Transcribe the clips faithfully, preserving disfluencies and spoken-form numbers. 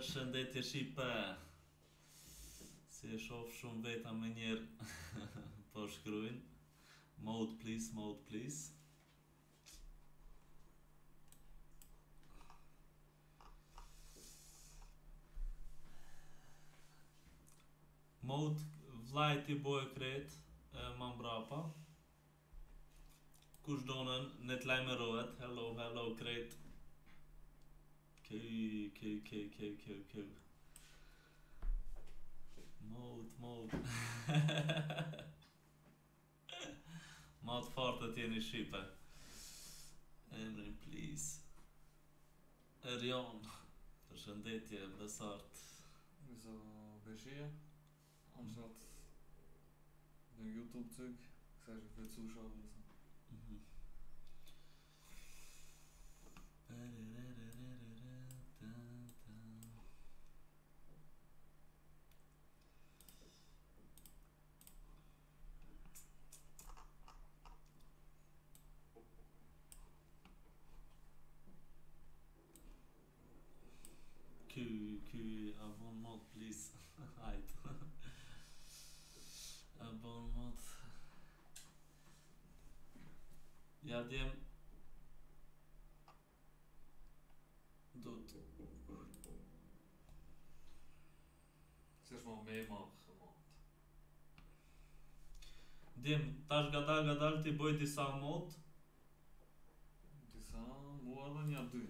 Përshëndetje Shqipe. Si e shoh shumë veta me njerë po shkruajnë. Mode please, mode please. Mode vllajt i boje kret e ma mbrapa. Kush donën ne të lajmërohet. Hello, hello kret. Ky, ky, ky, ky, ky, ky. Mode, mode. Ma të fortë të jeni Shqipe. Emrin please. Erion. Përshëndetje, besart. Wieso Bescheid? Anstatt den YouTube-Zeug, sagst du für Zuschauer oder so. Mhm. Ky, ky, abonnement please. Hajt. Abonnement. Ja djem do të Zeg maar meemaken, man. djem tash gadal gadal ti boj disa mod. Disa mua edhe nja dy.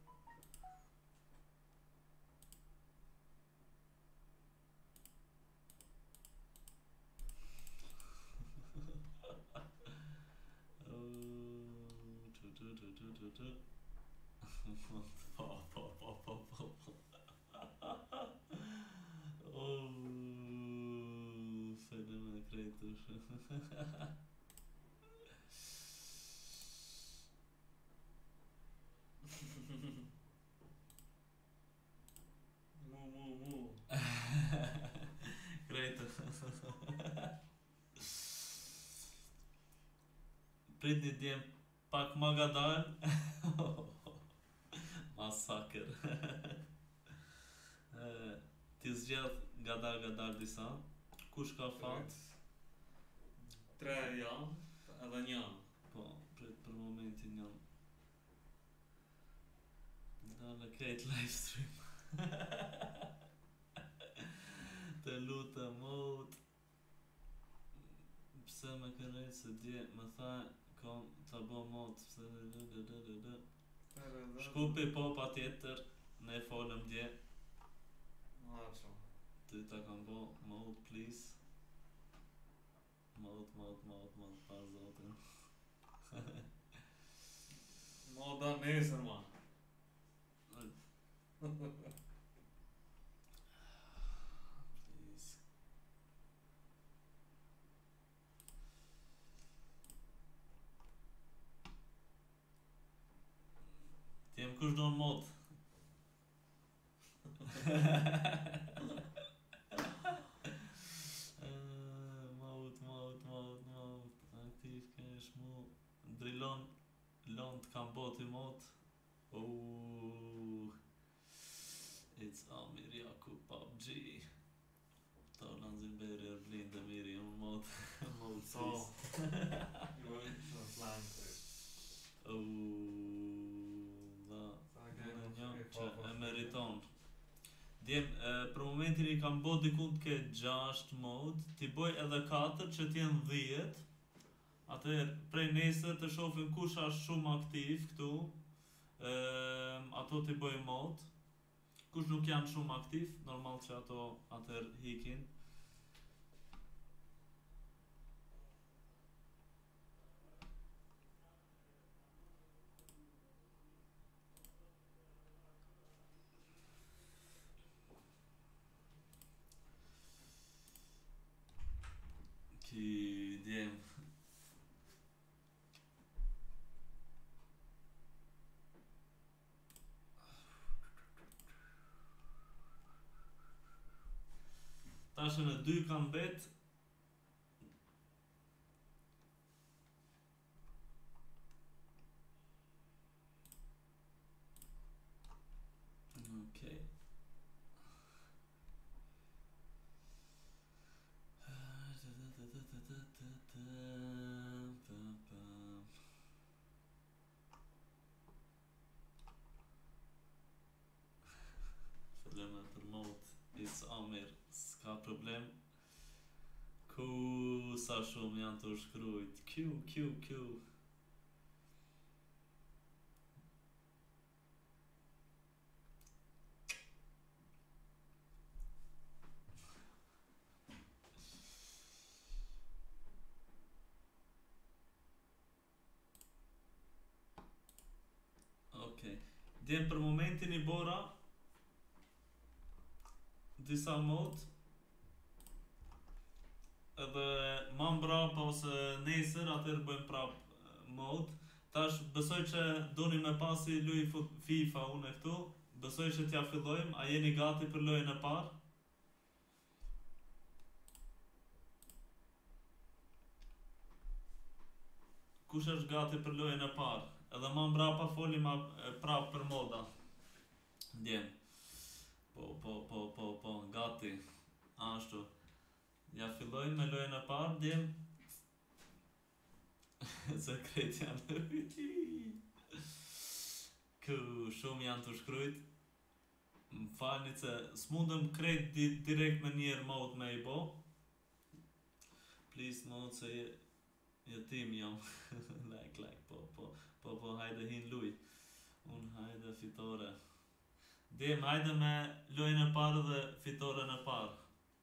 Po, po, po, po, po, po. Oh, se në me krejtush. Mu, mu, mu. Krejtë. Prit një djem pak ma gadal. Masakër. E, Ti zgjedh gadal gadal disa. Kush ka fat? Tre janë, edhe një. Po, prit për momentin jam. Dalë krejt live stream. Të lutem mot. Pse më kërrej se dje më tha kam ta bë mot pse Shkupi po pa tjetër, ne folëm dje, Ma që. ty ta kam bo, mode please. Mode, mode, mode, mode, pa zotin. Moda nesër, man. Please. Ti jem kush don mod. Mod, mod, mod, mod. Aktiv kesh mu. Drilon, lont kam boti mod. Oh, it's Amir Jakub P U B G. Tarlan Zimberi Erblin Demiri un mod. Mod So. Jo, ishë slang të. Oh, da. Sa Në një e që pa, e meriton. Djem, e, për momentin i kam bo dikun të ke gjasht mod, ti boj edhe katër që t'jen dhjetë. Atëherë, prej nesër të shofim kush është shumë aktiv këtu. E, ato t'i boj mod. Kush nuk janë shumë aktiv, normal që ato atëherë hikin. Ky djem. Tashë në dy kam bet. Okej. probleme për mod, it's Amir, s'ka problem. Ku sa shumë janë të shkrujt, Q, Q, Q. Okej, djem për momentin i bora disa mod, edhe ma mbrapa ose nesër atëherë bëjmë prap eh, mod. Tash besoj që doni me pasi luj fut- FIFA unë e këtu. Besoj që t'ja fillojmë, a jeni gati për lojën e parë? Kush është gati për lojën e parë? Edhe ma mbrapa folim a- e prap për moda. Ndjem. Po, po, po, po, po, gati. Ashtu. Ja fillojmë me lojën e parë, ndjem. Se krejt janë. Kë shumë janë të shkrujt. Më falni se s'mundëm krejt di direkt me njerë mod me i bo. Please mod se je, jetim jam. like, like, po, po, po, po, hajde hin luj. Unë hajde fitore. Dem, hajde me lojën e parë dhe fitoren e parë.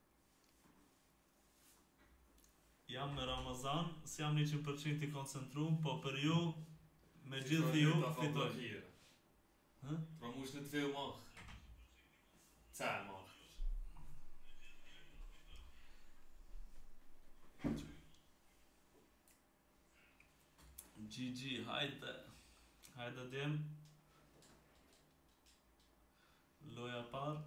Jam me Ramazan, s'jam një qind përqind i koncentrum, po për ju, me gjithë ju, fitoj. Hë? Pra moest niet veel mag. Tja mag. G G, hajde. Hajde dem. Loja parë.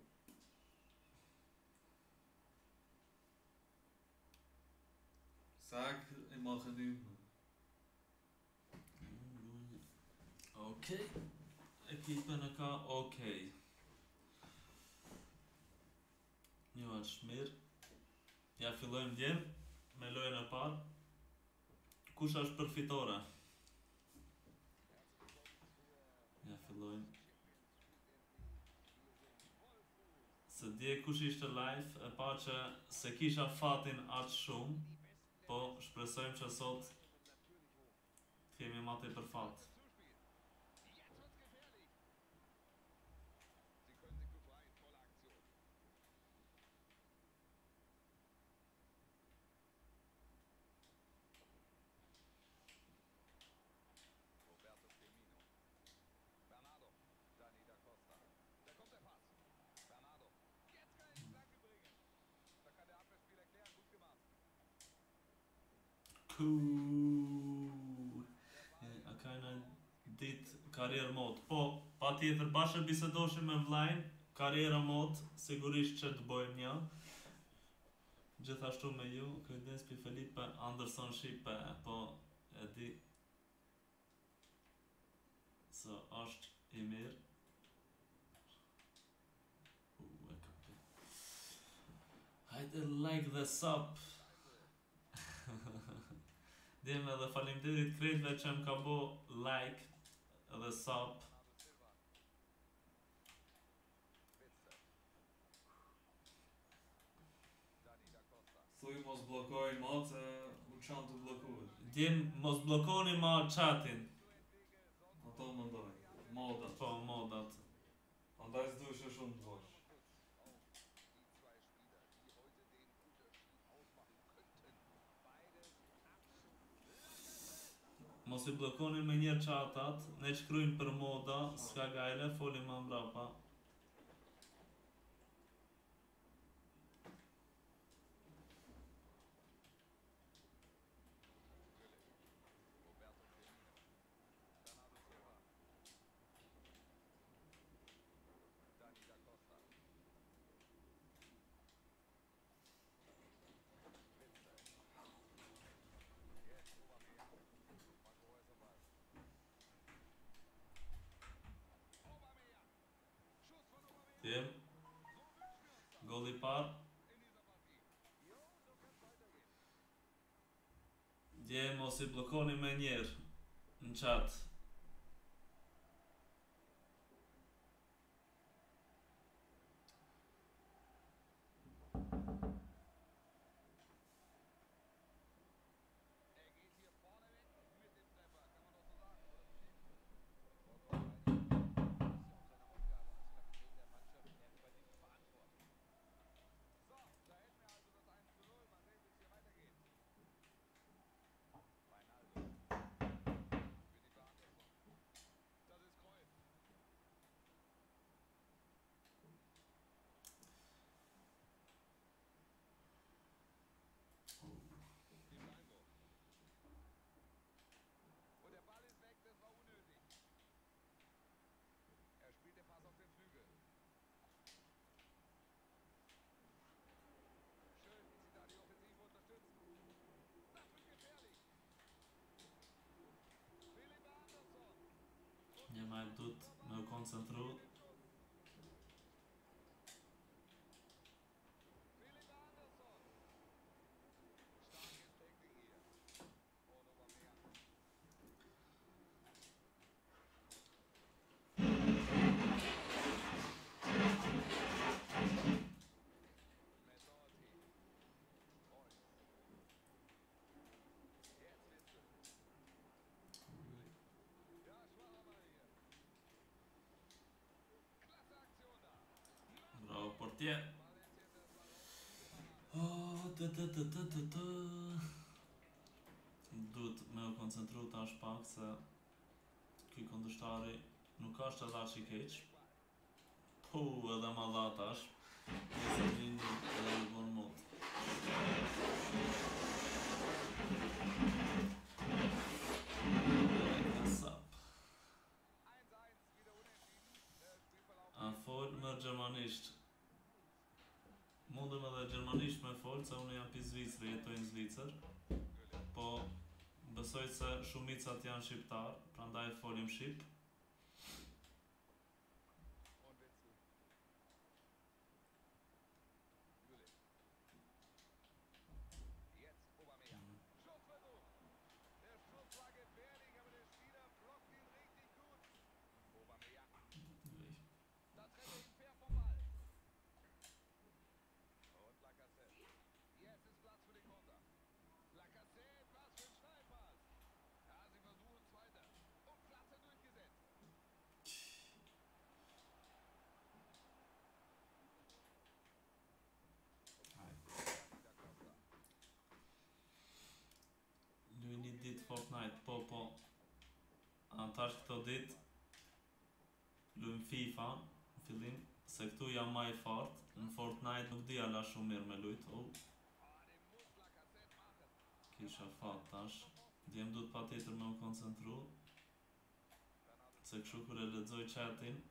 Zaak, ik mag het nu. Okej. Ekipën e ka okej. Jo është mirë. Ja fillojmë djem me lojën e parë. Kush është për fitore? Ja fillojmë. Se dje kush ishte live, e pa që se kisha fatin atë shumë, po shpresojmë që sot kemi ma tepër fat. Cool. E, a ka në ditë karrierë mod. Po, pa tjetër, bashkë bisedoshim me vllajin, karriera mod, sigurisht që të bojmë një. Gjithashtu me ju, kujdes pi Felipe Anderson Shipe, po e di se është i mirë. U, e kapi. Hajde like dhe sub. Djem edhe faleminderit krejtve që më ka bo like edhe sub. Thuj mos blokoj mod se u qanë të blokuar. Djem mos blokoni ma chatin. Ato më ndoj. Modat. Po, modat. Andaj s'dushe shumë të bosh. Mos i blokoni me njerë chatat, ne shkrujnë për moda, s'ka gajle, folim ma mbrapa. Djem. Gol i parë. Djem, mos i blokoni me njerë në chat. Hajde du të me u koncentru. Bravo portier. Oh, të të të të të të. Duhet me u koncentru tash pak se ky kundërshtari nuk është edhe aq i keq. Po, edhe ma dha tash. Nëse vini edhe u bon mot. A fol me gjermanisht. Mundem edhe gjermanisht me fol, se unë jam pi Zvicrë, jetoj në Zvicër. Po, besoj se shumicat janë shqiptar, prandaj folim shqip. Luaj një ditë Fortnite, po po. Antash këto ditë luajm FIFA në fillim, se këtu jam ma i fart. Në Fortnite nuk di ala shumë mirë me lujt. Oh. Kisha fat tash. Djem du të patjetër me u koncentru. Se kështu kur e lexoj chatin,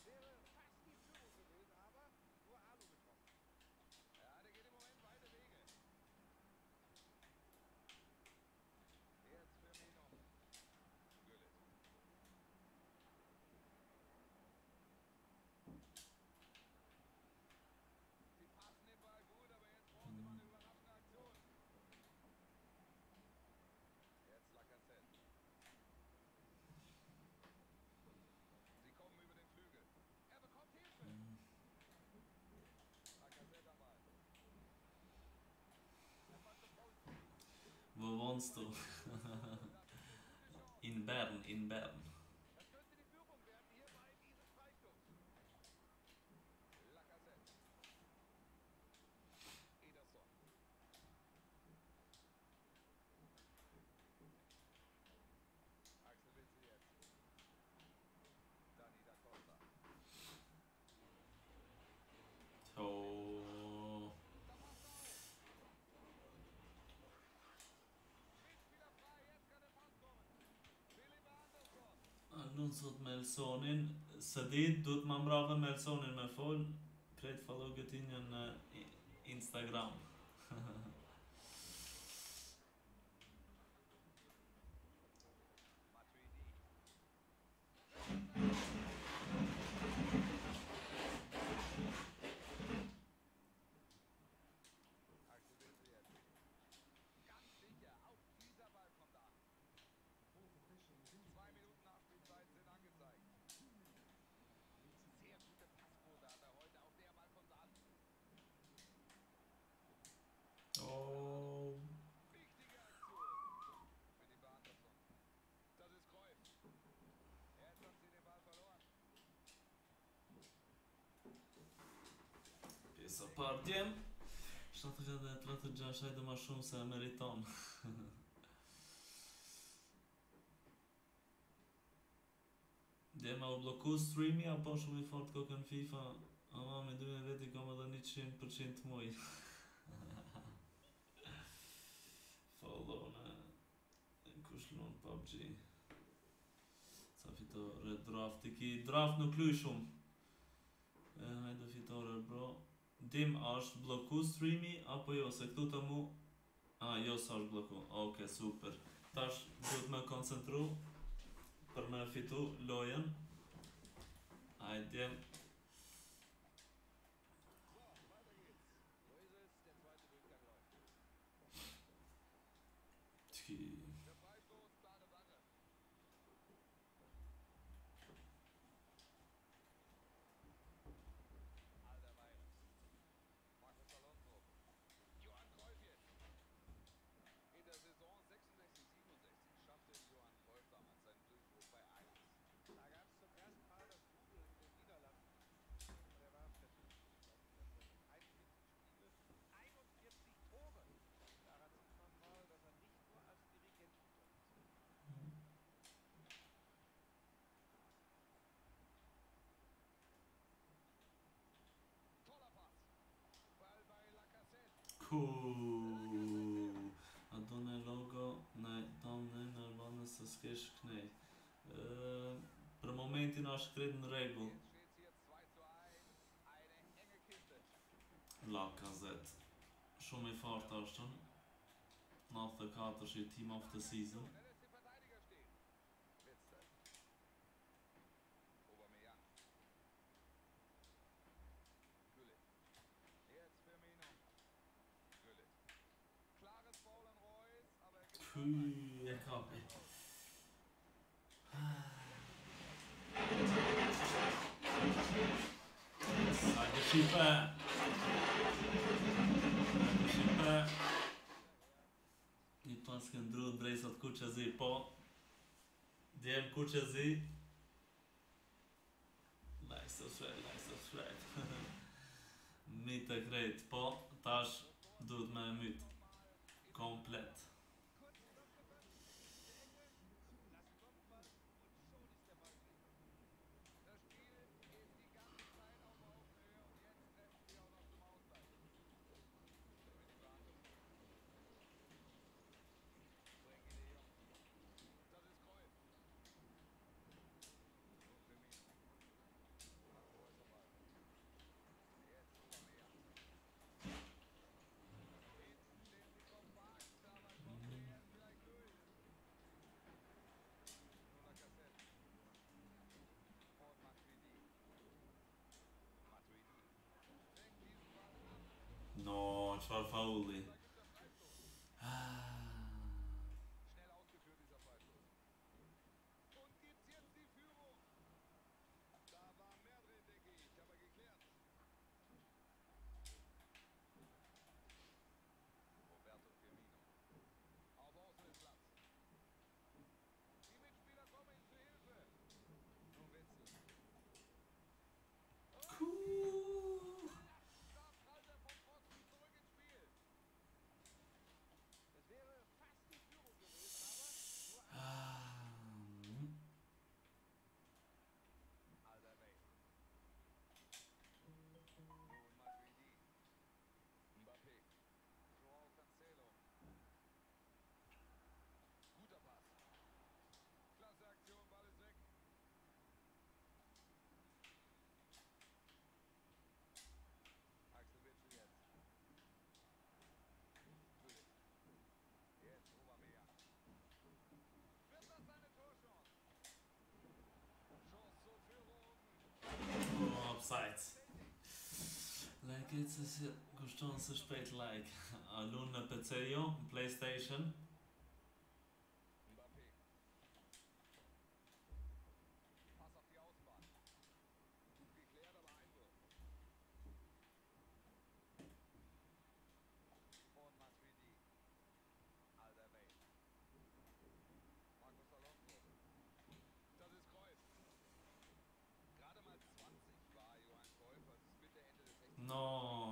wo wohnst du? In Bern, in Bern. Oh. Alun sot me Elsonin, së dit du të ma mbrave me Elsonin me fol, krejt followget i një në Instagram. Oh. Pjesa parë djem. shtatëdhjetë e tridhjetë e gjashtë hajde ma shumë se e meriton. Djem a u bloku streami apo shumë i fort kokën FIFA? Ama me dy me veti kam edhe njëqind përqind muj. Follow në kush lun P U B G. Sa fitore draft i ki, draft nuk luj shumë. E hajde fitore bro. Dim a është bloku streami apo jo, se këtu të mu. A jo sa është bloku, oke super. Tash duhet me koncentru për me fitu lojen. Ajde. Tji. Cool. Adone logo, nej, tam nej, normalno se s'kesh knej. Uh, për momentin është krejt në rregull. Lacazette. Shumë i fortë është. nëntëdhjetë e katër është i team of the season. Fy, e kapi. Hajde Shqipe! Hajde Shqipe! Një pas ke ndru drejsat Kuqezi, po. Djem Kuqezi. Nice of shred, nice of shred. Myt e krejt, po. Tash duhet me myt. Komplet. No, çfarë faulli. Offside. Like it's a kushton se shpejt like. A lun në P C jo, PlayStation. No.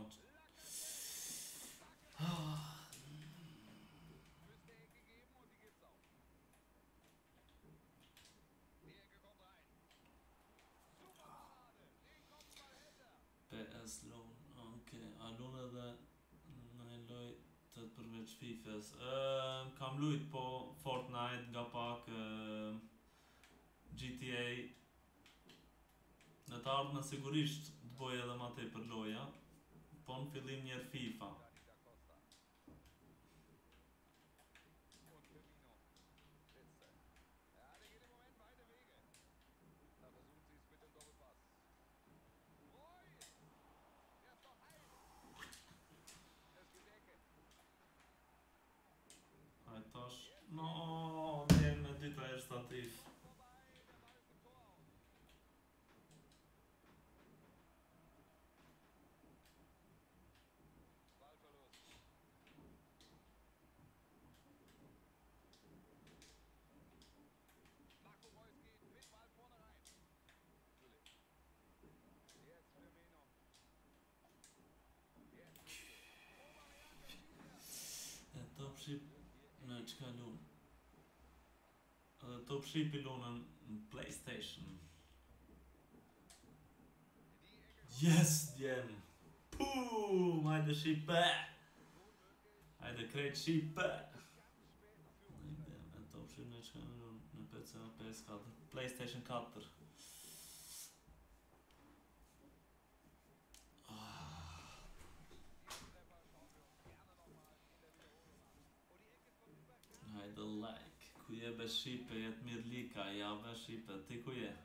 P S Loan, ok, a lun edhe në loj të përveç Fifes. Uh, kam lujt po Fortnite nga pak, uh, G T A. Në të ardhmen sigurisht të boj edhe ma tej për loja, po në fillim njerë FIFA. No, dhe me dyta e shtatif. E Top Ship në çka lun? Edhe Top Ship i lunën në PlayStation. Yes, djem! Pum! Hajde Shipe! Hajde krejt Shipe! E Top Ship në çka lun në P C, P S katër, PlayStation katër. Hajde like, ku je be Shipe, jet mirë lika, ja be Shipe, ti ku je?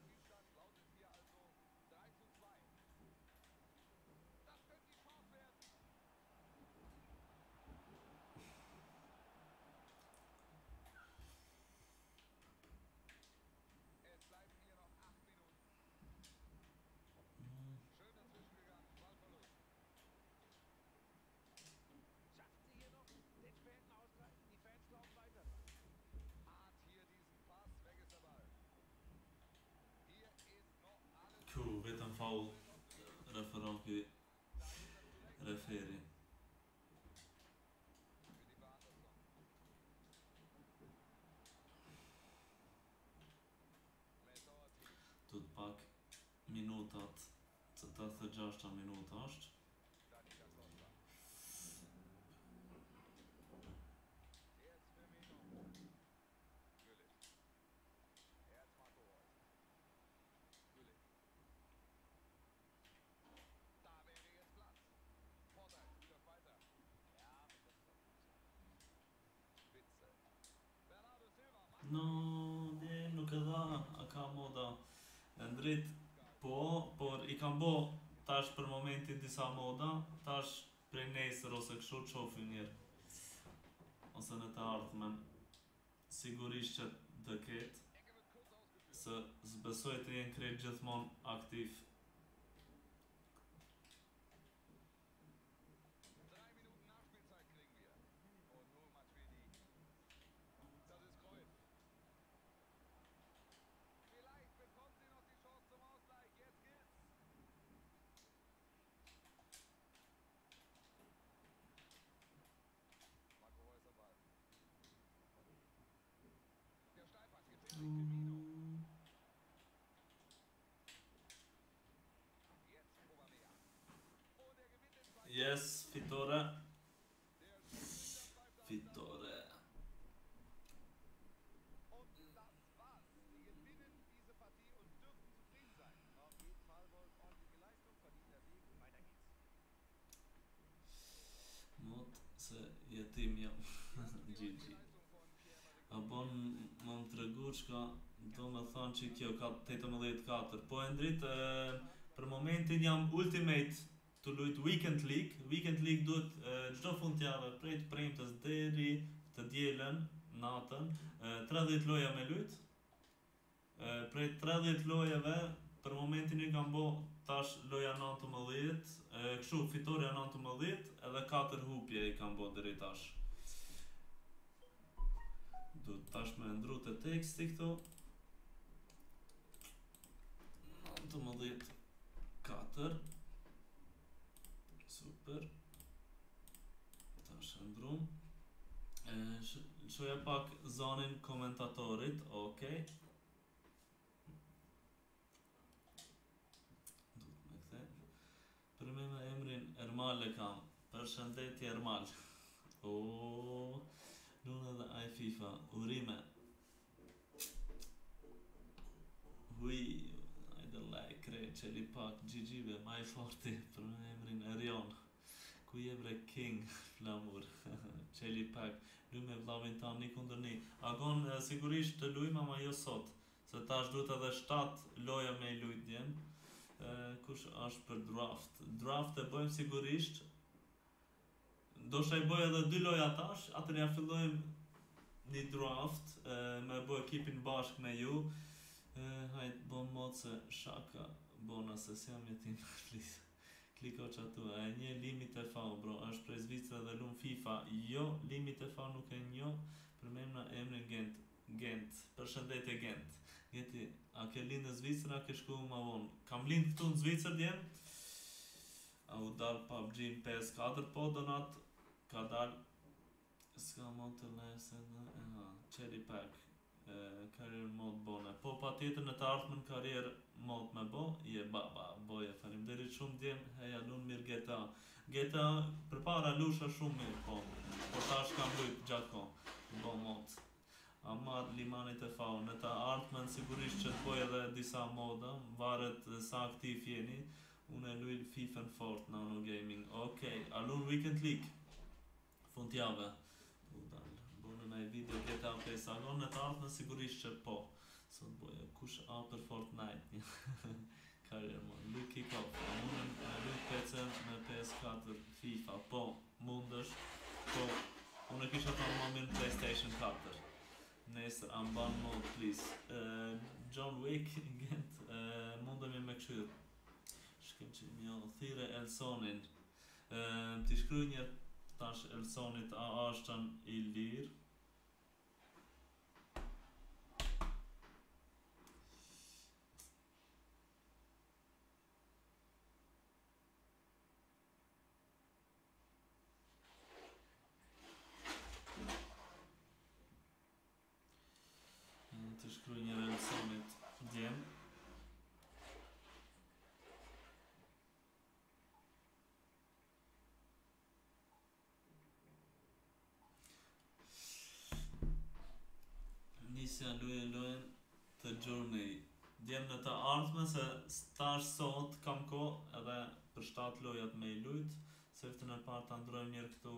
Ku, vetëm faul referon ky referi. Tut pak minutat, të tetëdhjetë e gjashta minuta është. No, ne, nuk e dha, a ka moda e ndrit, po, por i kam bo tash për momentin disa moda, tash prej nesër ose kështu qofim njerë. Ose në të ardhmen, sigurisht që dë ket, se zbesoj të jenë krejt gjithmon aktiv. Mm. Yes, fitore. Fitore. Mot se jetim jam. G G. A bon më më të regu qka do me thonë që kjo ka tetëmbëdhjetë katër. Po e ndrit, e, për momentin jam ultimate të lujt Weekend League. Weekend League duhet çdo fundjavë prej të premtes deri të dielën, natën, tridhjetë loja me lujt. E, prej tridhjetë lojave për momentin i kam bo tash loja nëntëmbëdhjetë, e, kështu fitoria nëntëmbëdhjetë edhe katër hupje i kam bo deri tash. Du tash me ndru të teksti këto. nëntëmbëdhjetë katër. Super. Tash e ndrum. E, shoja pak zonin komentatorit, okej. Duhet me kthe. Për me me emrin Ermal e kam. Përshëndetje Ermal. O, Luna dhe ai FIFA, urime. Hui, hajde like, krej, qeli pak, G G-ve, ma i forti, për me emrin Erion. Ku je bre King, flamur, qeli pak, luj me vlavin tam një kundër një. Agon, e, sigurisht të lujmë, ama jo sot, se tash duhet edhe shtatë loja me i lujt djem. E, kush është për draft? Draft e bëjmë sigurisht. Do shta i bëj edhe dy loja tash, atër ja fillojmë një draft, uh, me bo ekipin bashk me ju. Uh, hajt, bo mod se shaka, bona se s'jam jetim flis. Kliko që atu, e një Limit F A, bro, është prej Zvicra dhe lumë FIFA. Jo, Limit F A nuk e njo, për me emna emrin Gent. Gent, përshëndetje Gent. Genti, a ke lind në Zvicra, a ke shku ma vonë? Kam lind këtu në Zvicër djem. A u dal P U B G në P S katër, po donat, ka dal. Ska mod të lese në, aha, Cherry Pack. Career mode bone. Po pa tjetër në të ardhmen karier mode me bo, je baba, boje, faleminderit shumë djem, heja lun mirë G T A. G T A për para lusha shumë mirë, po, po tash kam lujt gjatë ko, bo mod. Amad Limanit e fau, në të ardhmen sigurisht që të boj edhe disa moda, varet sa aktiv jeni, unë e luj FIFA në fort, Nano Gaming. Okej, okay. Alun Weekend League, fundjave. Në i video G T A pesë agon në të ardhmen sigurisht që po. Sot boja, kush a për Fortnite një Career mode, luj kick-off. A mundën me luj P C me P S katër, FIFA, po, mundësh, po, unë e kisha ta më mirë në PlayStation katër. Nesër, amban mode, please. Uh, John Wick, Gent, uh, mundëm me këshyrë. Shkem që mjo, thire Elsonin. Uh, ti shkruj një tash Elsonit a ashtan i lirë. Të shkruj një Elsonit djem. Nisja lujen lujen të Journey. Djem në të ardhme se tash sot kam ko edhe për shtatë lojat me i lujt. Se ftën e parë të ndrojmë njerë këtu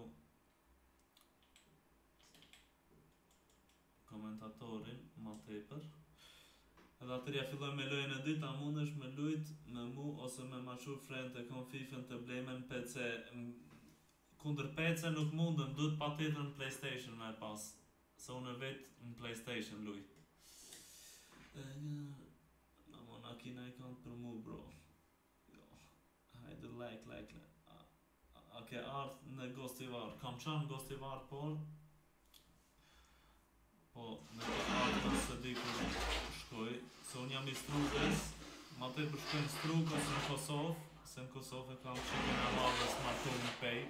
komentatorin ma tepër. Edhe atërja filloj me lojën e dytë, a mundesh me lujt me mu ose me mashur friend e kom FIFA të blejmen P C. Kundër P C nuk mundem, duhet pa tjetër në PlayStation me pas. Se unë vetë në PlayStation luj. Na mona kina i kanë për mu bro. Jo, hajde like, like, like. A, a, a ke ardhë në Gostivar. Kam qanë Gostivar, por po, në të ardhën se di kur shkoj, se unë jam i Strukës, ma të i përshkoj në Strukë ose në Kosovë, se në Kosovë e kam qikën e lavës ma të në pej.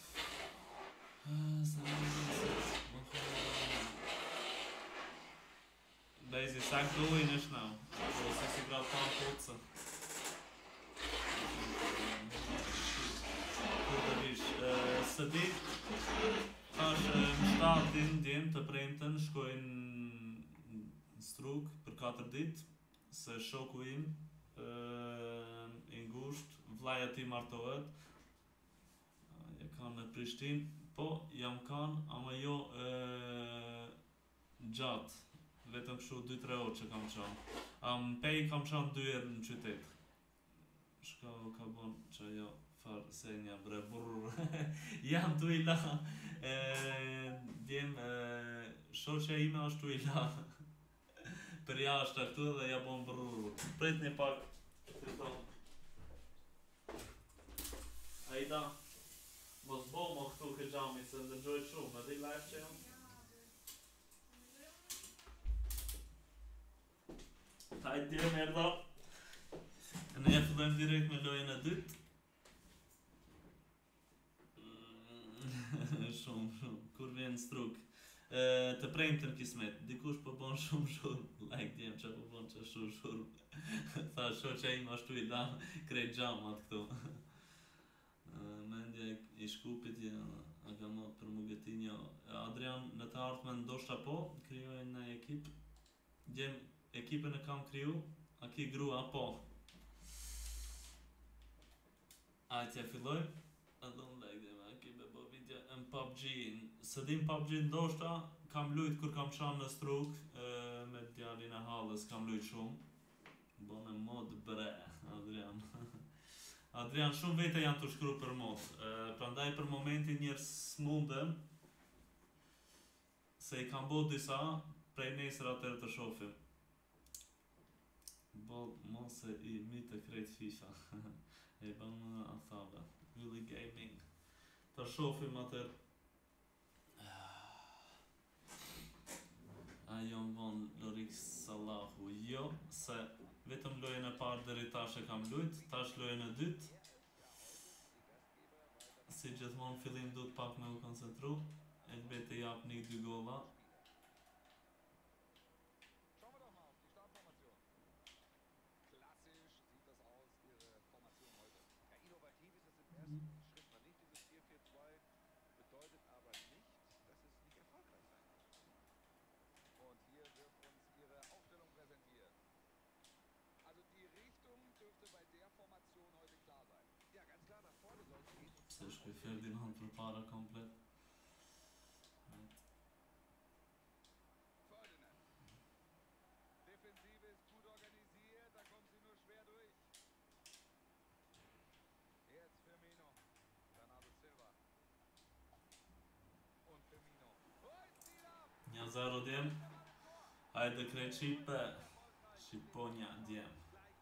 Se në në në Daisy, sak doing ish now? Po, se si gratë pa në potëse. Kur të vish, se di, tash në shtatin djem të premten shkojnë në Struk për katër dit, se shoku im i ngusht, vlaja ti martohet, e kanë në Prishtin, po jam kanë, ama jo gjatë, vetëm kështu dy tre orë që kam qanë. Am pej kam qanë dy erë në qytet. Shka o ka bon që jo farë senja bre burrë. Jam tu i la. Djem, shoqja ime është tu i la. Për jashtë këtu dhe ja bon burrë. Pret një pak. Ajda. Mos bo mo këtu ke gjami se ndërgjoj shumë. Në di live që jam? Hajde dire merda. Ne ja fillojmë direkt me lojën e dytë. Shumë, shumë. Kur vjen Struk. E, të premtën kismet. Dikush po bon shumë shumë. Like djem që po bon që shumë shumë. Tha shoqja im ashtu i la krejt gjamat këtu. Mendja i shkupit ja agamot për mugetinjo. Adrian në të ardhmen ndoshta po, krijojnë në ekip. Djem ekipën e kam kriju, a ki grua po. Ajtja filloj, a do në like dhe me a ki be bo video në P U B G. Së dim P U B G ndoshta, kam lujt kur kam qanë në Struk, e, me djalin e halës, kam lujt shumë. Bone mod bre, Adrian. Adrian, shumë vete janë të shkru për mod. E, prandaj për momentin njerë s'mundem, Se i kam bo disa, prej nesër atër të shofim. Bo mos e i mi të krejt FIFA. E ban në athave. Willy Gaming. Të shofim atër. Ajo më vonë Lorik Salahu. Jo, se vetëm lojën e parë deri tash e kam lujt, tash lojën e dytë. Si gjithmonë fillim duhet pak me u koncentru. Elbet e jap një dy golla. Se shkoj Ferdinand për para komplet. Një zero djem. Hajde krejt Shqipe. Shqiponja djem.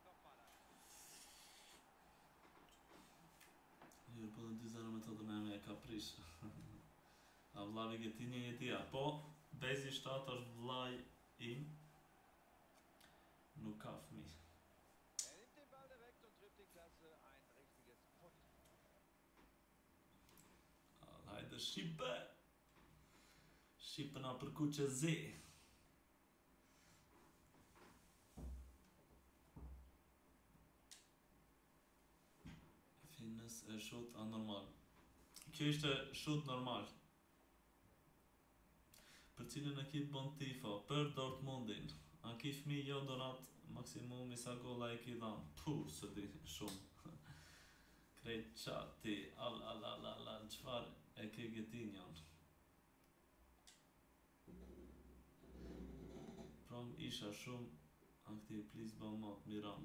Jurë po dhe dy zero me të të me me e ka prish. A vlavi gëti një jetia. Po, Bezi shtatë është vlaj im. Nuk ka fmi. Hajde Shqipe. Shqipe na përku që zi. Finës e shut anormal. Kjo ishte shut normal. Për cilën ekip bon tifo? Për Dortmundin. A ki fmi jo donat maksimumi sa golla e ki dhan. Puh, së di shumë. Krejt qati, al, al, al, al, al, qfar e ke gëtinjon? Prom isha shumë aktiv, please bo mot, miran.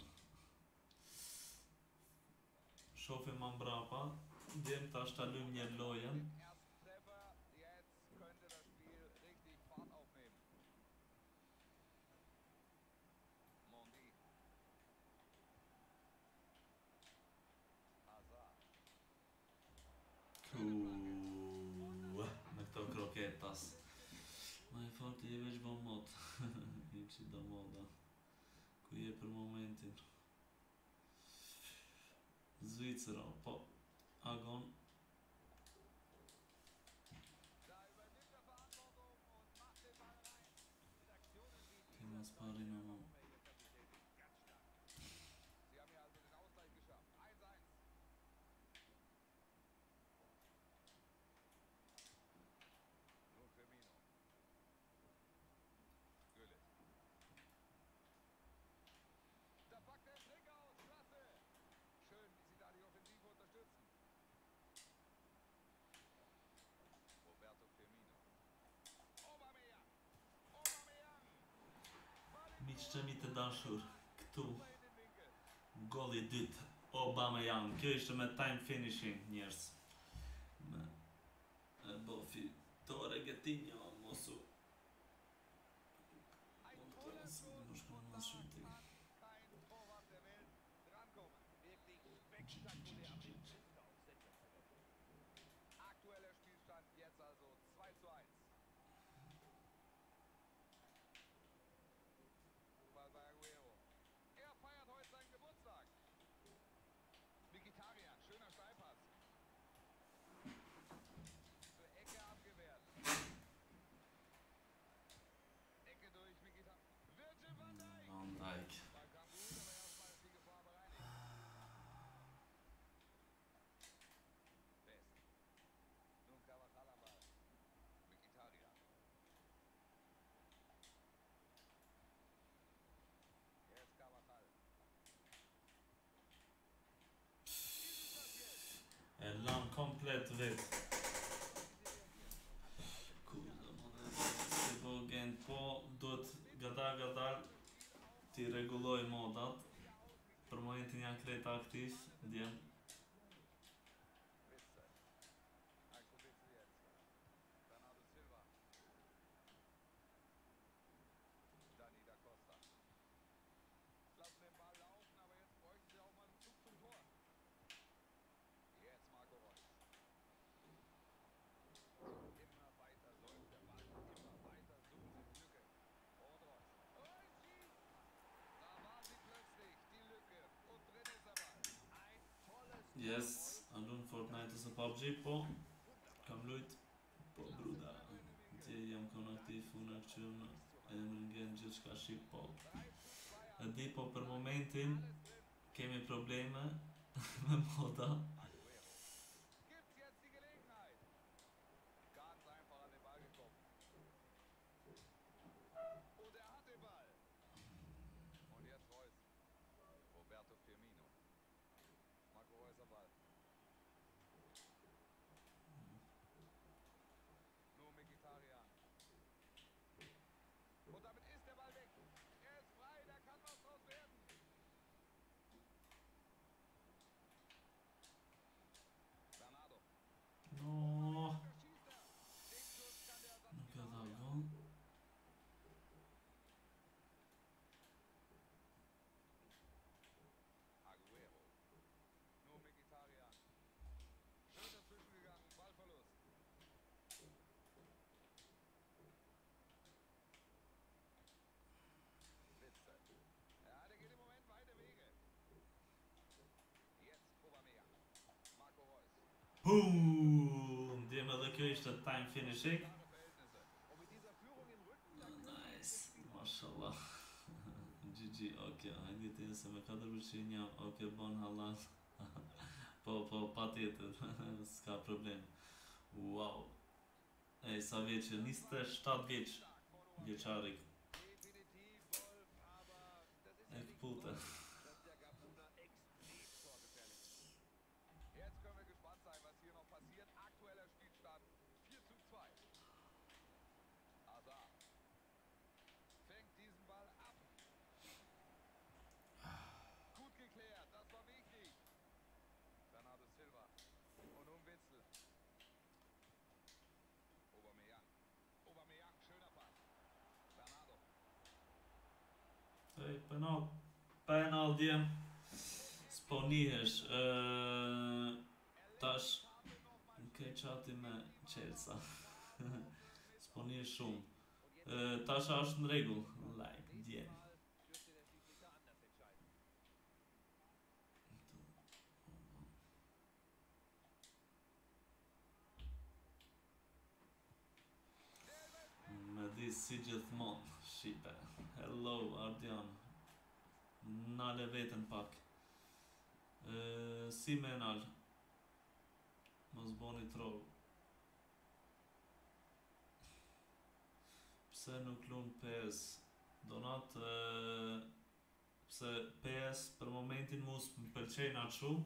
Shofim ma mbrapa, djem ta shtalym një lojen. Kuuu, me këto kroketas. Ma e forti je veç bo mot. I që do moda. Ku je për momentin? Zvicero, po. Agon. Tema spari në më. Miqëmi të dashur, këtu golli dytë Aubameyang. Kjo ishte me time finishing njerës. Me e bo fitore Gëtinjo mosu. Mund të nësë në shkona në shumë ti. Van Dijk. E lan komplet vet. Kuza më dhe si po gen po duhet gata gata ti rregulloj modat. Për momentin janë krejt aktiv, ndjen. Yes, a lunë Fortnite ose P U B G, po kam lujt, po bruda, dje jam kon aktiv, unë akcion, e më ngjen gjithë shka shqip, po e di, po për momentin kemi probleme me moda. No, nuk e dha gol. Boom! Djem edhe kjo ishte time finishing. Nice, mashallah. G G, oke, hajde të se me katër përqind një, oke, bon halal. Po, po, pa tjetër, s'ka problem. Wow. Ej, sa vjeqë, njëzet e shtatë vjeq, vjeqarik. E këpute. Ej, penal, penal djem. S'po nihesh, uh, tash ke qati me Chelsea. S'po nihesh shumë. Uh, tash është në rregull, like, djem. Me di si gjithmonë, Shqipe. Hello, Ardian. Nale vetën pak. Uh, si me nal? Mos boni troll. Pse nuk lun P S? Donat, uh, pse P S për momentin mos më pëlqejnë atë shumë.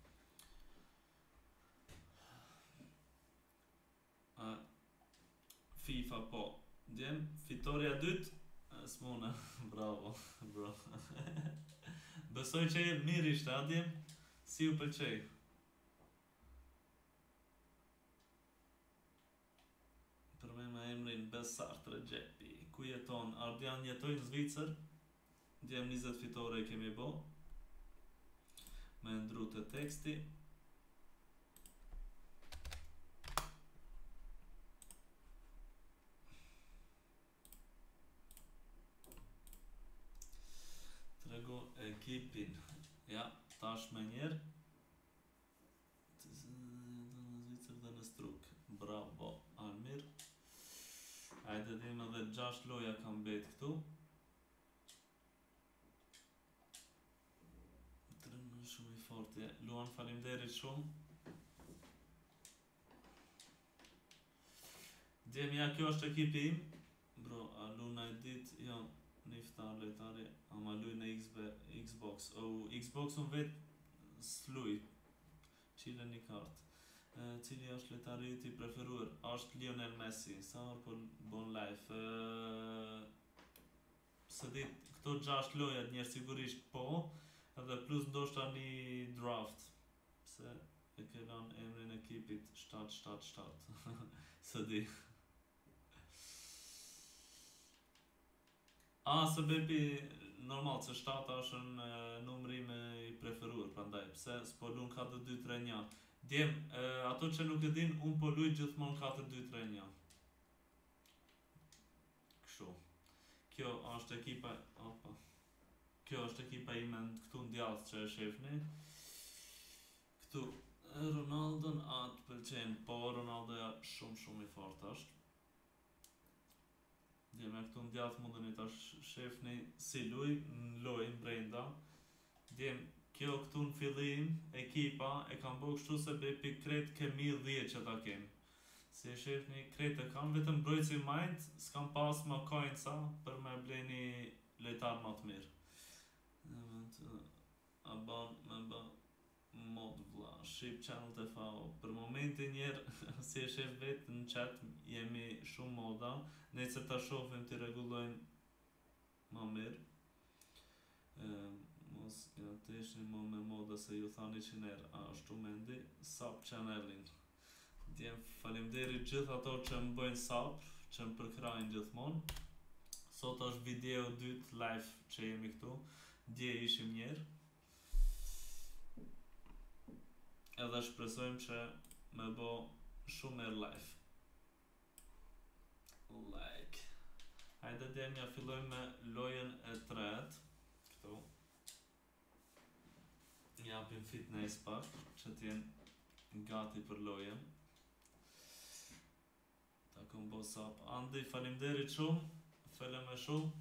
Uh, FIFA po. Djem, fitoria dytë, s'mona, bravo, bro. Besoj që e mirë ishte, a djem? Si u pëlqej? Për me me emrin Besart Regjepi. Ku jeton? Ardian jetoj në Zvicër. Djem njëzet fitore i kemi bo. Me ndru të teksti. Trego ekipin. Ja, tash me njerë. Zvicër dhe në struk. Bravo, Almir. Hajde dim edhe gjasht loja kam bet këtu. Trenë shumë i forti. Luan, falimderit shumë. Djemja, kjo është ekipi im. Bro, a luna e dit, jo, niftar lojtari, ama luj në Xbox. O, Xbox unë vetë s'luj. Qile një kartë. E, cili është lojtari i preferuar? Është Lionel Messi. Sa orë po bon live. E, se dit, këto gjasht lojat njerë sigurisht po, edhe plus ndoshta një draft. Se e ke lan emrin ekipit shtatë shtatë shtatë. Se di. A, se bepi, normal, se shtata është në numri me i preferuar, prandaj, pse s'po lun katër dy tre një. Djem, e, ato që nuk e din, unë po luj gjithmonë katër dy tre një. Kështu. Kjo është ekipa, opa. Kjo është ekipa ime këtu në djathë që e shefni. Ktu, Ronaldon atë pëlqen, po Ronaldo ja shumë shumë i fortë është. Dhe me këtu në djathë mundën i tash shefni si luj, në lojnë brenda. Dhe kjo këtu në fillim, ekipa e kam bo kështu se be pi kret kemi dhjetë që ta kemë. Si e shefni kret e kam, vetëm brojtësi majtë, s'kam pas më kojnësa për me bleni lojtar më të mirë. A ban me ba mod vlla, shqip channel të fao. Për momentin njerë, si e shef vetë në chat, jemi shumë moda, ne që ta shofim të regullojnë ma mirë. E, mos ja të ishni mo me moda se ju thani që njerë, a ashtu mendi, sub channelin. Djem falemderit gjithë ato që më bëjnë sub, që më përkrajnë gjithmonë. Sot është video dytë live që jemi këtu, dje ishim njerë. Edhe shpresojmë që me bo shumë mer live. Like. Hajde djem ja fillojmë me lojën e tret. Këtu. Japim fitness pak, që t'jen gati për lojën. Ta kom bo sap. Andi, falimderit shumë. Felem e shumë.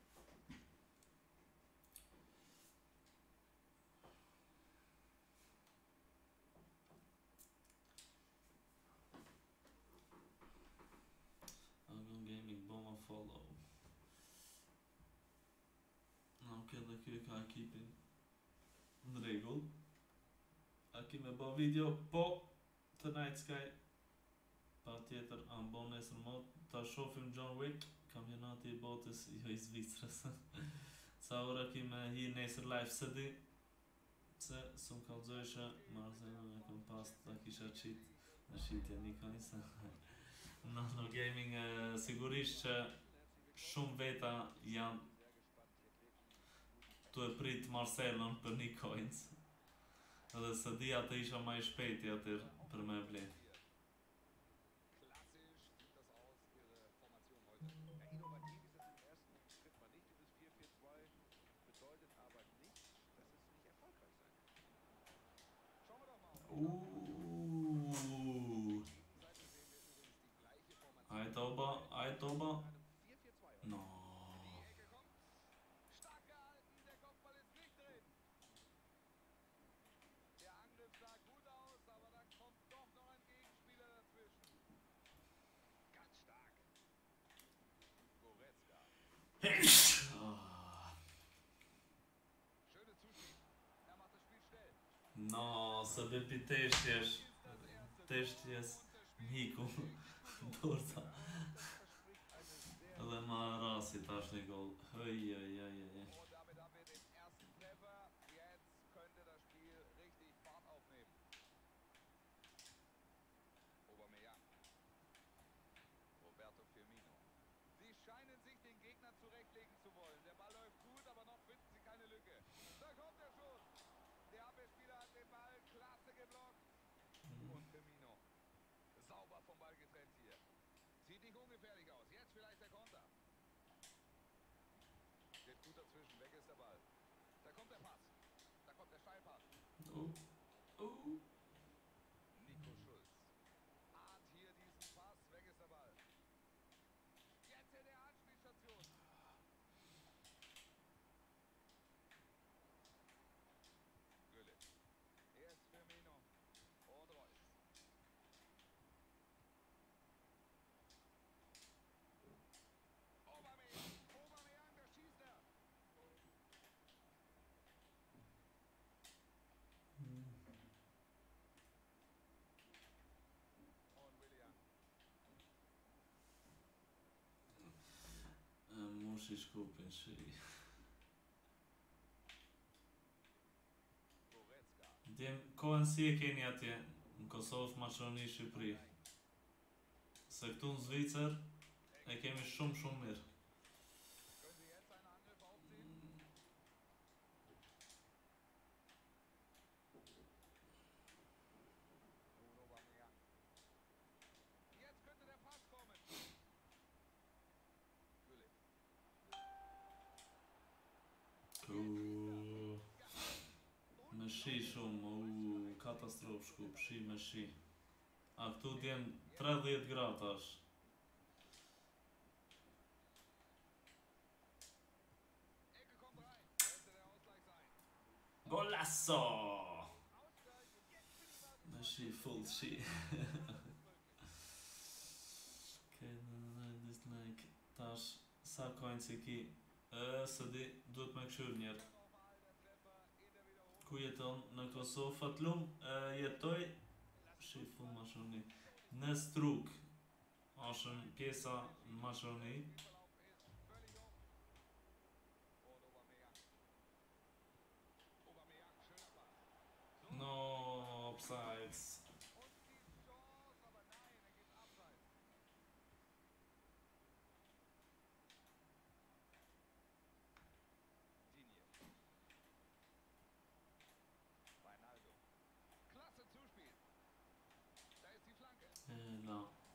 Agon Gaming, bo ma follow. Ok, dhe kjo ka ekipin në regull. A ki me bo video, po të Night Sky. Pa tjetër, a më bo nesër mod. Ta shofim John Wick, kampionati i botës, jo i Zvicrës. Ca ora ki me hi nesër live së di. Se s'm kallzojshë, Marcelën e kom pas ta kisha qit në shqitje një kajsa. Nano Gaming, e, sigurisht që shumë veta janë tu e prit Marcelën për një coins. Edhe së di atë isha ma i shpejti atyr për me ble. Uuuu. Ajde oba, ajde oba. No. No, se be pi teshtjesh, teshtjes miku, dorta. Edhe ma rasi tash një gol. Hëj, hëj, hëj, hëj. Oh, oh. Moshi shkupin shi. Djem, kohën si e keni atje në Kosovë, Maqedoni, Shqipëri? Se këtu në Zvicër e kemi shumë shumë mirë. Me shi shumë, u katastrofë shkup, shi me shi. A këtu t'jen tridhjetë gradë tash. Golasso! Me shi, full shi. Okej, okay, dislike. Tash, sa coins i ki? E, së di, duhet me këshyr njerë. Ku jeton në Kosovë? Fatlum, e, jetoj, shi full mashoni. Në Struk, është pjesa në mashoni. No, offsides. E, la.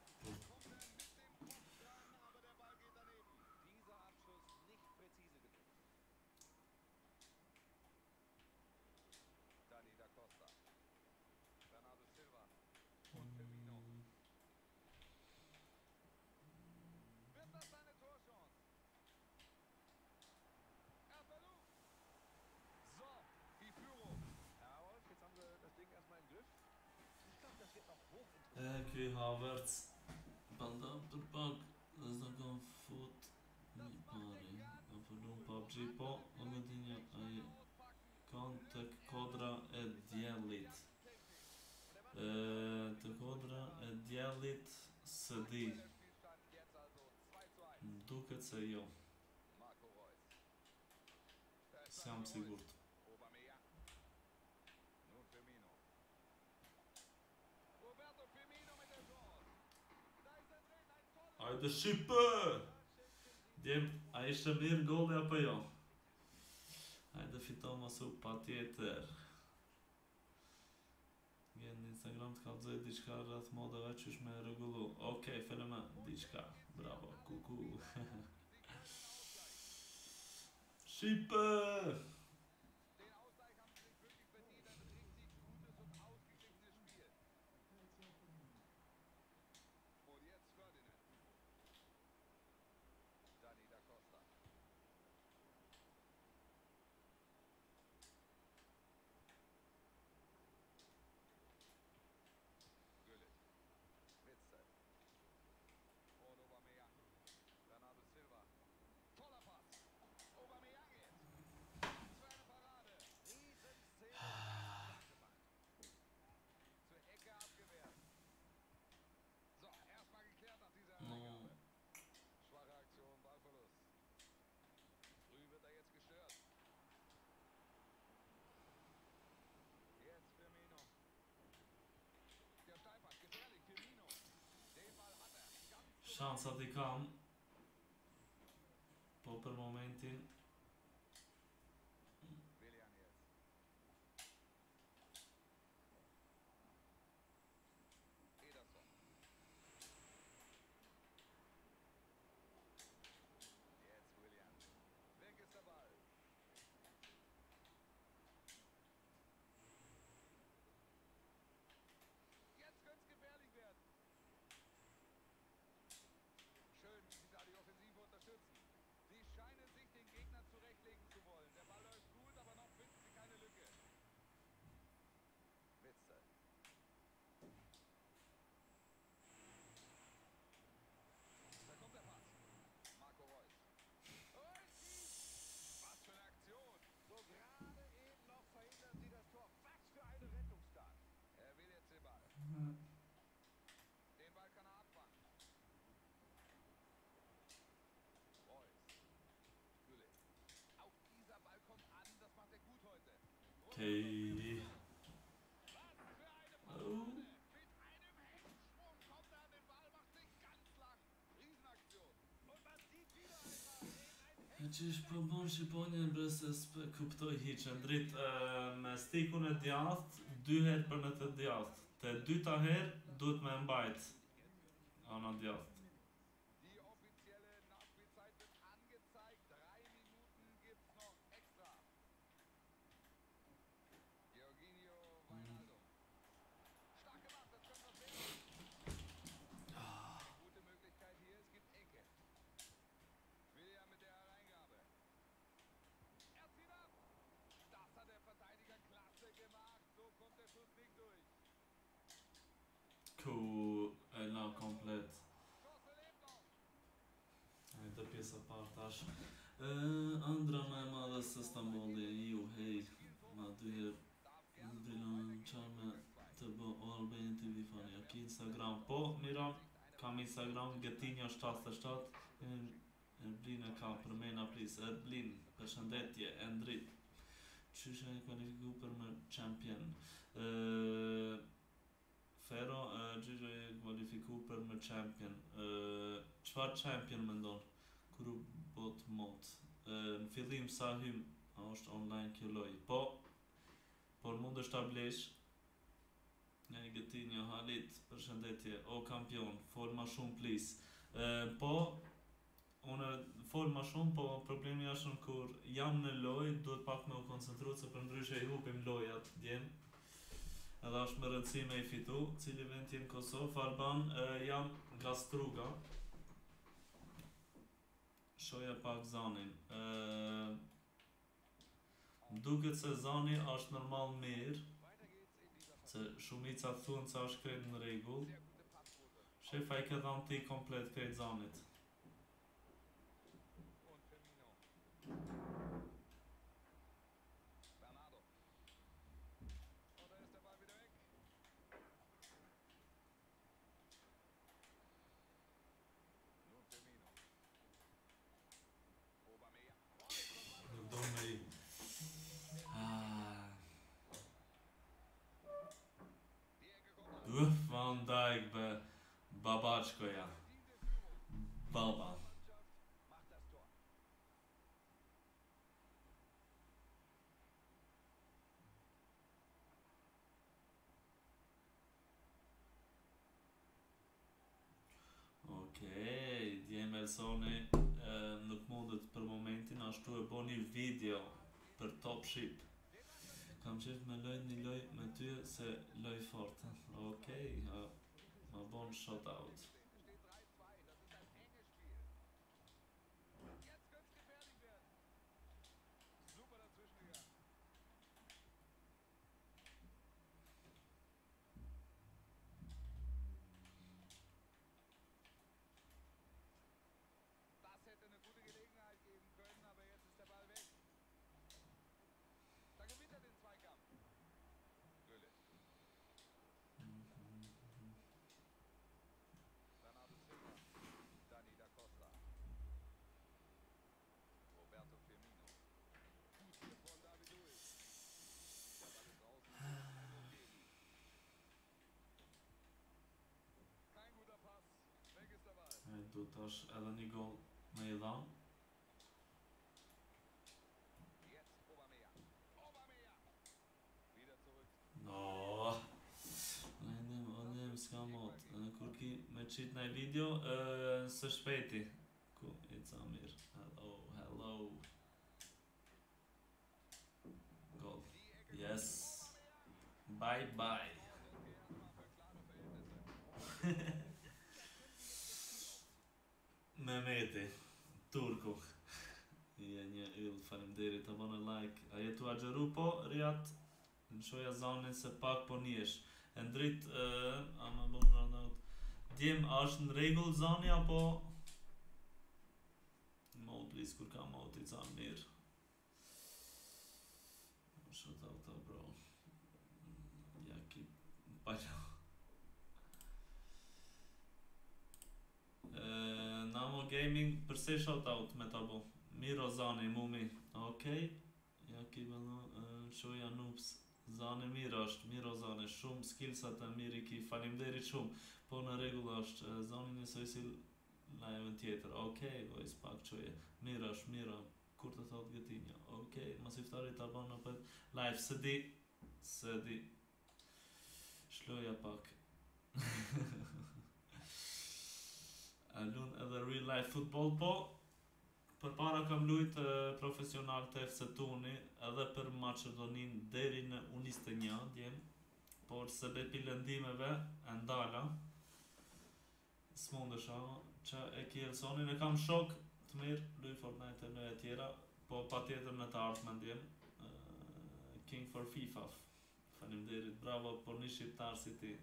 E, ky Havertz banda për pak dhe s'do kam fut një pari. E përlum P U B G, po, o me di një aje kanë të kodra e djellit. E, të kodra e djellit së di. Duket se jo. S'jam sigurt. Hajde Shqipe! Djem, a ishte mirë golli apo jo? Hajde fito mosu pa tjetër. Gjen në Instagram të kalzoj diçka rreth modeve qysh me rregullu. Okej, okay, fenomen, diçka. Bravo, kuku. Shqipe! Shansat i kam, po për momentin okay. Oh. E që ish po bon Shqiponje bërse s'pe kuptoj hiqe ndrit me stikun e djath dy herë për në të djath. Te dyta herë duhet me mbajt ana djath. thash. Uh, Andra më e madhe së Stambolli, ju, hej, ma dy herë, në drilon qarme të bë Albania T V fani, a ki Instagram, po, mira, kam Instagram, Gëtinja shtatëdhjetë e shtatë, Erblin e kam për mena plis, Erblin, përshëndetje, Endrit, qysh e kvalifiku për më champion, uh, Fero, uh, Gjyqo e kvalifiku për më champion, uh, qfar champion më ndonë, kuru bot mot, uh, në fillim sa hym, a është online kjo loj, po, por mund është ta blesh, nga i Gëtinja, Halit, përshëndetje, o kampion, fol ma shumë plis, uh, po, unë fol ma shumë, po problemi është në kur jam në loj, duhet pak me u koncentru, se për ndryshe i hupim lojat, djem, edhe është më rëndësi me i fitu, cili vend jenë Kosovë, Alban, e, jam nga Struga, shoja pak Zanin, e, më duket se Zani është normal mirë, se shumica thunë se është krejt në rregull, shefa i ke dhanë ti komplet krejt Zanit. Uf, Van Dijk be babačkoja. Baba. Okej, djem Elsoni nuk mundet për momentin, ashtu e bo një video për Top Ship. Kam qef me lojt një loj me ty se loj fort. Okej, okay, ma bon shot out. Du tash edhe një gol me i dhanë. No, Lendem, onem, s'ka mot. Kur ki me qit në video, uh, së shpeti. Ku, it's Amir. Hello, hello. Gol. Yes. Bye, bye. Mehmeti, Turku. Je një yll, faleminderit, të bënë like. A jetu a gjeru po, Riat? Në shoja Zanin se pak po njesh. E ndrit, uh, a me bëmë në rëndaut. Djem, a është në regull Zani, apo? Mode, please, kur ka mode, i canë mirë. Shut out, bro. Ja ki, pala. Namo Gaming, përse shoutout me ta bo? Miro Zani, mumi, okej. Ja ki bëllu, uh, shoja Noobs. Zani mirë është, Miro Zani, shumë skillsat e mirë i ki, falimderit shumë. Po në regull është, Zani njësoj si live tjetër, okej, vojs pak qoje. Mirë është, mirë, kur të thot Gëtinja, okej, mos iftari ta ban në pët live, së di, së di. Shloja pak. A lun edhe real life football, po për para kam lujt uh, profesional të F C Tuni edhe për Macedonin deri në U njëzet e një djem, por se bepi lëndimeve e ndala s'mundesha që e ki Elsonin e kam shok të mirë, luj Fortnite e në e tjera, po pa tjetër në të ardhmen djem, uh, King for FIFA, faleminderit, bravo, por një shqiptar si ti,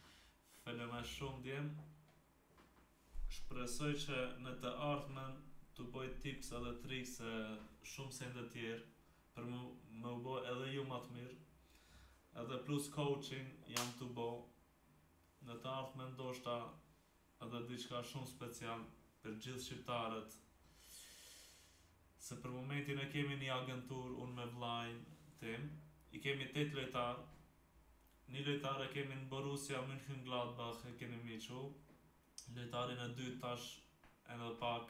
falem shumë djem. Shpresoj që në të ardhmen të bëj tips edhe trikse shumë se ndë tjerë për më, më u bo edhe ju më të mirë. Edhe plus coaching jam të bo në të ardhmen ndoshta edhe diçka shumë special për gjithë shqiptarët. Se për momentin e kemi një agentur, unë me vllajën tim, i kemi tetë lojtar. Një lojtar e kemi në Borussia Mönchengladbach e kemi miqu. Lojtarin e dytë tash edhe pak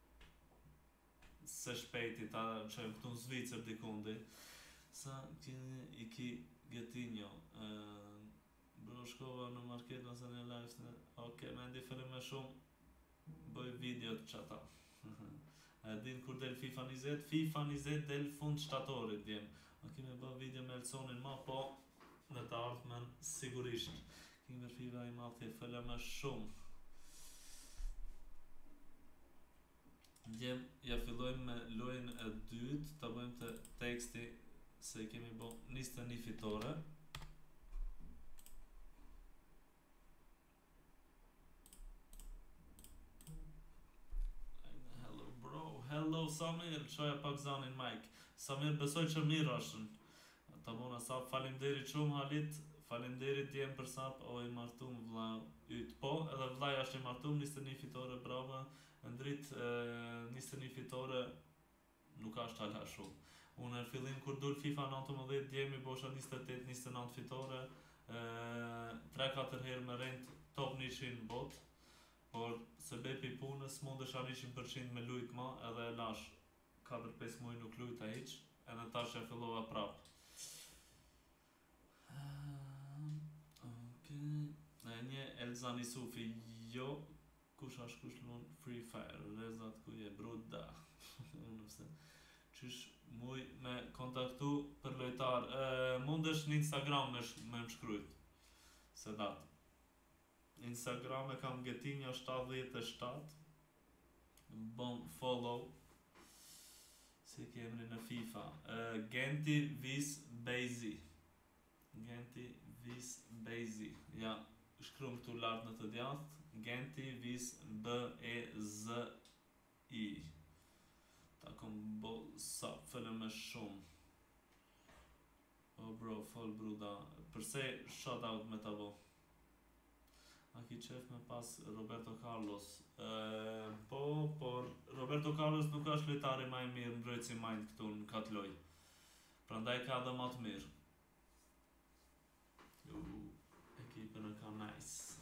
se shpejti ta qojmë këtu në Zvicër dikundi. Sa kini i ki Getinjo. Bro shkova në market nëse një live në... Oke, me ndiferim me shumë bëj video të qata. E din kur del FIFA njëzet? FIFA njëzet del fund shtatorit djem. A kime bë video me Elsonin ma, po në të ardhmen sigurisht. Kime për FIFA i malti e fële me shumë. Djem, ja fillojmë me lojën e dytë, ta bëjmë të teksti se kemi bo njëzet e një fitore. Hello Samir, qoja pak zanin Mike. Samir besoj që mirë ashën. Ta bona sa falimderit shumë Halit, falimderit djem për sap, o i martum vla yt. Po, edhe vllai është i martum, njëzet e një fitore, bravo. Ndrit njëzet e një fitore nuk ashtë hala shumë. Unë në fillim kur dul FIFA nëntëmbëdhjetë djemi bosha njëzet e tetë njëzet e nëntë fitore, tre katër herë me rend top njëqind bot. Por se bepi punës mundesh a njëqind përqind me lujt ma edhe e lash katër pesë muaj nuk lujta hiq edhe tash e fillova prap. Okay. E një Elzani Sufi, jo kush ashtë kush lun Free Fire, rezat ku je bruda. Qysh muj me kontaktu për lojtar, e, mundesh në Instagram me, sh me më shkrujt, se datë. Instagram e kam Getinja shtatëdhjetë e shtatë. Bon follow. Si ke emri në FIFA. Uh, Genti Vis Bezi. Genti Vis Bezi. Ja, shkrum këtu lartë në të djathtë. Genti Vis B E Z I. Ta kom bo sa fële me shumë. Oh bro, fol bruda. Përse shoutout me ta bo? A ki qef me pas Roberto Carlos? E, po, por Roberto Carlos nuk është lojtari ma i mirë në mbrojtësi mind këtu në katë loj. Prandaj ka dhe ma të mirë. U, ekipën e ka nice.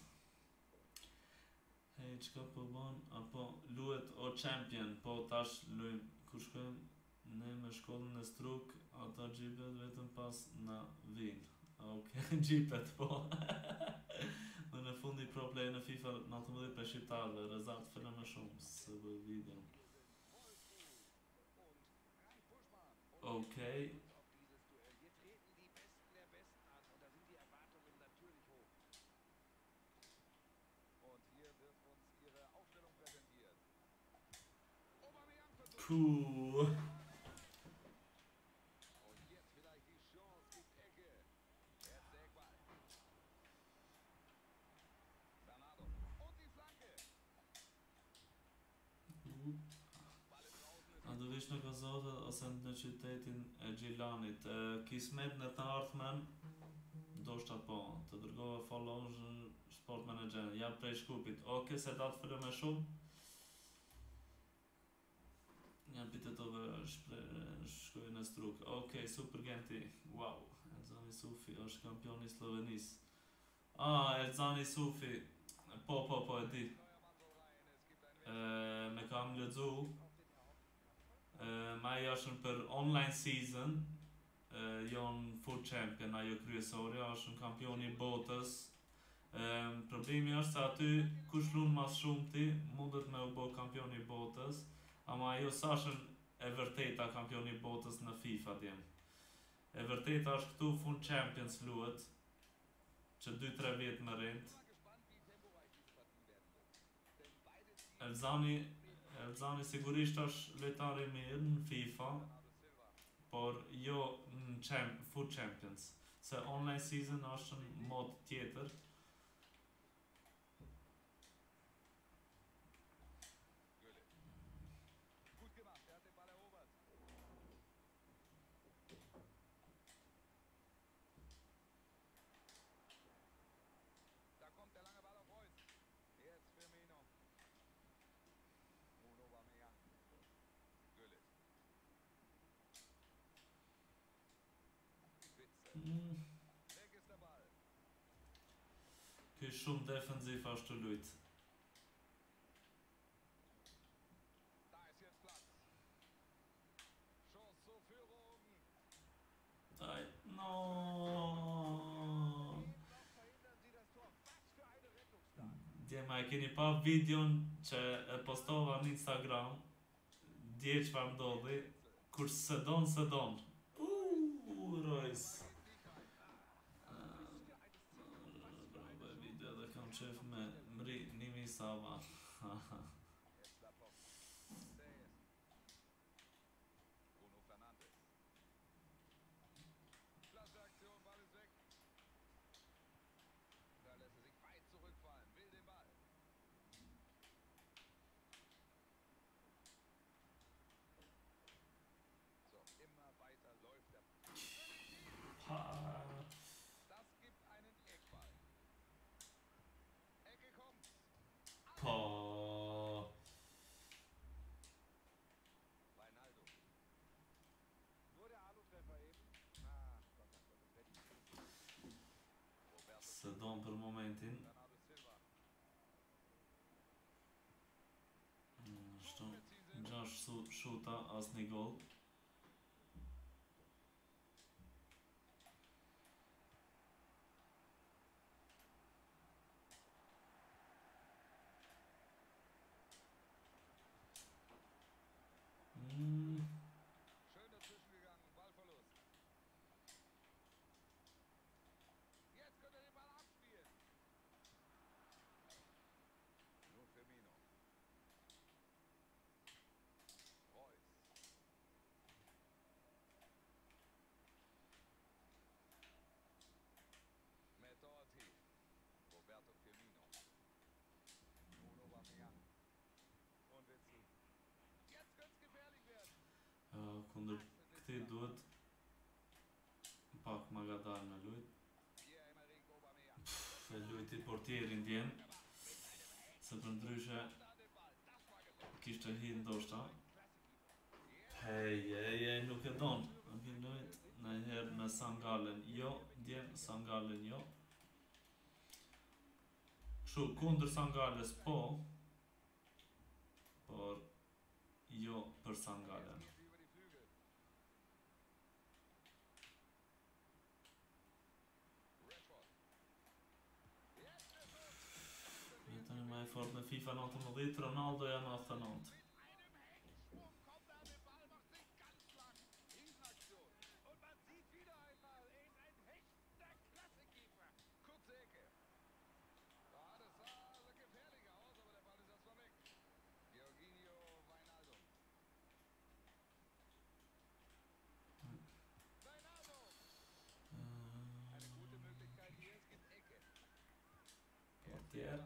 Hej, qka po bon? Apo luet o champion, po tash luim, ku shkojmë ne me shkollën e struk, ata gjipet vetëm pas na vinë. Ok, gjipet po. Dhe në fundi pro play në FIFA nëntëmbëdhjetë për shqiptarëve, rezalt fële me shumë se bëj video. Okej. Puh. A do vish në Kazove ose në qytetin e Gjilanit. E, kismet në të ardhmen, do shta po, të dërgove follow në sport manager, jam prej Shkupit. Oke, se datë fëllë me shumë. Jam pite tove shkoj në struk. Oke, super Genti, wow. Elzani Sufi është kampion i Slovenis. Ah, Elzani Sufi, po, po, po, e di. E, me kam lëdzu. Ma i është për online season, uh, jon food champion, ajo kryesorja, është në kampioni botës. Um, problemi është se aty kush lun mas shumë ti, mundet me u bo kampioni botës, ama ajo sashën e vërteta kampioni botës në FIFA djem. E vërteta është këtu fund champions luet, që dy tre vjetë më rend. Elzani Elzani sigurisht është lojtari mirë në FIFA, por jo në champ, Food Champions, se online season është në mod tjetër. Mm. Ky është shumë defensiv ashtu lut. Aj, no. Djema, e keni pa videon që e postova në Instagram, dje që fa ndodhi, kur se don, se don. Uuu, Royce. Bravo, video dhe kam qef me mri nimi Sava. Pa. Po. Se don për momentin. Mm, Shto, gjash su- shuta, as një gol. Mm. Uh, kundër këti duhet pak ma ga dal me lujt. Pff, e lujti portierin djem, se për ndryshe kishte hi ndoshta. Hej, hej, hej, nuk e don. Në vi lujt në herë me Sangalen, jo, djem Sangalen, jo. Kështu, kundër Sangales po, por jo për Sangalen. Jetën e më e fort në FIFA nëntëmbëdhjetë, Ronaldo ja në nosanta e nëntë. Portier.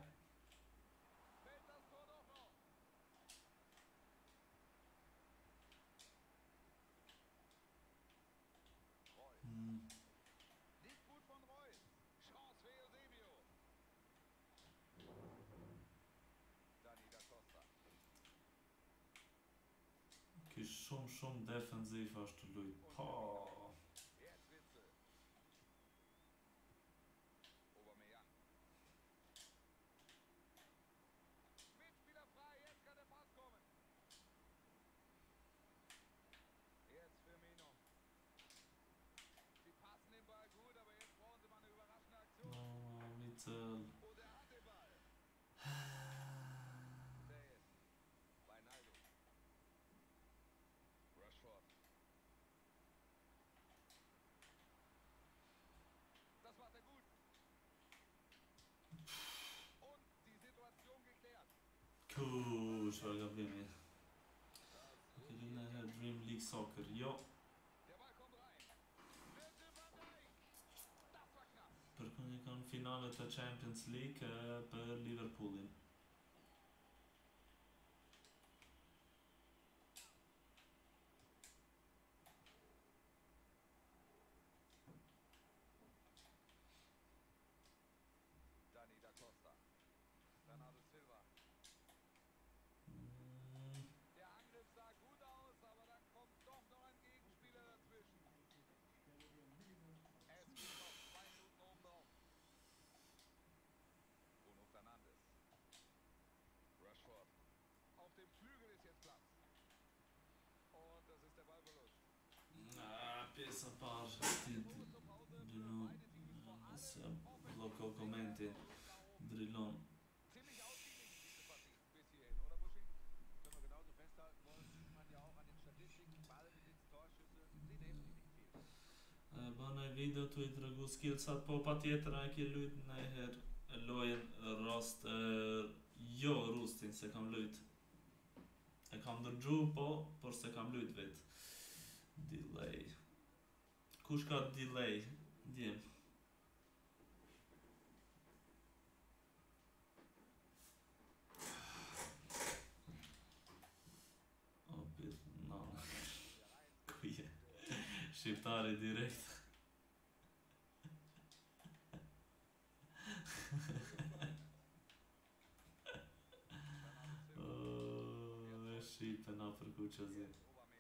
Mm. Ky shumë shumë defensiv ashtu lujt. Po. No, Mitchell. Ku, çfarë gabimi. Kemi në herë Dream League Soccer, jo. Përkën i kanë finalet e Champions League e për Liverpoolin. Mm. Pjesa parë, ti drilon, se bloko komentin, drilon. E bën e video tu i tregu skillsat, po pa tjetër a e ke lujt nëjher lojen Rust, e, jo Rustin, se kam lujt. E kam ndërgju, po, por se kam lujt vet. Delay. Kush ka delay? Djem. O, pit, no. Kuje. Shqiptari direkt. Oh, e shqipe na për ku që zi.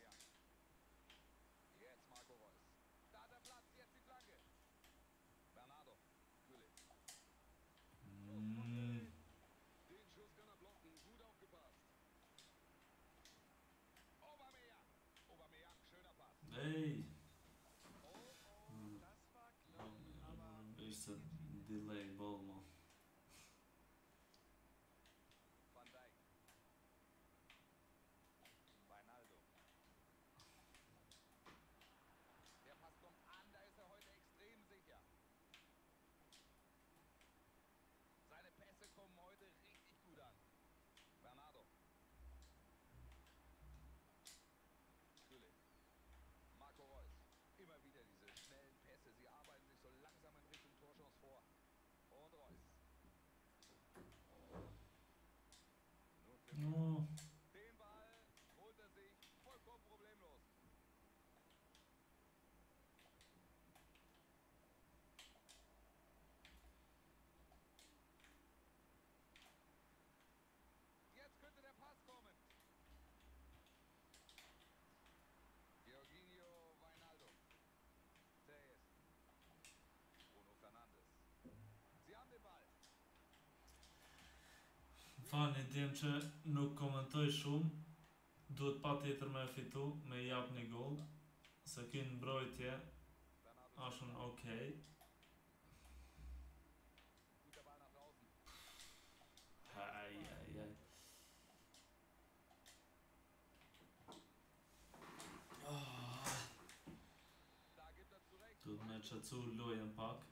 Mm. Ej! Mm. Ishte delay ball, mo. No. Fani, djem që nuk komentoj shumë, duhet pa tjetër me fitu, me jap një gol, se kënë mbrojtje, ashun okej. Aj, aj, aj. Ah. Duhet me qëcu lojen pak.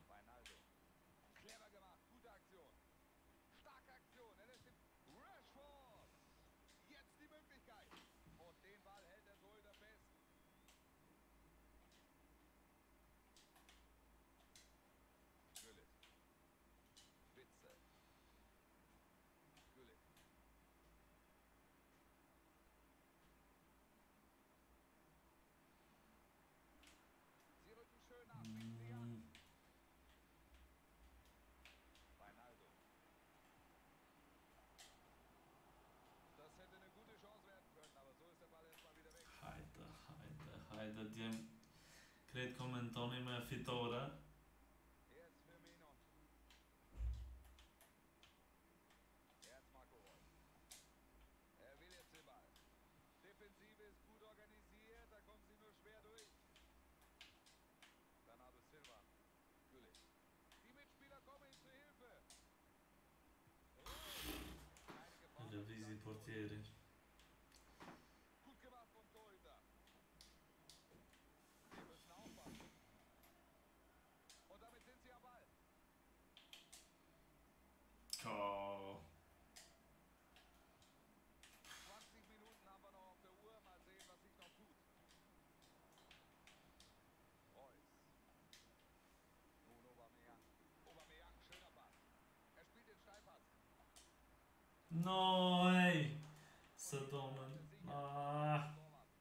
Mm. Hajde, hajde, hajde, djem krejt komentoni me fitore. Revizi portieri. Oh. No, ej! Se domen. Ah.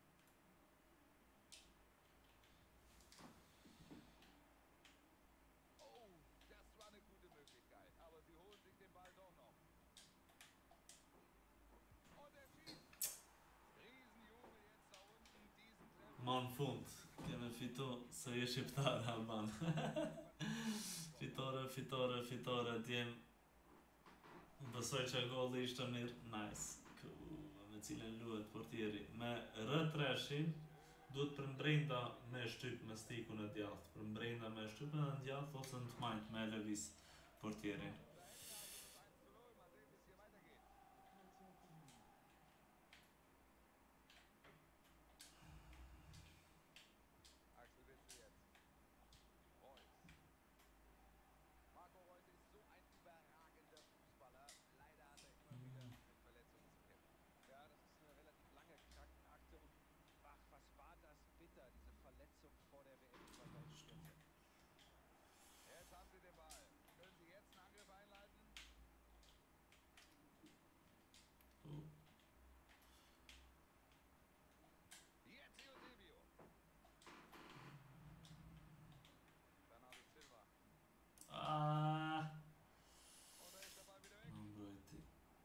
Ma në fund, keme fitu se je shqiptar Alban. Fitore, fitore, fitore, djem. Besoj që golli ishte mirë, nice. Ku, me cilën luhet portieri. Me R tre-shin, duhet për mbrenda me shtyp me stikun e djathtë, për mbrenda me shtyp edhe në djathtë ose në të majt me lëviz portierin. Ah. Mbrojti.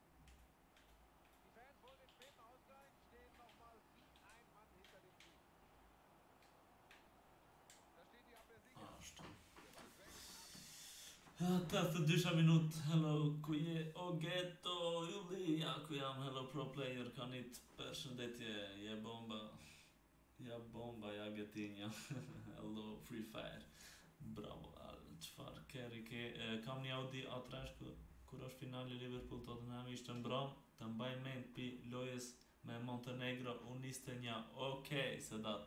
Ashtu. tetëdhjetë e dy minut, hello, ku je? O Ghetto, Ylli, ja ku jam, hello pro player, kanit, përshëndetje, je bomba, ja bomba, ja Ghetinja, hello Free Fire, bravo, qfar keri ke, e, kam një Audi A tre kur, kur është finali Liverpool Tottenham ishte mbram, të mbaj mend pi lojës me Montenegro, unë niste një, okej, se dat.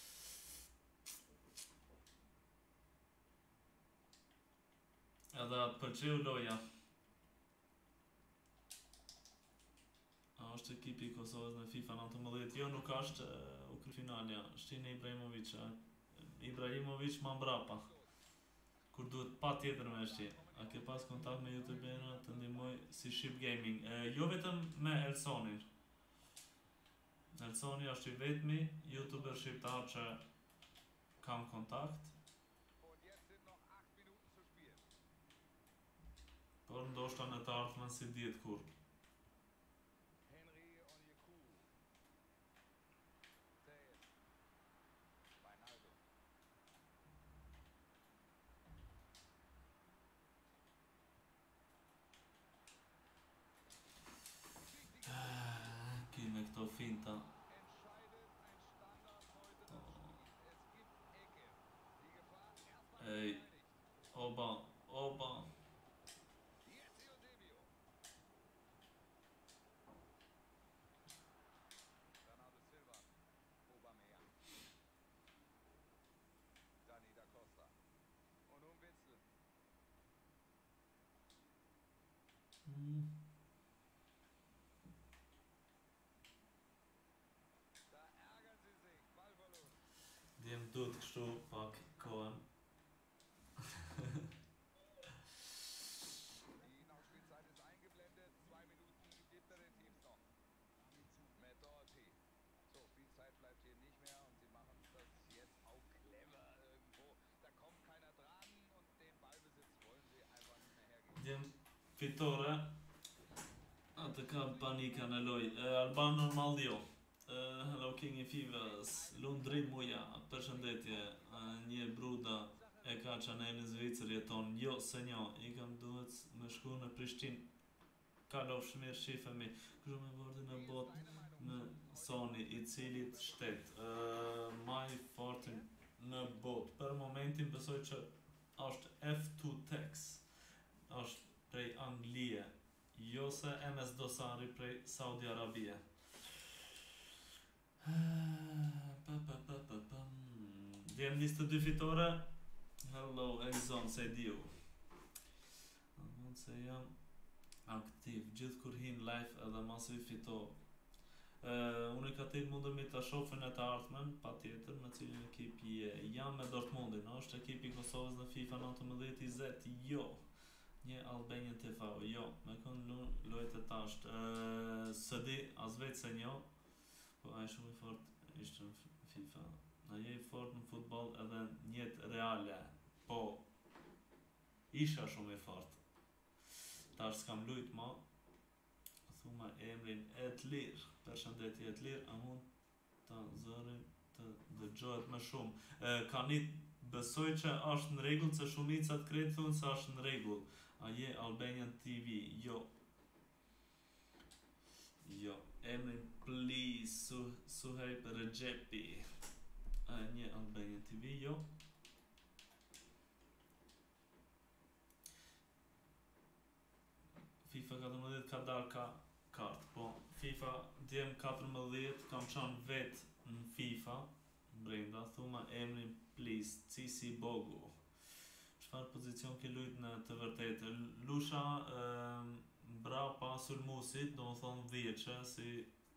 Edhe atë pëlqeu loja. A është ekipi i Kosovës në FIFA nëntëmbëdhjetë? Jo, nuk është u kry finalja. Shtine Ibrahimovic, a? Ibrahimovic ma mbrapa. Kur duhet pa tjetër me shti. A ke pas kontakt me YouTuberë të ndihmoj si Ship Gaming? E, jo vetëm me Elsonin. Elsoni është i vetmi YouTuber shqiptar që kam kontakt. Por ndoshta në të ardhmen si dihet kur. Ki me këto finta. Ej, oba, oba. Mm. Djem duhet kështu pak kohën. Djem fitore. Atë ka panika në loj. E, Alban normal jo. E, hello King i Fivas. Lundrim muja. Përshëndetje. E, një bruda e ka chanelin Zvicër jeton. Jo, se njo. I kam duhet me shku në Prishtinë. Kalov shmirë shifemi. Kështu me vërdi në bot në Sony i cilit shtet. E, maj fortin në bot. Per momentin besoj që është F two Tex. është prej Anglie, jo se M S Dosari prej Saudi Arabie. Djem njëzet e dy fitore. Hello, Exxon, se diu. Mund se jam aktiv, gjithë kur hin live edhe masu i fito. Uh, unë i ka til mundemi të shofën e të ardhmen, pa tjetër në cilin ekipi je. Jam me Dortmundin, është ekipi Kosovës në FIFA nëntëmbëdhjetë njëzet, jo. Një Albanian T V, jo, me kënë lojt e tasht. Uh, së di, as vetë se njo, po a i shumë i fort ishte në FIFA. A je i fort në futbol edhe njët reale, po isha shumë i fort. Tash s'kam lujt ma, thuma emrin Etlir, përshëndetje Etlir, a mund të zërin të dëgjohet më shumë. E, ka një besoj që është në regull, se shumicat kretë thunë se është në regull. A je Albanian T V? Jo. Jo. Emrin please, su, Suhejb Rexhepi. FIFA, djem katërmbëdhjetë, kam qanë vet në FIFA, brenda, thuma emrin please, Cisi Bogu. Çfarë pozicion ke lujt në të vërtetë? Lusha ëm mbrapa sulmusit, do më thonë dhjeçe, si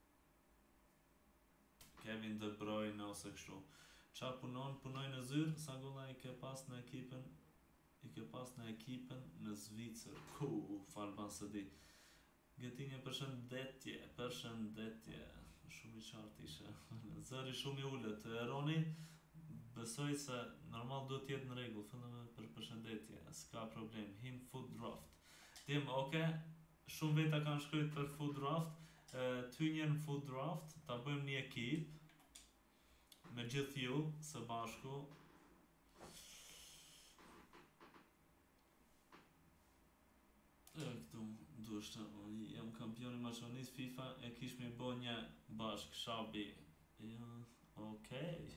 Kevin De Bruyne ose kështu. Qa punon? Punoj në zyrë, sa golla i ke pas në ekipën i ke pas në ekipën në Zvicër. Ku, falban së di. Gëtinje përshëndetje, përshëndetje. Shumë i qartë ishe. Zëri shumë i ulët. Roni, besoj se normal do t'jetë në rregull, fillon me për përshëndetje, s'ka problem. Him food draft. Dim, oke, shumë veta kanë shkruajtur për food draft. Ty njën food draft, ta bëjmë një ekip me gjithë ju së bashku. E këtu dushta, jam kampioni maqonis FIFA, e kish me bo një bashk, Shabi. Ja, okej.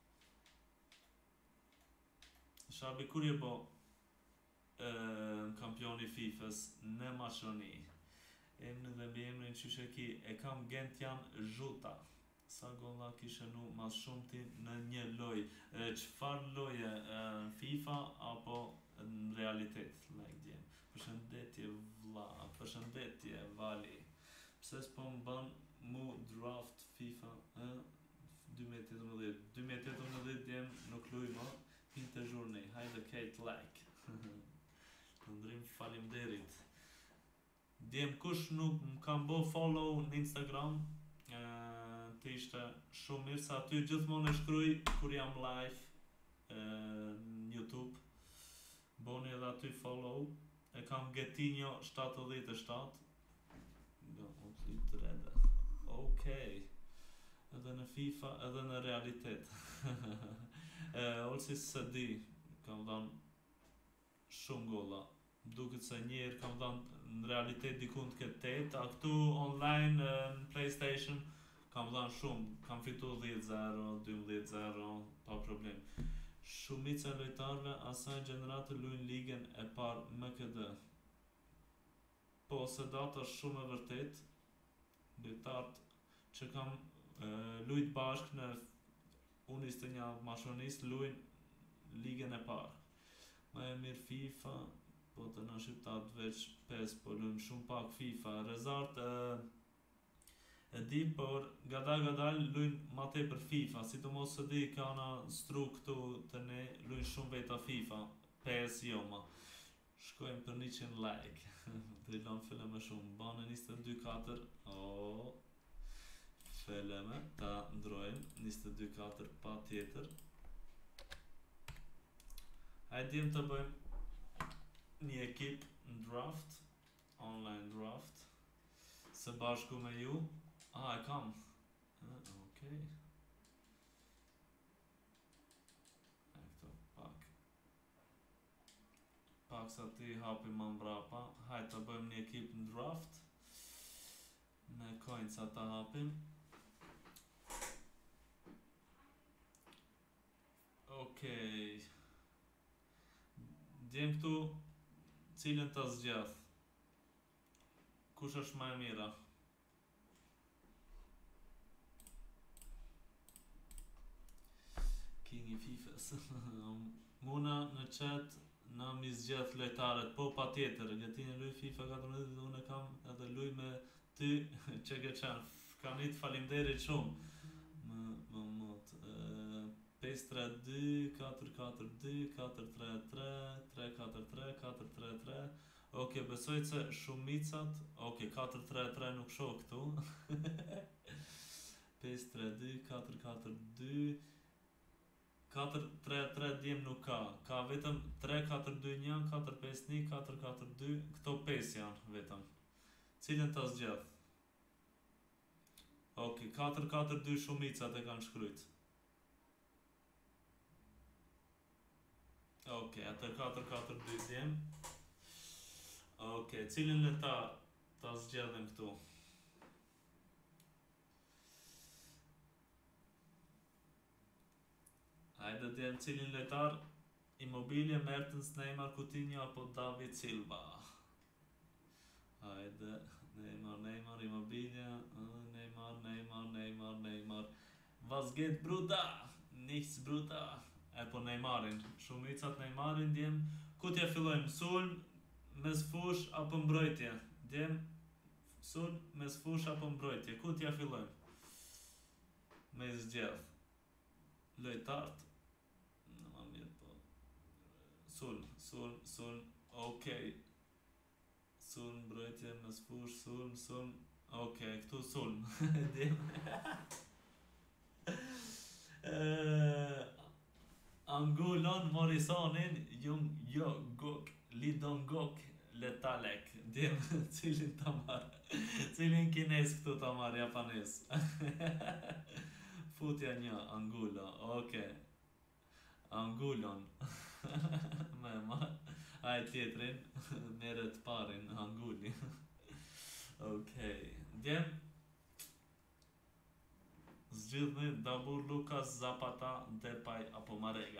Shabi, kur je bo e, kampioni FIFA-s në maqoni? Emrin dhe mbi emrin qyshe ki, e kam Gentian Zhuta. Sa golla kishe nu mas shumti në një loj. E, qfar loje, e, FIFA apo në realitet, like djem. Përshëndetje vlla, përshëndetje Vali. Pse s'po më bën mu draft FIFA, e? dy mijë e tetëmbëdhjetë. dy mijë e tetëmbëdhjetë djem nuk luj më, hin të zhurni, hajde Kate like. Të ndrim falimderit. Djem kush nuk më kam bo follow në Instagram, e, të ishte shumë mirë, sa aty gjithmonë e shkruj kur jam live e, në YouTube. Boni edhe aty follow. E kam Getinjo shtatëdhjetë e shtatë. Jo, o të reda. Okej. Edhe në FIFA, edhe në realitet. e, Olsi së di, kam dhanë shumë golla. Duket se njerë kam dhanë në realitet dikun të këtë tetë, a këtu online në PlayStation kam dhanë shumë. Kam fitu dhjetë zero, dymbëdhjetë zero, pa problem. Shumica e lojtarëve asaj gjenerate luajnë ligën e parë M K D. Po, se data është shumë e vërtet. Lojtarët që kam e, lujt bashk në U njëzet e një mashonis luajnë ligën e parë. Ma e mirë FIFA, po të në shqiptat veç pes, po luajmë shumë pak FIFA. Rezart e, e di, por gada gada luajnë ma tepër FIFA, sidomos se di ka na stru këtu të ne, luajnë shumë veta FIFA, P S jo ma. Shkojmë për njëqind like. Drilon fillem me shumë, bane njëzet e dy katër, o, filleme, ta ndrojmë, njëzet e dy katër pa tjetër. Hajdim të bëjmë një ekip në draft, online draft, së bashku me ju. Ah, e kam. Ah, okej. E këto pak. Pak sa ti hapim më mbrapa. Hajtë të bëjmë një ekip në draft. Me coin sa ta hapim. Okej. Djem këtu cilën të zgjath. Kush është më e mira? King i FIFA-s. Muna në chat na mi zgjedh lojtarët, po pa tjetër, Gëtin e luj FIFA katërmbëdhjetë, unë e kam edhe luj me ty që ke qenë. Kanit falimderit shumë. Më, më mot. pesë tre dy, katër katër dy, katër tre tre, tre katër tre, katër tre tre. Oke, besoj se shumicat, oke, katër tre tre nuk shoh këtu. pesë tre dy, katër katër dy, katër tre tre djem nuk ka, ka vetëm tre katër dy një, katër pesë një, katër katër dy, këto pesë janë vetëm. Cilën ta zgjedh? Ok, katër katër dy shumicat e kanë shkrujt. Ok, atë katër katër dy djem. Ok, cilën le ta, ta zgjedhim këtu? Hajde djem cilin lojtar, Immobilie, Mertens, Neymar, Coutinho apo David Silva. Hajde, Neymar, Neymar, Immobilie, Neymar, Neymar, Neymar. Was geht, Bruder? Nichts, Bruder. E po Neymarin. Shumicat Neymarin djem. Ku t'ja fillojmë? Sulm, mes fush apo mbrojtje? Djem, sulm, mes fush apo mbrojtje? Ku t'ja fillojmë? Me zgjedh. Lojtart. Në ma mirë po. Sulm, sulm, sulm. Okej. Sulm, mbrojtje, mes fush, sulm, sulm. Okej, këtu sulm. Djem. Angulon Morisonin, Jung Jo Gok, Lidon Gok, Letalek. Djem, cilin ta marrë? Cilin kines këtu ta marrë, japanes? Futja një, Angulo, okej. Angulon. Me ma, aj tjetrin, meret parin, Anguli. Okej. Djem, zgjidhni Dabur, Lukas, Zapata, Depay apo Marega.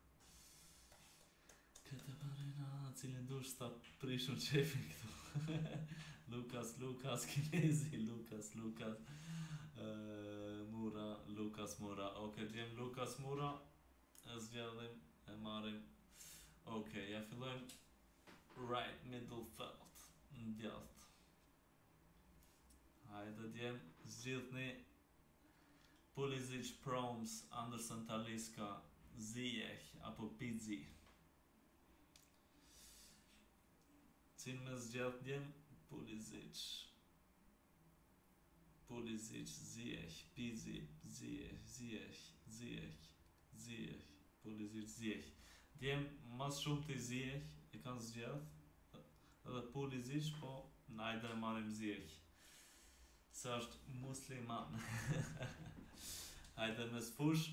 Këtë parena, cilin dush ta prishun qefin këtu. Lukas, Lukas, Kinezi, Lukas, Lukas. Uh, Mura, Lukas Mura. Okej, djem Lukas Mura. E zgjedhim, e marrim. Okej, ja fillojmë right middle felt. Në djath. Hajde djem, zgjidhni Pulisic, Proms, Anderson, Talisca, Ziyech apo Pizzi. Cilë me zgjedh djem? Pulisic. Pulisic, Ziyech, Pizzi, Ziyech, Ziyech, Ziyech, Ziyech, Pulisic, Ziyech. Djem, mas shumë të Ziyech, e kanë zgjedh, edhe Pulisic, po najde e marim Ziyech. Se është musliman. Hajde mes fush,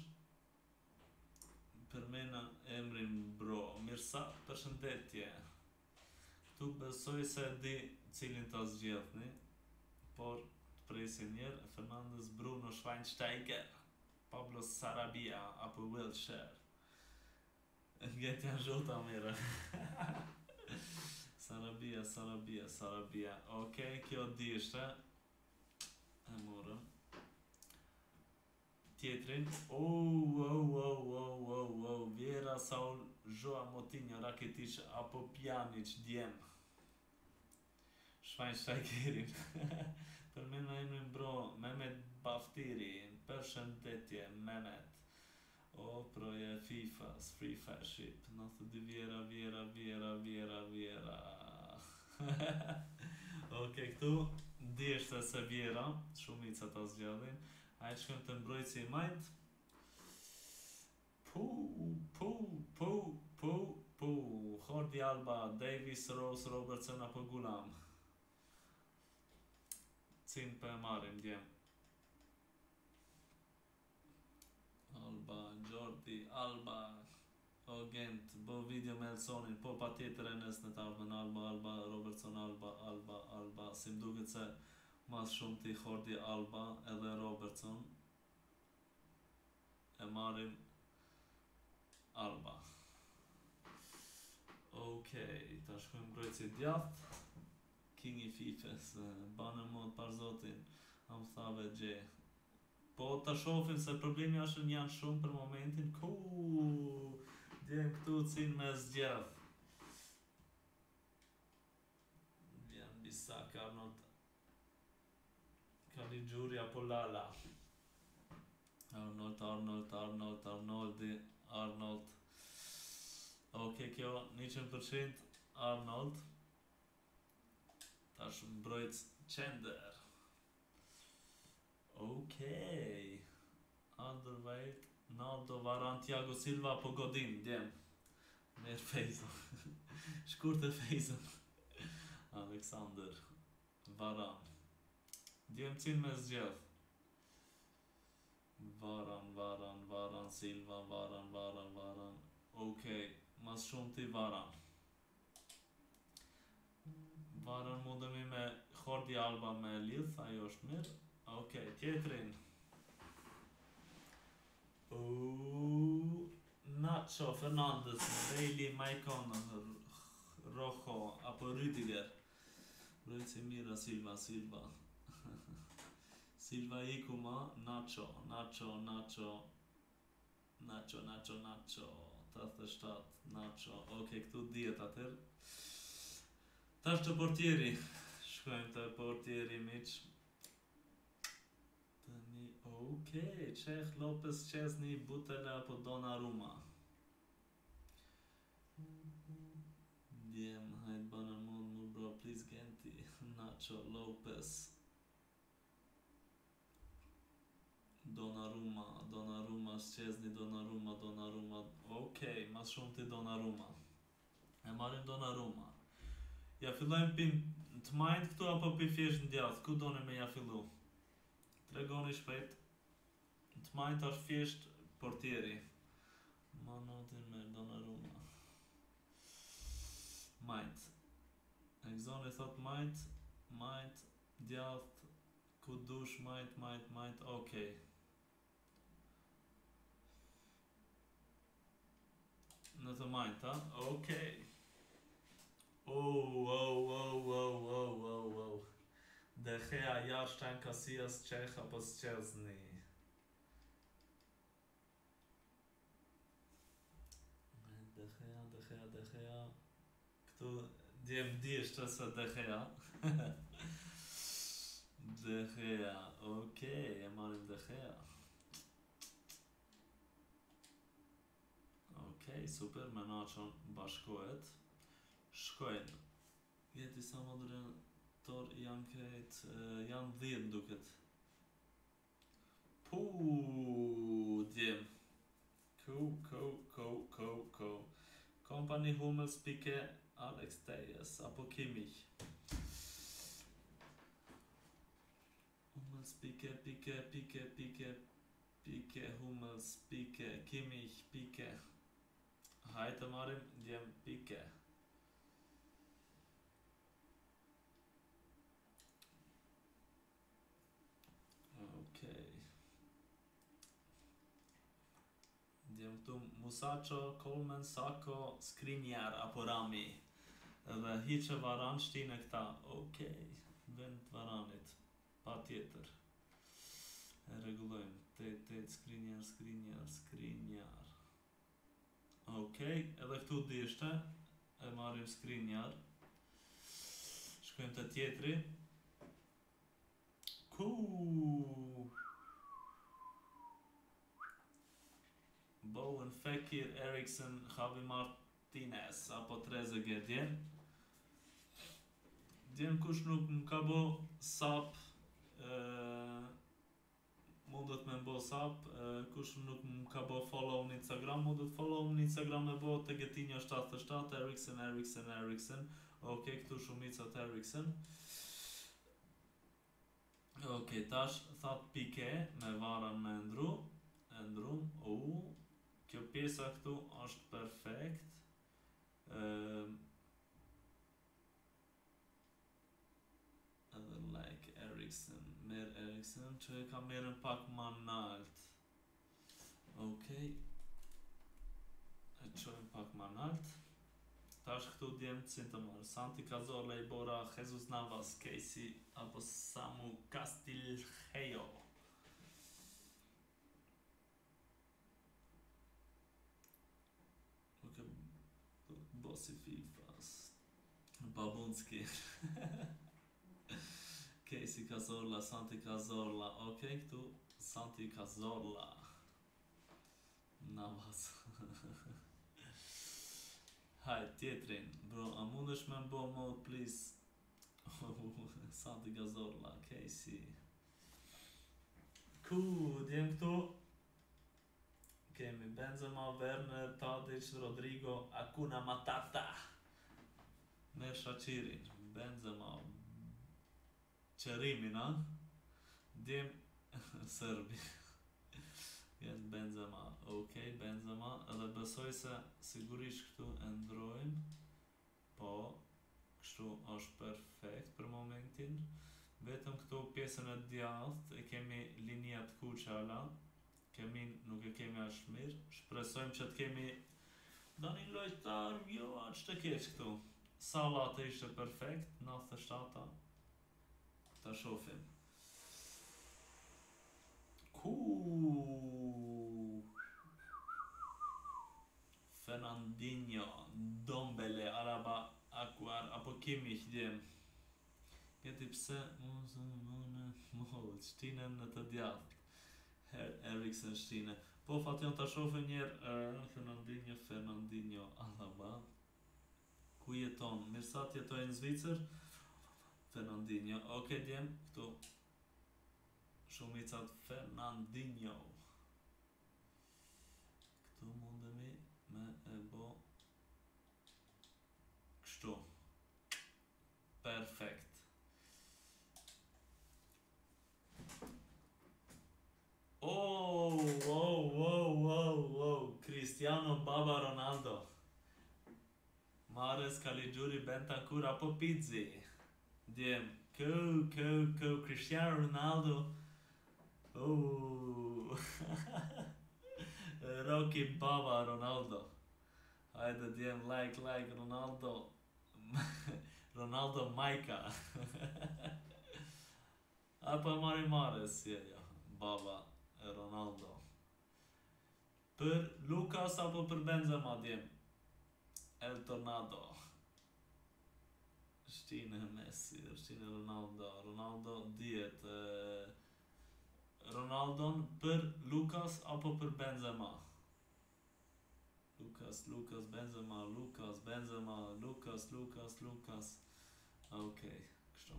përmena emrin bro, Mirsat, përshëndetje. Tu besoj se di cilin ta zgjedhni, por presin njerë, Fernandes, Bruno, Schweinsteiger, Pablo Sarabia apo Wilshere. Nget janë zhota mire. Sarabia, Sarabia, Sarabia. Okej, kjo di ishte. E morëm. Tjetrin. Oh, oh, oh, oh, oh, oh. Vjera, Saul, Joa, Motinho, Rakitic apo Pjanic, djem. Schweinsteigerin. Përmena emrin bro, Mehmet Baftiri, përshëndetje, Mehmet. O, proje FIFA, Free Fireship, nëntë dy Vjera, Vjera, Vjera, Vjera, Vjera. Okej, këtu, ndjeshte se Vjera, shumica ta zgjadhin. Hajtë shkëm të mbrojtësi i majtë. Pu, pu, pu, pu, pu. Jordi Alba, Davis, Rose, Robertson apo Gulam. Cin për e marim, djem. Alba, Jordi, Alba, o Gent, bo video me Elsonin, po pa tjetër e nes në të ardhmen Alba, Alba, Robertson, Alba, Alba, Alba, si mduket se mas shumë ti Jordi Alba edhe Robertson, e marim Alba. Okej, ta shkojmë grojci djath, King i Fifes, banë mod par zotin, am thave gje. Po ta shofim se problemi është janë shumë për momentin. Ku djem këtu cin me zgjedh. Vjen Bisaka, Arnold, Caligiuri apo Lala. Arnold, Arnold, Arnold, Arnoldi, Arnold. Okej, kjo njëqind përqind Arnold. Tash mbrojt qender. Okej. Underweight, Naldo, Varan, Thiago Silva apo Godin, djem. Merë fejzën. Shkurte fejzën. Alexander, Varan. Djem cin me zgjedh. Varan, Varan, Varan, Silva, Varan, Varan, Varan. Okej, mas shumë ti Varan. Varan mundemi me Jordi Alba me lidh, ajo është mirë. Okej, tjetrin. Uuu, Nacho, Fernandes, Bailey, Maicon, Rojo apo Rüdiger. Brojtësi mira, Silva, Silva. Silva Ikuma, Nacho, Nacho, Nacho, Nacho, Nacho, Nacho, tetëdhjetë e shtatë, Nacho, okej, këtu dihet atër. Tash të portieri, shkojmë të portieri miq. Tani, okej, Çeh, Lopez, Szczesny, Butele apo Donnarumma. Djem, hajt banë mund mu bro, please Genti, Nacho, Lopez. Donnarumma, Donnarumma, Szczesny, Donnarumma, Donnarumma. Okej, mas shumë ti Donnarumma. E marrim Donnarumma. Ja fillojmë pim të majt këtu apo pi thjesht në djath? Ku doni me ja fillu? Tregoni shpejt. Të majt është thjesht portieri. Manotin me Donnarumma. Majt. Egzoni thot majt, majt, djath, ku dush, majt, majt, majt, okej. Në të majt, ha? Okej. Oh, oh, oh, oh, oh, oh, oh. De Gea, Jarstein, Casillas, Čeh apo Szczesny. De Gea, De Gea, De Gea. Këtu djem disht se De Gea. De Gea, okej, e marrim De Gea. Okej, super, me Nachon bashkohet. Shkojnë. Jeti sa moderator janë krejt, uh, janë dhjetë duket. Puu, djem. Ku, ku, ku, ku, ku. Kompany, Hummels, Pique, Alex Tejes, apo Kimmich. Hummels, Pique, Pique, Pique, Pique, Pique, Hummels, Pique, Kimmich, Pique. Hajtë marim, djem Pique. Okej. Djem këtu Musacho, Coleman, Sako, Skriniar apo Rami. Edhe hiqe Varan shtin e këta. Okej, vend Varanit. Pa tjetër. E rregullojmë. Tet, tet, Skriniar, Skriniar, Skriniar. Okej, edhe këtu dishte. E marrim Skriniar. Shkojmë të tjetri. Ku? Bowen, Fekir, Eriksen, Javi Martinez apo Trezeguet djen. Djen kush nuk më ka bo sap, e, mundet me mbo sap, e, kush nuk më ka bo follow në Instagram, mundet follow në Instagram me bo të Getinjo shtatëdhjetë e shtatë, Eriksen, Eriksen, Eriksen. Okej, këtu shumicat Eriksen. Okej, tash that Pique me Varan me ndru. Ndru, u. Kjo pjesa këtu është perfekt. Uh, edhe like Eriksen, merr Eriksen që e ka merrën pak ma nalt. Okej. E qojmë pak ma nalt. Tash këtu djemë që të marrë. Santi Cazorla, Iborra, Jesus Navas, Casey apo Samu Castilhejo. Bossi Fifas. Babunski. Casey Cazorla, Santi Cazorla. Okej, këtu Santi Cazorla. Navas. Hajt, tjetrin. Bro, a mundesh me mbo mode, please? Santi Cazorla, Casey. Ku, djem këtu. Kemi Benzema, Werner, Tadic, Rodrigo, Akuna Matata. Merr Shaqirin, Benzema, Qerimin, a? Djem Serbi. Jen Benzema, okej, Benzema, edhe besoj se sigurisht këtu e ndrojmë. Po, kështu është perfekt për momentin. Vetëm këtu pjesën e djathtë e kemi linjat kuqala. Kemi, nuk e kemi ashtë mirë. Shpresojmë që të kemi do një lojtar, jo aq të keq këtu. Salla të ishte perfekt, nëntëdhjetë e shtatë. Ta shofim. Ku Fernandinho, Dombele, Araba, Akuar, apo Kimmich djem. Gjeti pse mos më mos shtinën në të djathtë. Eriksen shtine. Po fation ta shohë njerë uh, Fernandinho, Fernandinho, Alaba. Ku jeton? Mirsat jetoj në Zvicër. Fernandinho. Oke djem, këtu. Shumicat Fernandinho. Këtu mundemi me e bo kështu. Perfekt. Oh, wow, wow, wow, wow. Cristiano Baba Ronaldo. Mares Caligiuri Bentancur apo Pizzi. Djem, kë, kë, kë, Cristiano Ronaldo. Oh. Rocky Baba Ronaldo. Hajde djem, like, like, Ronaldo. Ronaldo Majka. Apo mari mares, si e jo. Baba Ronaldo. Për Lukas apo për Benzema djem? El Tornado. Shtine Messi, shtine Ronaldo. Ronaldo dihet. Ronaldon për Lukas apo për Benzema? Lukas, Lukas, Benzema, Lukas, Benzema, Lukas, Lukas, Lukas. Okej, kështu.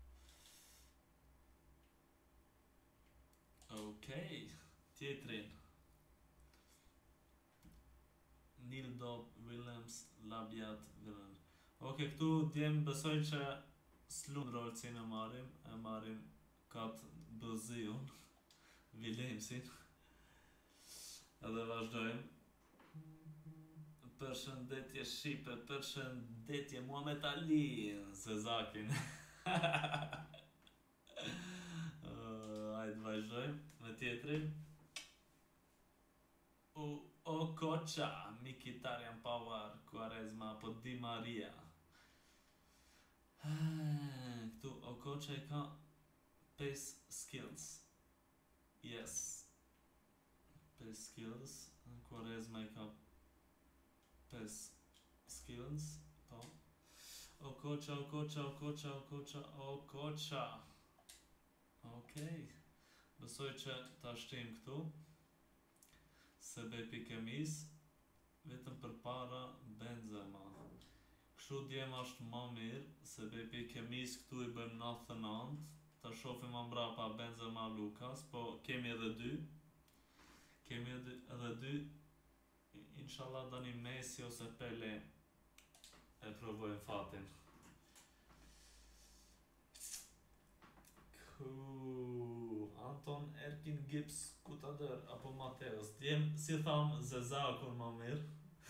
Okej, tjetrin. Nildo Willems Labiat Willen. Oke, këtu djem besoj që s'lun rolcin e marim, e marim kat Bëziun, Willemsin. Edhe vazhdojmë. Përshëndetje Shqipe, përshëndetje Muhamet Ali, Zezakin. uh, Ajde vazhdojmë me tjetrin. O, o Koqa, Mkhitaryan Pawar, Quaresma apo Di Maria. Këtu o Koqa i ka pace skills. Yes. Pace skills. Quaresma i ka pace skills. Po. O Koqa, o Koqa, o Koqa, o Koqa, o Koqa. Okej. Besoj që ta shtim këtu. Se Bepikemis vetëm për para Benzema. Kështu djem është më mirë se Bepikemis këtu i bëjmë nëntëdhjetë e nëntë. Ta shohim më mbrapa Benzema Lukas, po kemi edhe dy. Kemi edhe dy. Inshallah dani Messi ose Pele e provojmë fatin. Ku Anton Erkin Gibbs Kutader apo Mateus. Djem si tham Zezakun më mirë.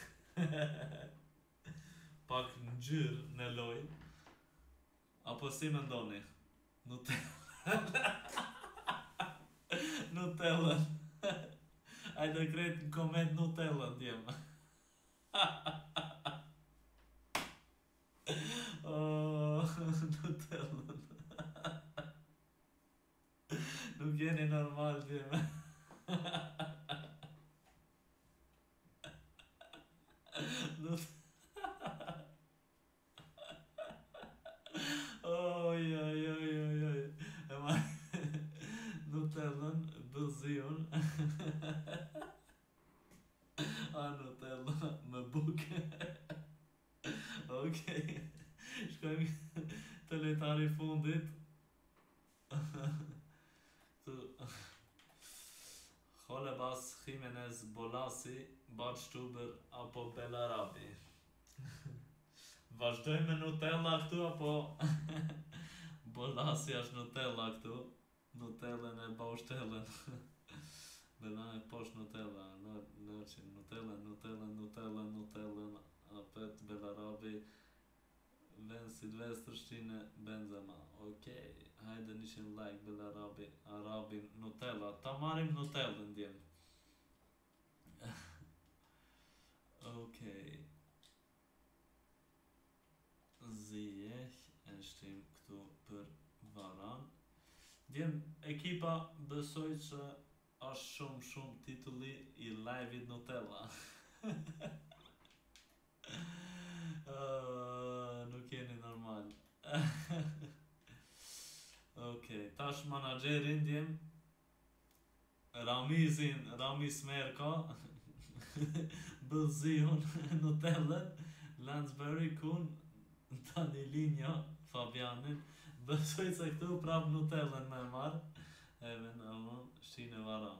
Pak në gjyrë në loj. Apo si me ndoni? Nutella. Nutella. Ajde krejt në koment Nutella djem. Oh, Nutella. Nuk jeni normal djem. Oj, oj, oj, oj, oj. E ma Nutellën, Bëziun. A Nutella me buke. Okej. Shkojmë të lojtari fundit. Holebas, Jimenez, Bolasi, Badstuber apo Belarabi. Vazhdojmë me Nutella këtu apo Bolasi është Nutella këtu. Nutellën e Baushtellën. Bela e posh Nutella, Lërqin, Nutellën, Nutellën, Nutellën, Nutellën, apet Belarabi, Ven Silvestr shtine Benzema. Okej, hajde nishin like Belarabi, Arabin, Nutella. Ta marim Nutellën djem. Okej. Ziyech e shtim këtu për Varan. Djem ekipa besoj që është shumë shumë titulli i live-it Nutella. uh, nuk jeni normal. Okej, tash manaxherin ndjem Ramizin, Ramiz Merka, Bëziun, Nutellën, Lansbury kun Danilinho, Fabianin, besoj se këtu prap Nutellën me marr, e me në më shqinë e varan.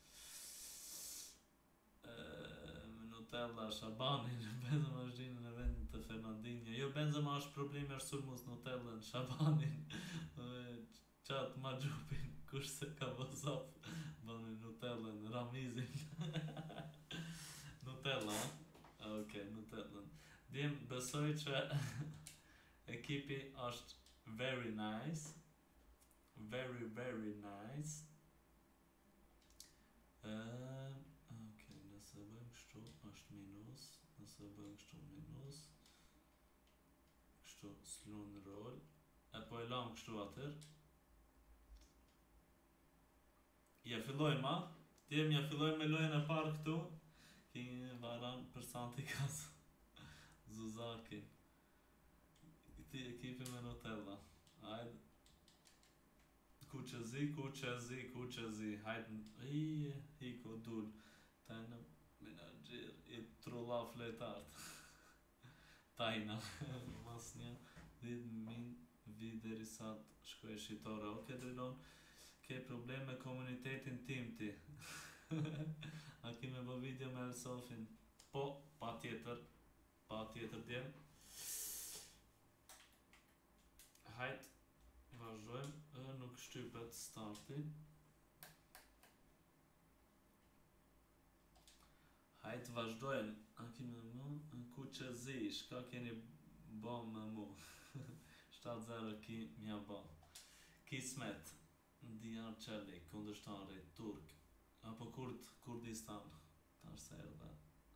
Nutella, Shabanin, Benzema është gjinë në vend të Fernandinho. Jo, Benzema është problemi është sulmus Nutellën, Shabanin, qatë ma gjupin, kush se ka vëzap, bëni Nutellën, Ramizin. Nutella, ok, Nutellën. Djem, besoj që ekipi është very nice, very, very nice. Uh, ok, nëse bëjmë kështu është minus, nëse bëjmë kështu minus, kështu s'lun rol, e po e lam kështu atër. Ja fillojma, djem ja fillojmë me lojën e parë këtu, kini varan për Santikas, Zuzaki, këti ekipi me Nutella, hajde. Kuqezi, kuqezi, kuqezi, hajtë në... Ije, hiko dull, tajna menaxher i trulla fletartë. Tajna, mas një, dhjetë min videri sa të shkoj shqitore. Oke, Drilon, ke problem me komunitetin tim ti. A ki me bë video me Elsofin? Po, pa tjetër, pa tjetër djem. Hajtë. Vazhdojmë, e nuk shtypet starti. Hajtë vazhdojmë, a kime mu, në kuqezi, shka keni bo me mu. shtatë zero ki mja bo. Kismet, Diar Qeli, kundështari, Turk, apo Kurd, Kurdistan, tash se erdhe.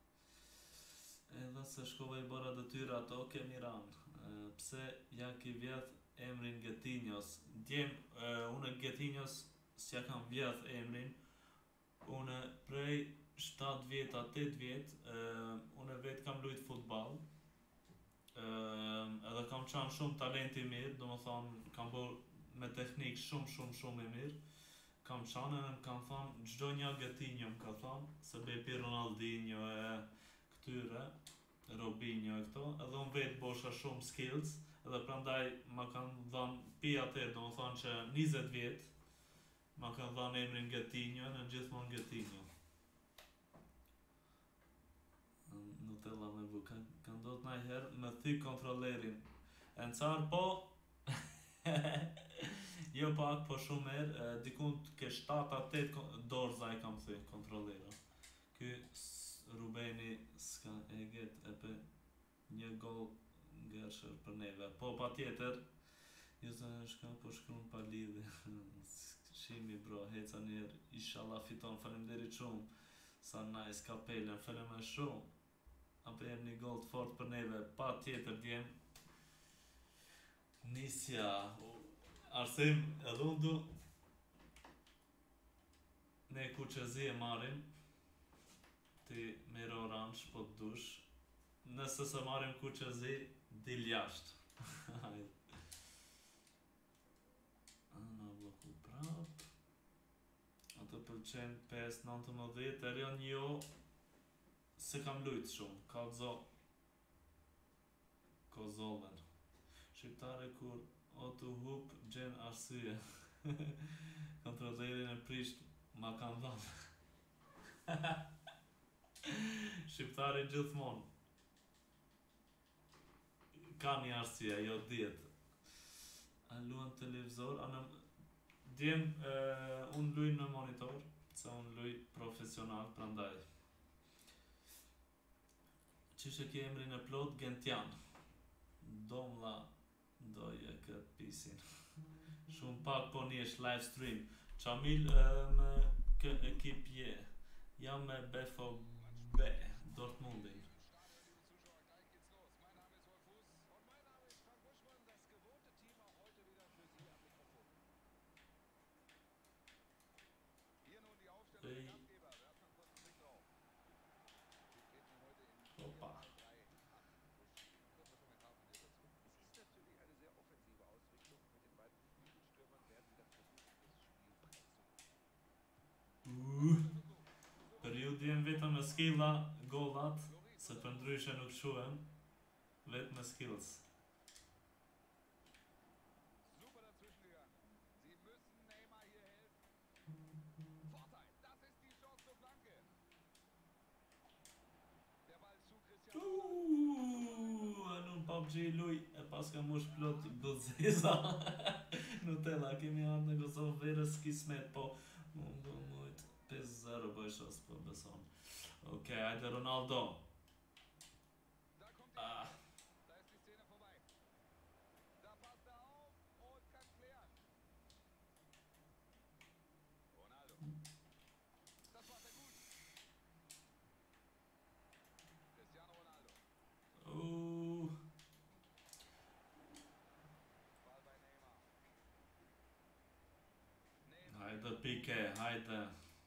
Edhe se shkova i bora detyrat, oke Miran, e, pse ja ki vjedh emrin Getinjos. Djem, uh, unë Getinjos s'ja kam vjedh emrin, unë prej shtatë vjet a tetë vjet, uh, unë vetë kam lujt futball, uh, edhe kam qanë shumë talent i mirë, do më thonë kam bërë me teknik shumë shumë shumë i mirë, kam qanë edhe më kam thonë gjdo një Getinjo më ka thonë, se bepi Ronaldinho e këtyre, Robinho e këto, edhe unë vetë bosha shumë skills, edhe prandaj ma kanë dhanë pi atër, do më thonë që njëzet vjet, ma kanë dhanë emrin Getinjo, në gjithmonë Getinjo. Nutella me bu, kanë kan do të najherë me thy kontrolerin. E në carë po, jo pak, po shumë erë, dikun ke shtatë a tetë dorza i kam thy kontrolera. Ky Rubeni s'ka e get e pe një gol Gershër për neve, po pa tjetër, ju se shka po shkruan pa lidhe, shimi bro, heca njerë, inshallah fiton, faleminderit shumë, sa nice kapelen, falem e shumë, apo jem një gol të fort për neve, pa tjetër djem, nisja, arsim edhe unë du, ne kuqezi e marim, ti mire orange, po të dush, nëse se marim kuqezi, dil jashtë. Ana bloku prap. Ato pëlqen pesë nëntëmbëdhjetë, erion jo se kam lujt shumë, ka dzo Kozovën. Shqiptare kur o të hup gjen arsye. Kontrolerin e prisht ma kanë dhanë. Shqiptare gjithmonë ka një arsye, jo djetë. A luan televizor, a në... Djem, unë luj në monitor, se unë luj profesional, prandaj. Qishe ki emrin e plot, Gentian. Domla, doje këtë pisin. Shumë pak po njesh live stream. Qamil me kë ekip je. Jam me B F B, Dortmundin. me skilla gollat, se për ndryshe nuk shuhem, vetë me skills. Uuuu, a nuk P U B G luj, e pas ka mush plot bëzeza. Nutella, kemi ardhë në Kosovë verës, s'ki smet, po mu mu mujt pesë zero bëjsh as po beson. Okej, hajde Ronaldo. Ah. Uh. Hajde Pique, hajde.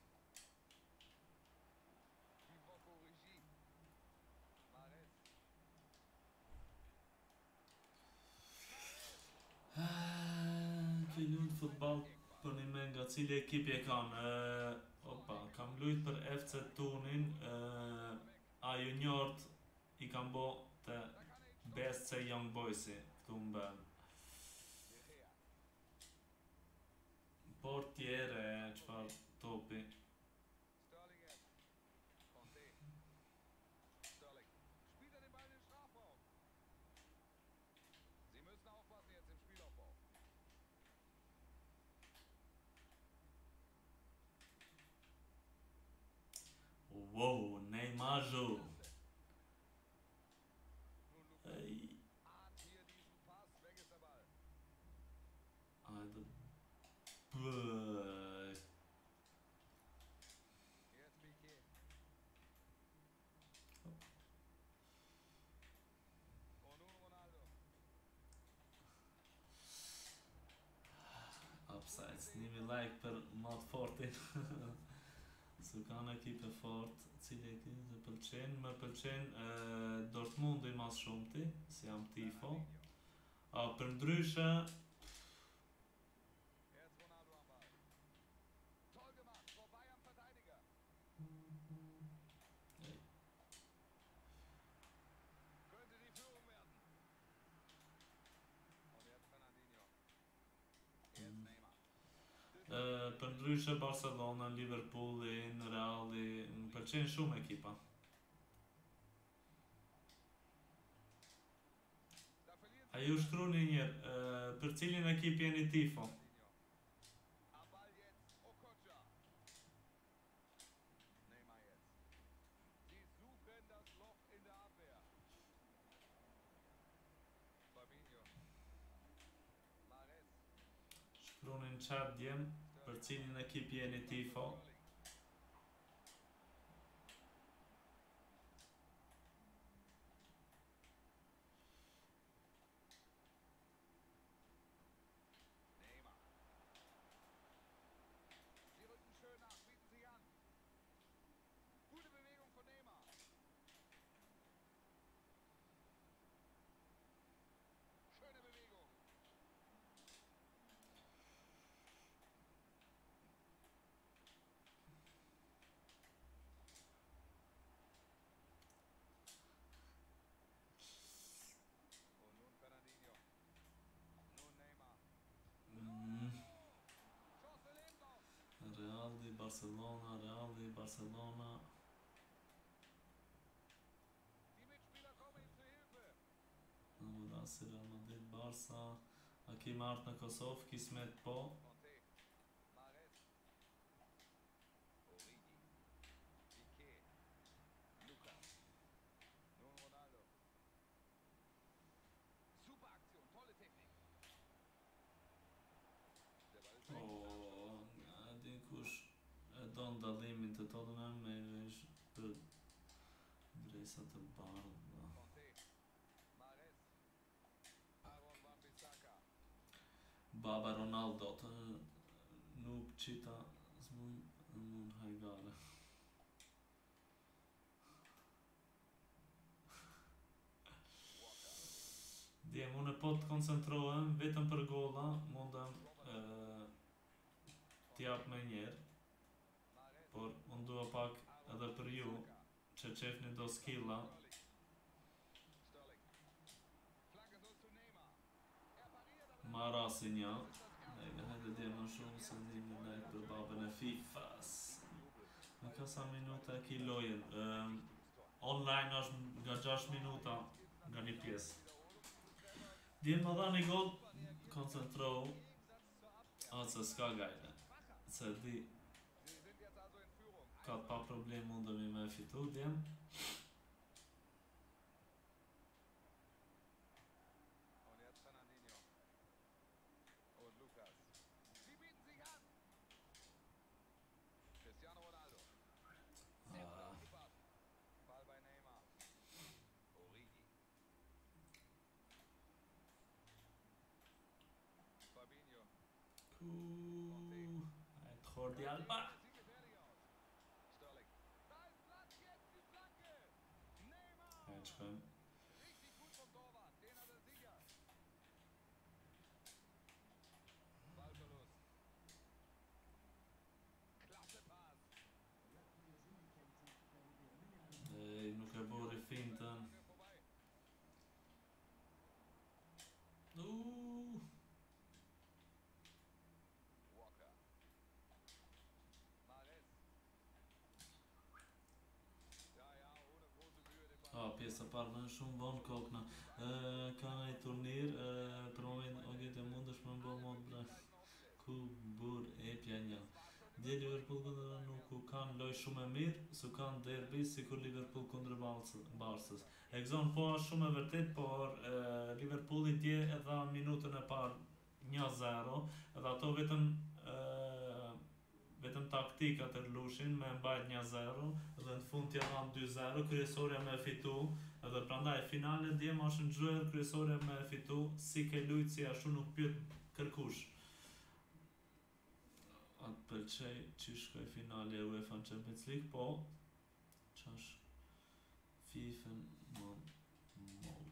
Ke luajt futball për një me nga cili ekip e kanë? Uh, opa, kam luajt për F C Tunin, uh, a juniort i kam bo të B S C Young Boysi, këtu më bërë. Portiere, qëfar topi. Wow, Neymar'u. Ej. Hajde. Bëj. Upsides, nimi like për mat fortin. Su kanë ekipe fort, cili ekipe të pëlqen, më pëlqen uh, Dortmundi mas shumëti, si jam tifo. A për ndryshe, Uh, për ndryshe Barcelona, Liverpoolin, Reali, më pëlqen shumë ekipa. A ju shkruni njerë, uh, për cilin ekip jeni tifo? Shkruni në chat djem, për cilin ekip jeni tifo. Barcelona, Reali, Barcelona. Në rasi Real Madrid, Barca. A ki marrë në Kosovë, kismet po. Don dallimin të Tottenham me vesh për dresa të bardha. Baba Ronaldo të nuk qita zmun mund hajgare. Djem, unë po të koncentrohem vetëm për golla, mundem uh, t'jap me njerë. Por unë dua pak edhe për ju që qefni do skilla. Ma rasi një. Dhe hajde dhe më shumë se një një like për babën e Fifas. Në ka sa minuta e ki lojen. Um, online është nga gjashtë minuta nga një pjesë. Djenë më dha një gol, koncentrohu. A, se s'ka gajle. Se di, ka pa problem mundëmi me fitu, djenë. Kuuu, hajtë Jordi Alba. Hajtë shkojmë. Ej, nuk e bori fintën. Uuu. A, pjesë e parë në shumë vonë kokna. Ka në i turnir, e, për moment o gjithë e mund është më mbo mod bre. Ku bur e pja një. Dje Liverpool kundër nuk u kanë loj shumë e mirë, su kanë derbi si kur Liverpool kundër Barsës. E gëzon po është shumë e vërtet, por e, Liverpooli dje edhe minutën e parë një zero, edhe ato vetëm e, vetëm taktika të lushin me mbajt një zero, edhe në fund tja dhanë dy zero, kryesorja me fitu, edhe prandaj finale dje ma është në gjërë kryesorja me fitu, si ke lujtë si ashtu nuk pyet kërkush. Atë pëlqej që shkoj finale e UEFA Champions League, po që është FIFA mod mod.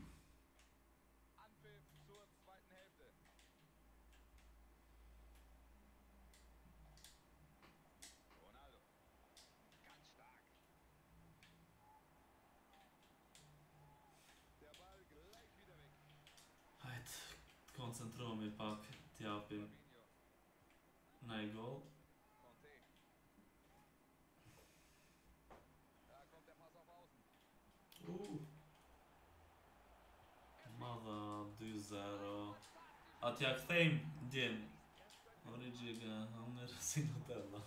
Hajt, koncentrohemi pak, t'japim në i gol. Uh. Madha dy zero. Atja kthejmë djenë. Origi nga hëngër si Nutella.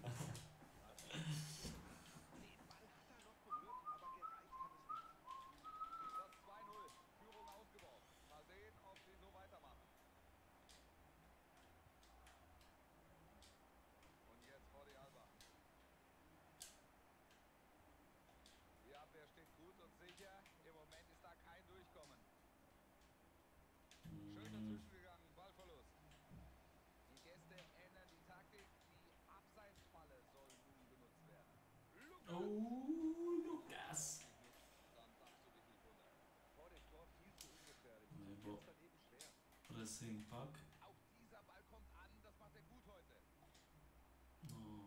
Oh, Lukas! Ne bo pressing pak. No.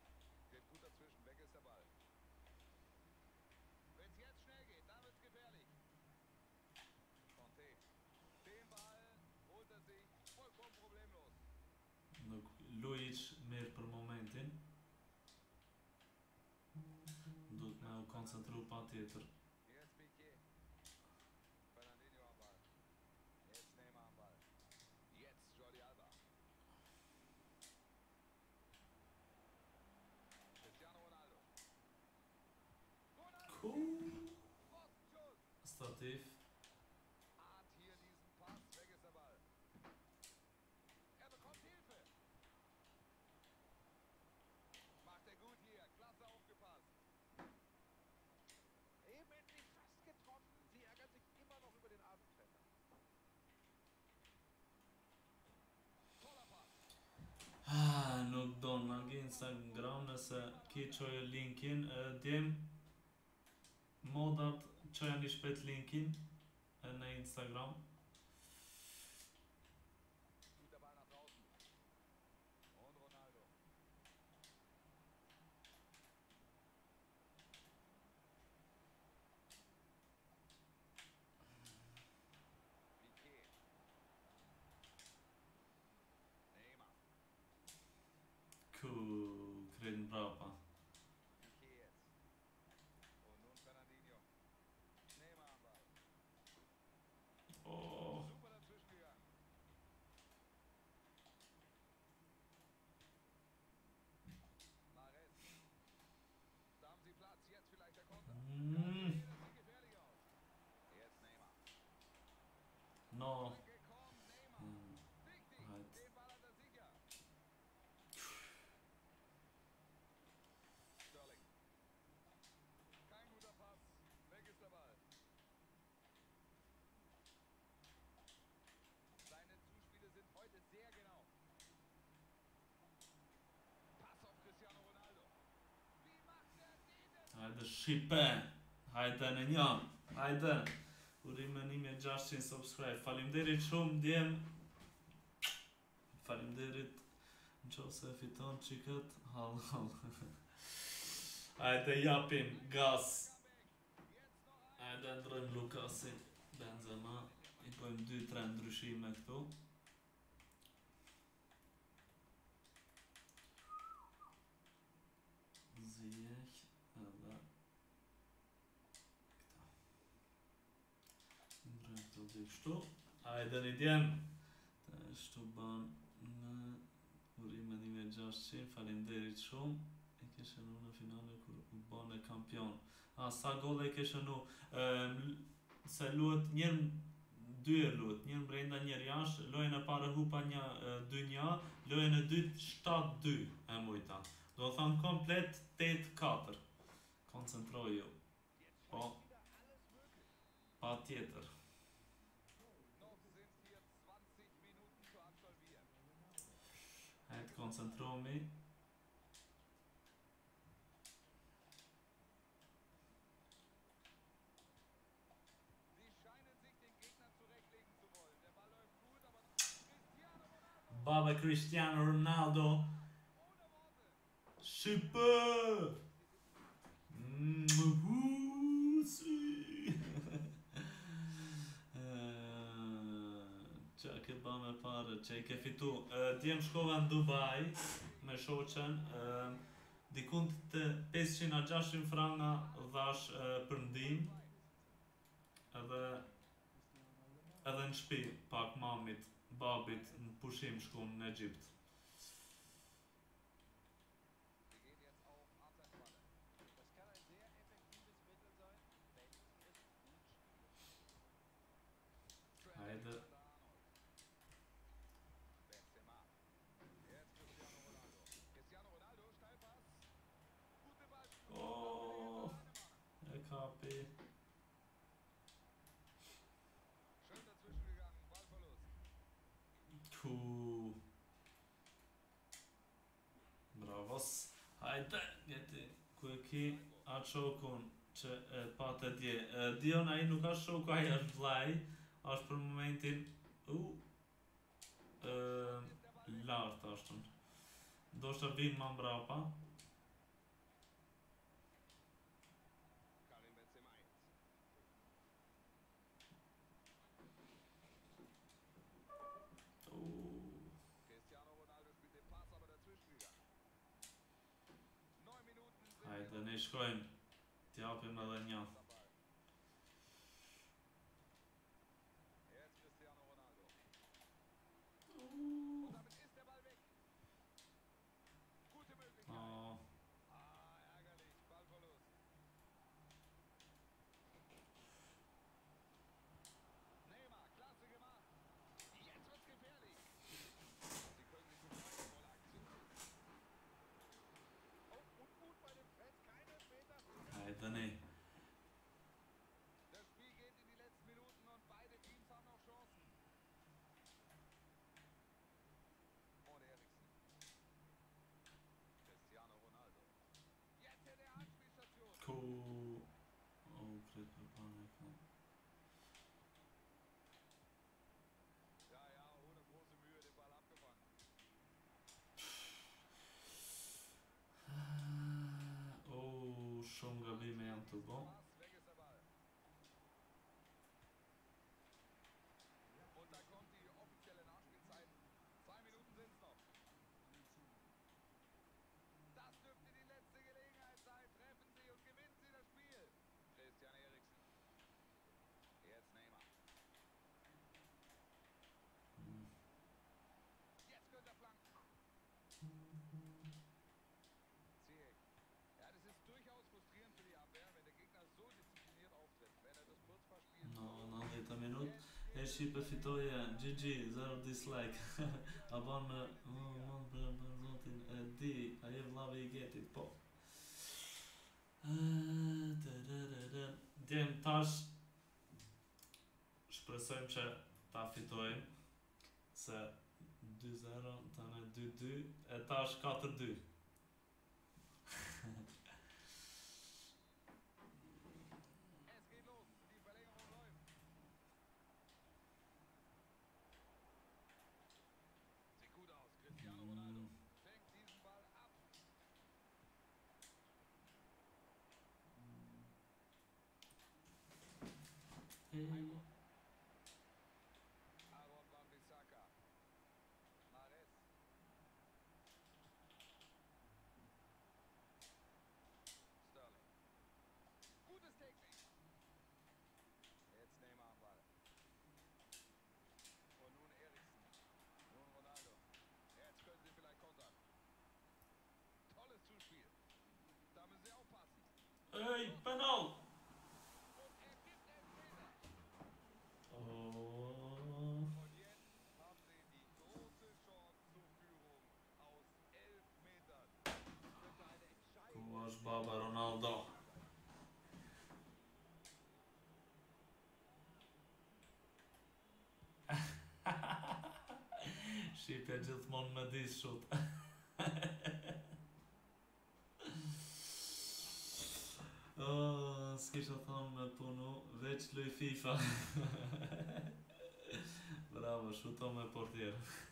Nuk Luic mirë për momentin. Duhet me u koncentru pa tjetër. Cool. Stativ. Ah, nuk do në ngi Instagram nëse ki qojë linkin, djem modat qoja një shpet linkin në Instagram. Hajde Shqipe, hajde në një, hajde. Urime nime gjashtëqind subscribe. Faleminderit shumë djem. Faleminderit në qo se fiton qikët. Hall, hall. Hajde japim gaz. Hajde ndrojmë Lukasin. Benzema. I pojmë dy tre ndryshime këtu. Ziyech edhe këta. Ndrojmë këtu dy kështu. Hajde një djem. Shtu ban në urime nime gjashtëqind. Faleminderit shumë. I keshe nu në finale kur u bane kampion. A, sa gole i keshe nu. Se luet njërë dy e luet, njërë brenda njërë jashtë, lojën e pare hupa një dy një, lojën e dytë shtatë dy e mujta. Do thënë komplet tetë katër. Koncentroj ju. Po, pa tjetër. Hajtë koncentromi. Baba Cristiano Ronaldo. Shqipe! Qa ke ba me pare, që i ke fitu. Djem shkova në Dubai me shoqen. Dikun të pesëqind a gjashtëqind franga dhash për ndim. Edhe edhe në shpi pak mamit, babit në pushim shkum në Egjipt. Hajde. Oh, e kapi. Ku. Bravos. Hajde, jeti. Ku e ki atë shokun që e pate dje. Dion ai nuk është shoku, ai është vllai. Është për momentin u uh, lartë ashtën. Do shtë vinë ma mbrapa. Hajde, ne shkojmë. T'japim edhe një. Hajde ne. Ku... Oh, kret për pane ka. Oh, shumë gabime janë të bo. Minut e Shqipe fitoje G G, zero dislike. A ban me oh, për zotin e di, a je vllave i getit, po. Djem tash shpresojmë që ta fitojmë se dy zero, tani dy dy e tash katër dy. Okay. Aaron Wan-Bissaka. Mahrez. Sterling. Gutes Tackling. Jetzt Neymar am Ball. Und nun Eriksen. Nun Ronaldo. Jetzt können sie vielleicht kontern. Tolles Zuspiel. Da müssen sie aufpassen. Hey, Penal! Und er gibt Elfmeter. Oh. Und jetzt haben sie die große Chance zur Führung aus elf Metern. Könnte eine entscheidende Kovac, Baba, Ronaldo. Shqipja gjithmonë me dis shut. Oh, s'kisha thonë me punu, veç luj FIFA. Bravo, shuto me portier.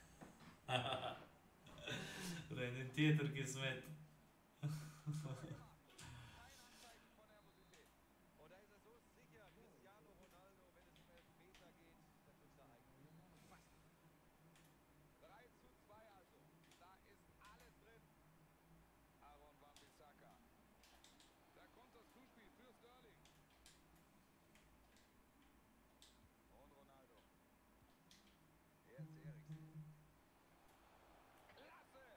Rendin tjetër kismet. Kein Anzeichen von Nervosität. Und da ist er so sicher, Cristiano Ronaldo, wenn es um Elfmeter geht, da trifft er eigentlich fast immer. drei zu zwei also. Da ist alles drin. Aaron Wan-Bissaka. Da kommt das Zuspiel für Sterling. Und Ronaldo. Jetzt Eriksen. Klasse!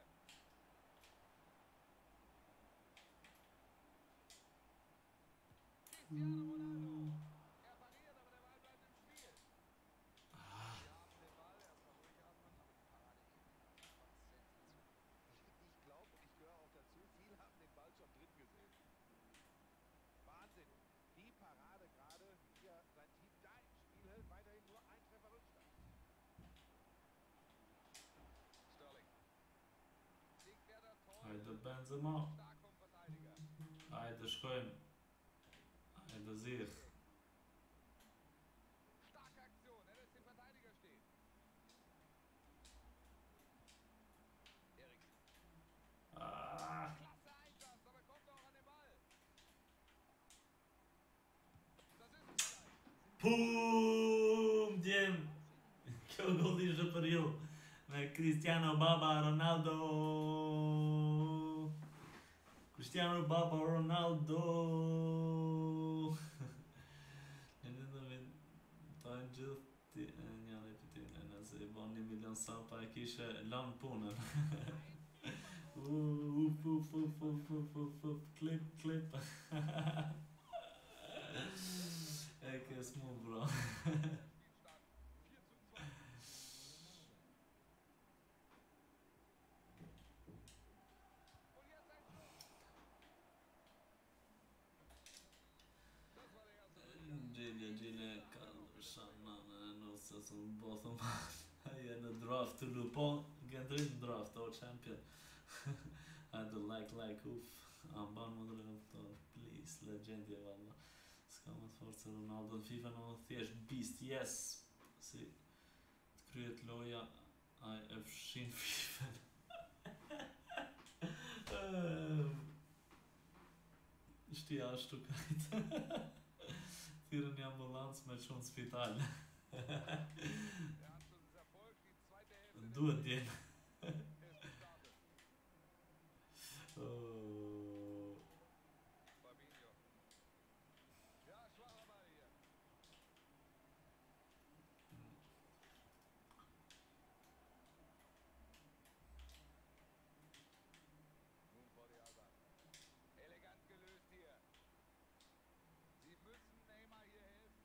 Cristiano Ronaldo. Er pariert, aber der Ball bleibt im Spiel. Wir haben den Ball, erstmal durchatmen, aber die Parade eben war sensationell. Ich glaube und ich gehöre auch dazu, viele haben den Ball schon drin gesehen. Wahnsinn. Die Parade gerade, wie er sein Team da im Spiel hält, weiterhin nur ein Treffer Rückstand. Sterling. Legt er da toll. Hajde Benzema. Stark vom Verteidiger. Hajde shkojmë. Hajde zirë. Starke Aktion, er lässt den Verteidiger stehen. Eriksen. Ah. Klasse Einsatz, aber kommt auch an den Ball. Das ist es vielleicht. Pum! Djem! Kjo gol ishte për ju. Me Cristiano Baba Ronaldo. Cristiano Baba Ronaldo. Në në në vind, ta në gjithë ti, njëri për ti, në nëse i bon një milion sapa e kishe lanë punën. Uf, uf, uf, uf, uf, uf, uf, klip, klip. E kes mu, bro. Spielstand vier zu zwei. Und jetzt ein Schuss. Das war der erste Durchgang. Gjilje, gjilje, ka shana në nusë së në bothëm. Je në draft të lupo, gëndrit në draft, o champion. Hajde like, like, uff. Amban më ndre në këtor, please, legendje, valla. S'ka më të forë se Ronaldo në FIFA në më thjesht beast, yes. Si të kryet loja, aj e fshin FIFA. Shtia ashtu kajtë. Thirrën një ambulancë me çon në spital. Der Anschluss ist erfolgt. Die zweite Hälfte der Duhet Partie djenë. ist gestartet. Oh. Fabinho. Ja, schwacher Ball hier. Nun Jordi Alba. Elegant gelöst hier. Sie müssen Neymar hier helfen.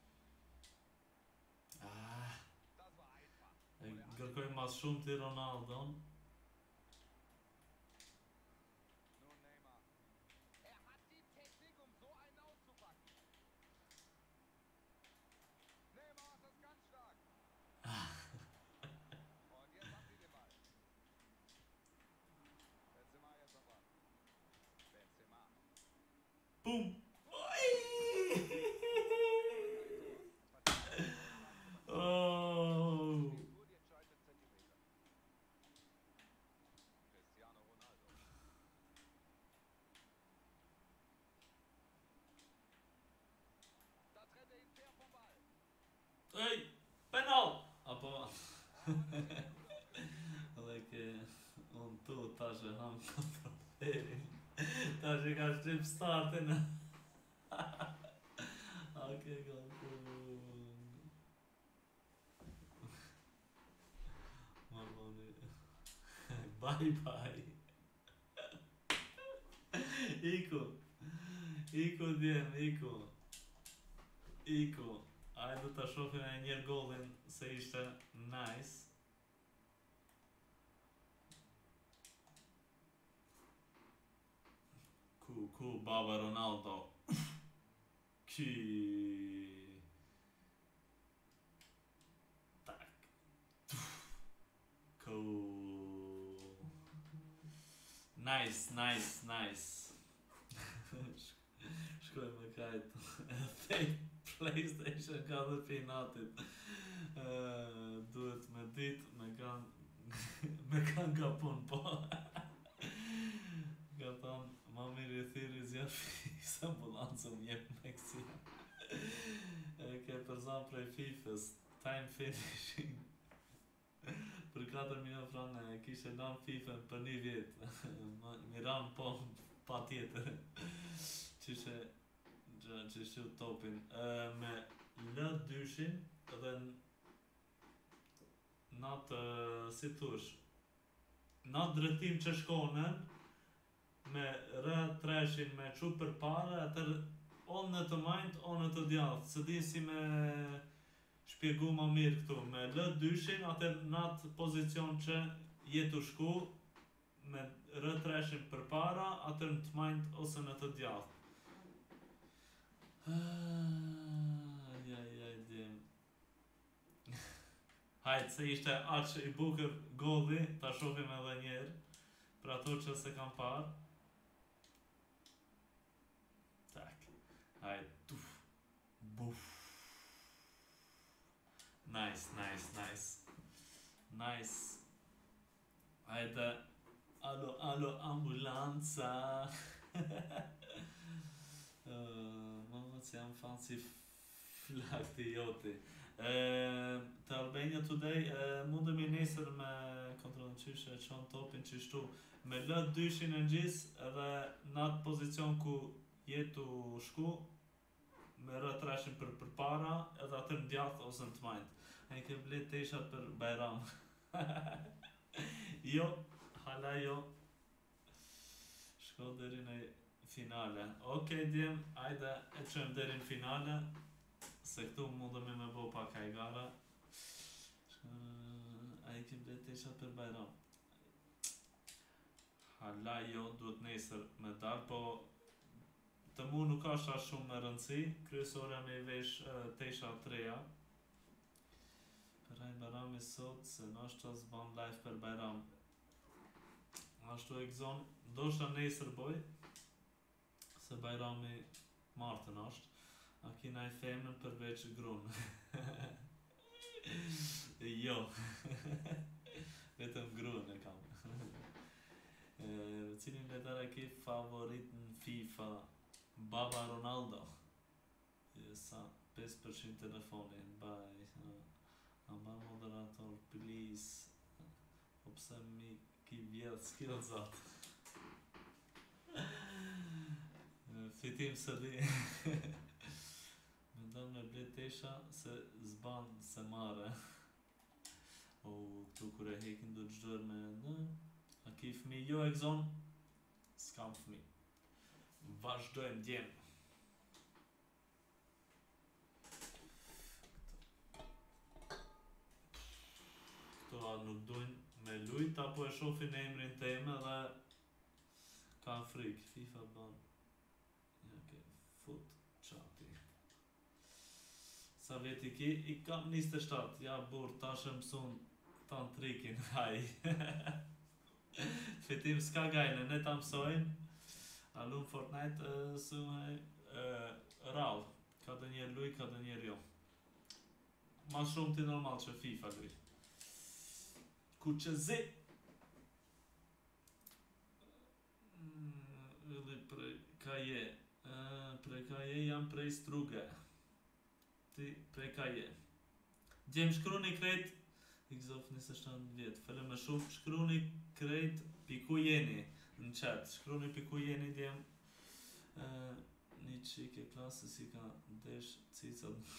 Ah, Das war einfach. e Und er hat kërkoj mas shumë ti Ronaldon. Nun Neymar. Er hat die Technik, um so einen auszupacken. Neymar macht das ganz stark. Und jetzt haben sie den Ball. Benzema jetzt am Ball. Benzema. Pum! Oh! Nur die entscheidenden Zentimeter. Cristiano Ronaldo. Da trennt er ihn fair vom Ball. Ej, penal! Apo... Dhe ke... Unë tu tash e ham kontrolerin. Tash e ka shqip startin. A ke kalku... Ma boni... Bye bye. Iku. Iku djem, iku. Iku. Ajde ta shohim e njerë gollin se ishte nice. Ku, ku, baba Ronaldo. Ky. Tak. Ku. Nice, nice, nice. Shkoj me kajt. Thej PlayStation katër pinatit. Uh, duhet me dit, me kan... me kan ka pun, po. Ka thon, ma mirë i thiri zjarë fis ambulancën jep me kësi. E ke përzan prej Fifës, time finishing. Për katër milion frana e kishe lan Fifën për një vjet. Miran po pa tjetër. Qishe që shqy topin. E, me lë dyshin dhe natë, si thush, natë drejtim që shkonën, me rë treshin me qu për pare, atër onë në të majtë, onë në të djathë. Së di si me shpjegu ma mirë këtu. Me lë dyshin, atër natë pozicion që jetu shku, me rë treshin për para, atër në të majtë ose në të djathë. Aj, aj, aj, djem. Hajtë, se ishte aq i bukër golli, ta shohim edhe njerë, për ato që se kam parë. Tak, hajtë, tuf, buf. Nice, nice, nice. Nice. Hajtë, alo, alo, ambulanca. Uh, Mama që jam fan si flakti joti. Uh, të Albania Today uh, mundemi nesër me kontrolën qyshe e qonë topin qështu me lë dyshin e gjis edhe në atë pozicion ku jetu shku me rë treshin për për para edhe atë në djath ose në të majtë. A i ke blet teshat për Bajram. Jo, hala jo. Shko deri në finale. Okej, djem, ajde e qëm deri në finale, se këtu mundemi me bo pak hajgara. A i ke blet teshat për Bajram. Hala jo, duhet nesër me dar, po të mu nuk asha shumë me rëndësi, kryesore me i vesh uh, tesha treja. Për haj Bajrami sot, se nashta zban live për Bajram. Ashtu e gëzon, do shta nesër boj, se Bajrami martën ashtë, a kina i femën përveç grunë. Jo, vetëm grunë e kam. E, cilin letar e ki favorit në FIFA? Baba Ronaldo. Sa pesë përqind telefonin, baj. Ambar moderator, please. Po pse mi ki vjedh skillzat. Fitim së di. Me ndonë me blet tesha se zban se mare. O, këtu kur e hekin do të gjdojrë me në. A ki fmi? Jo e gëzon? S'kam fmi. Vazhdojmë djem. Këto a nuk dojnë me lujt, apo e shofin emrin teme dhe ka frik. FIFA ban. Ja ke fut qati. Sa veti ki? I kam njëzet e shtatë. Ja bur, tash e mësun tan trikin. Haj. Fitim s'ka gajne, ne ta mësojnë. Alun Fortnite uh, su haj uh, rall. Ka të njerë luj, ka të njerë jo. Ma shumë ti normal që FIFA luj. Ku që zi? Ylli prej kaje. Uh, prej kaje jam prej struge. Ti prej kaje. Djem shkruni krejt i gëzof njëzet e shtatë vjet. Falem më shumë, shkruni krejt piku jeni në chat. Shkruni piku jeni djem. Uh, një qike klasë si ka desh cicat.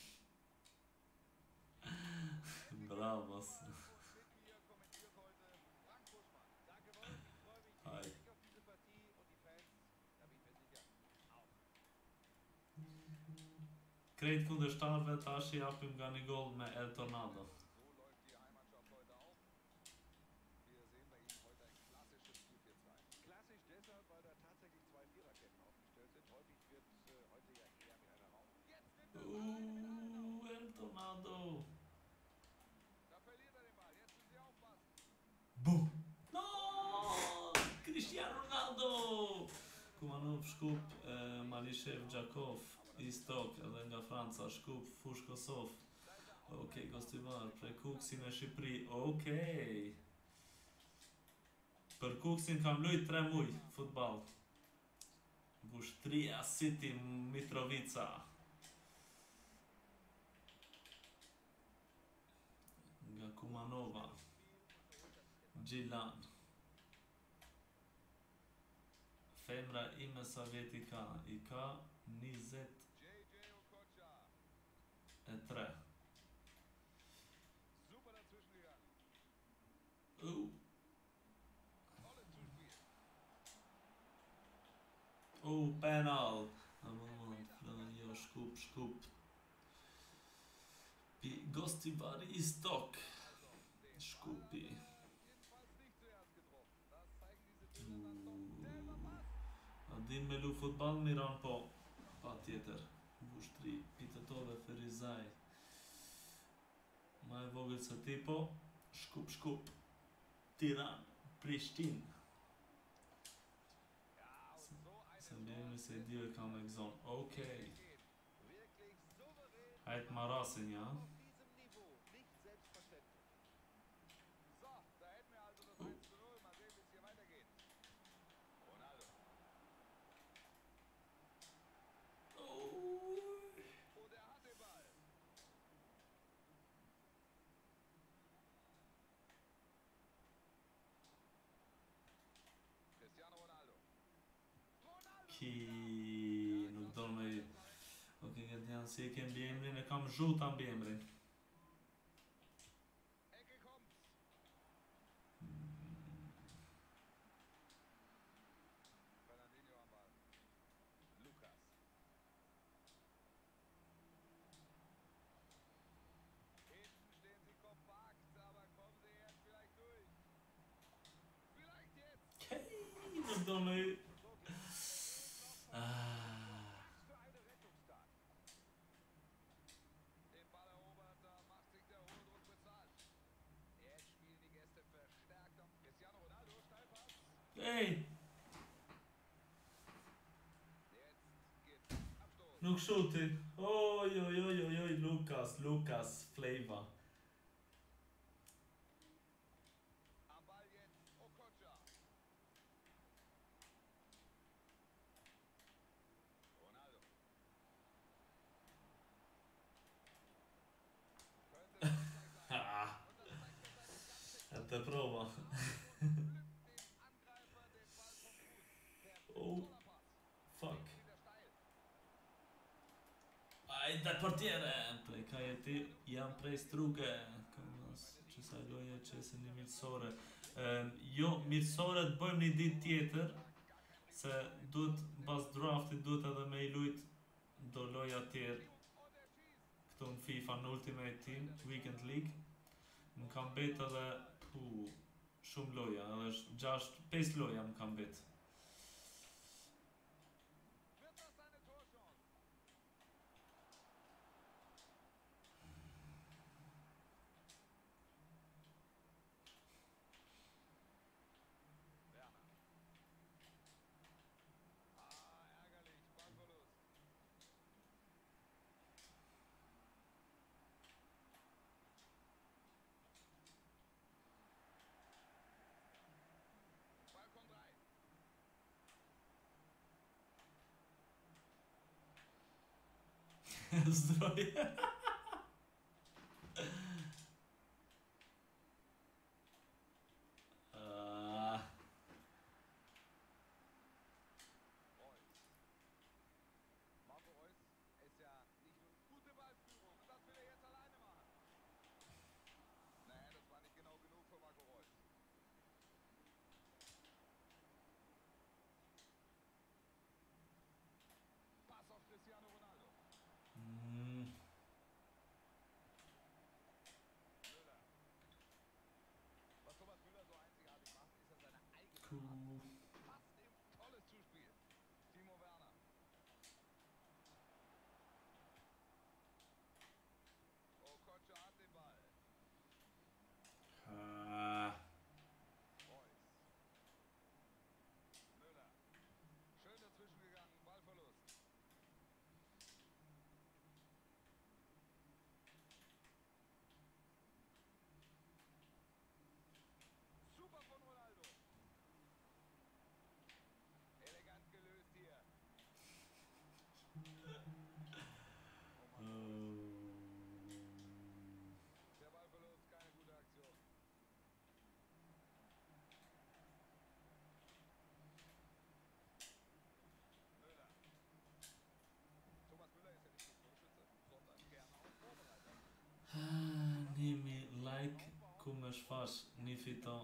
Bravo. Hier kommentiert heute Frank Buschmann. Danke Wolf, ich freue mich Hi. riesig auf diese Partie und die Fans, da bin ich mir sicher, auch. Krejt kundërshtarëve tash i japim nga një gol me El Tornado. So läuft die Heimmannschaft heute auf. Wir sehen bei ihnen heute ein klassisches vier vier zwei. Klassisch deshalb, weil da tatsächlich zwei Viererketten aufgestellt sind. Häufig wird äh, heute ja eher mit einer Raum. Jetzt nimmt er Ball mit allen auf. Uh, El Tornado. Da verliert er den Ball. Jetzt müssen sie aufpassen. Boom. No! Cristiano Ronaldo! Kumanov, Shkup, eh, Malishev, Gjakov, Istok, edhe nga Franca, Shkup, Fush Kosov. Okej, Gostivar, prej Kuksin e Shqipëri, okej. Për Kuksin kam lujt tre muj, futbal. Bushtria City Mitrovica. Nga Kumanova, Gjilan. Femra ime sa vjeti ka? I ka njëzet J J Okocha. e tre. Super dazwischen gegangen. Uh, Tolles Zuspiel. uh, penal. Aman, jo, shkup, shkup. Pi Gostivar Istok. Shkupi. Jedenfalls nicht zuerst getroffen. Das zeigen diese Bilder dann doch selber was. A din me lu futbal miran po. Pa tjetër. Bushtri, Pitetove, Ferizaj. Ma e vogël se ti po. Shkup, shkup. Tiran, Prishtin. Ja, und so eine Se mbjemi se Chance dio e kam e gzon. Okej. wirklich souverän Hajt marasin, ja. auf diesem Niveau. Nicht selbstverständlich. So, da hätten wir also das eins zu null. Mal sehen, wie es hier weitergeht. Ronaldo. Oh. Und er hat den Ball. Cristiano Ronaldo. Ronaldo. Ki nuk do me... Ok, këtë janë si e kem bjemrin, e kam zhuta bjemrin. Ecke kommt. Fernandinho am Ball. Lukas. Hinten stehen sie kompakt, aber kommen sie jetzt vielleicht durch. Vielleicht jetzt. Hej, nuk do me... So geht's. Ah. Was für eine Rettungstat. Den Ball erobert, da macht sich der hohe Druck bezahlt. Jetzt spielen die Gäste verstärkt auf Cristiano Ronaldo, Steilpass. Hej, Jetzt geht's. Abstoß. nuk shuti. Oj, oj, oj, oj, oj, Lukas, Lukas, Flava. Am Ball jetzt Okocha. Ronaldo. Könnte das gleich sein. Ha, Und das zeigt er seine ganze e të prova. Glück dem Angreifer den Ball vom Fuß. Per Oh, toller Pass. fuck. Geht wieder steil. Ajde portiere, prej ka jeti, jam prej struge. Këmës, që sa loje që se një mirësore. Um, jo, mirësore të bëjmë një ditë tjetër, se duhet, bas draftit duhet edhe me i lujt do loja tjerë. Und er schießt. Këtu në FIFA në Ultimate Team, Weekend League. Më kam bet edhe, pu, shumë loja, edhe është gjasht, pesë loja më kam bet. Wird das seine Torchance? Werner. Ah, ärgerlich. Ballverlust. Ball kommt rein. Zdroje. ku me shfash një fito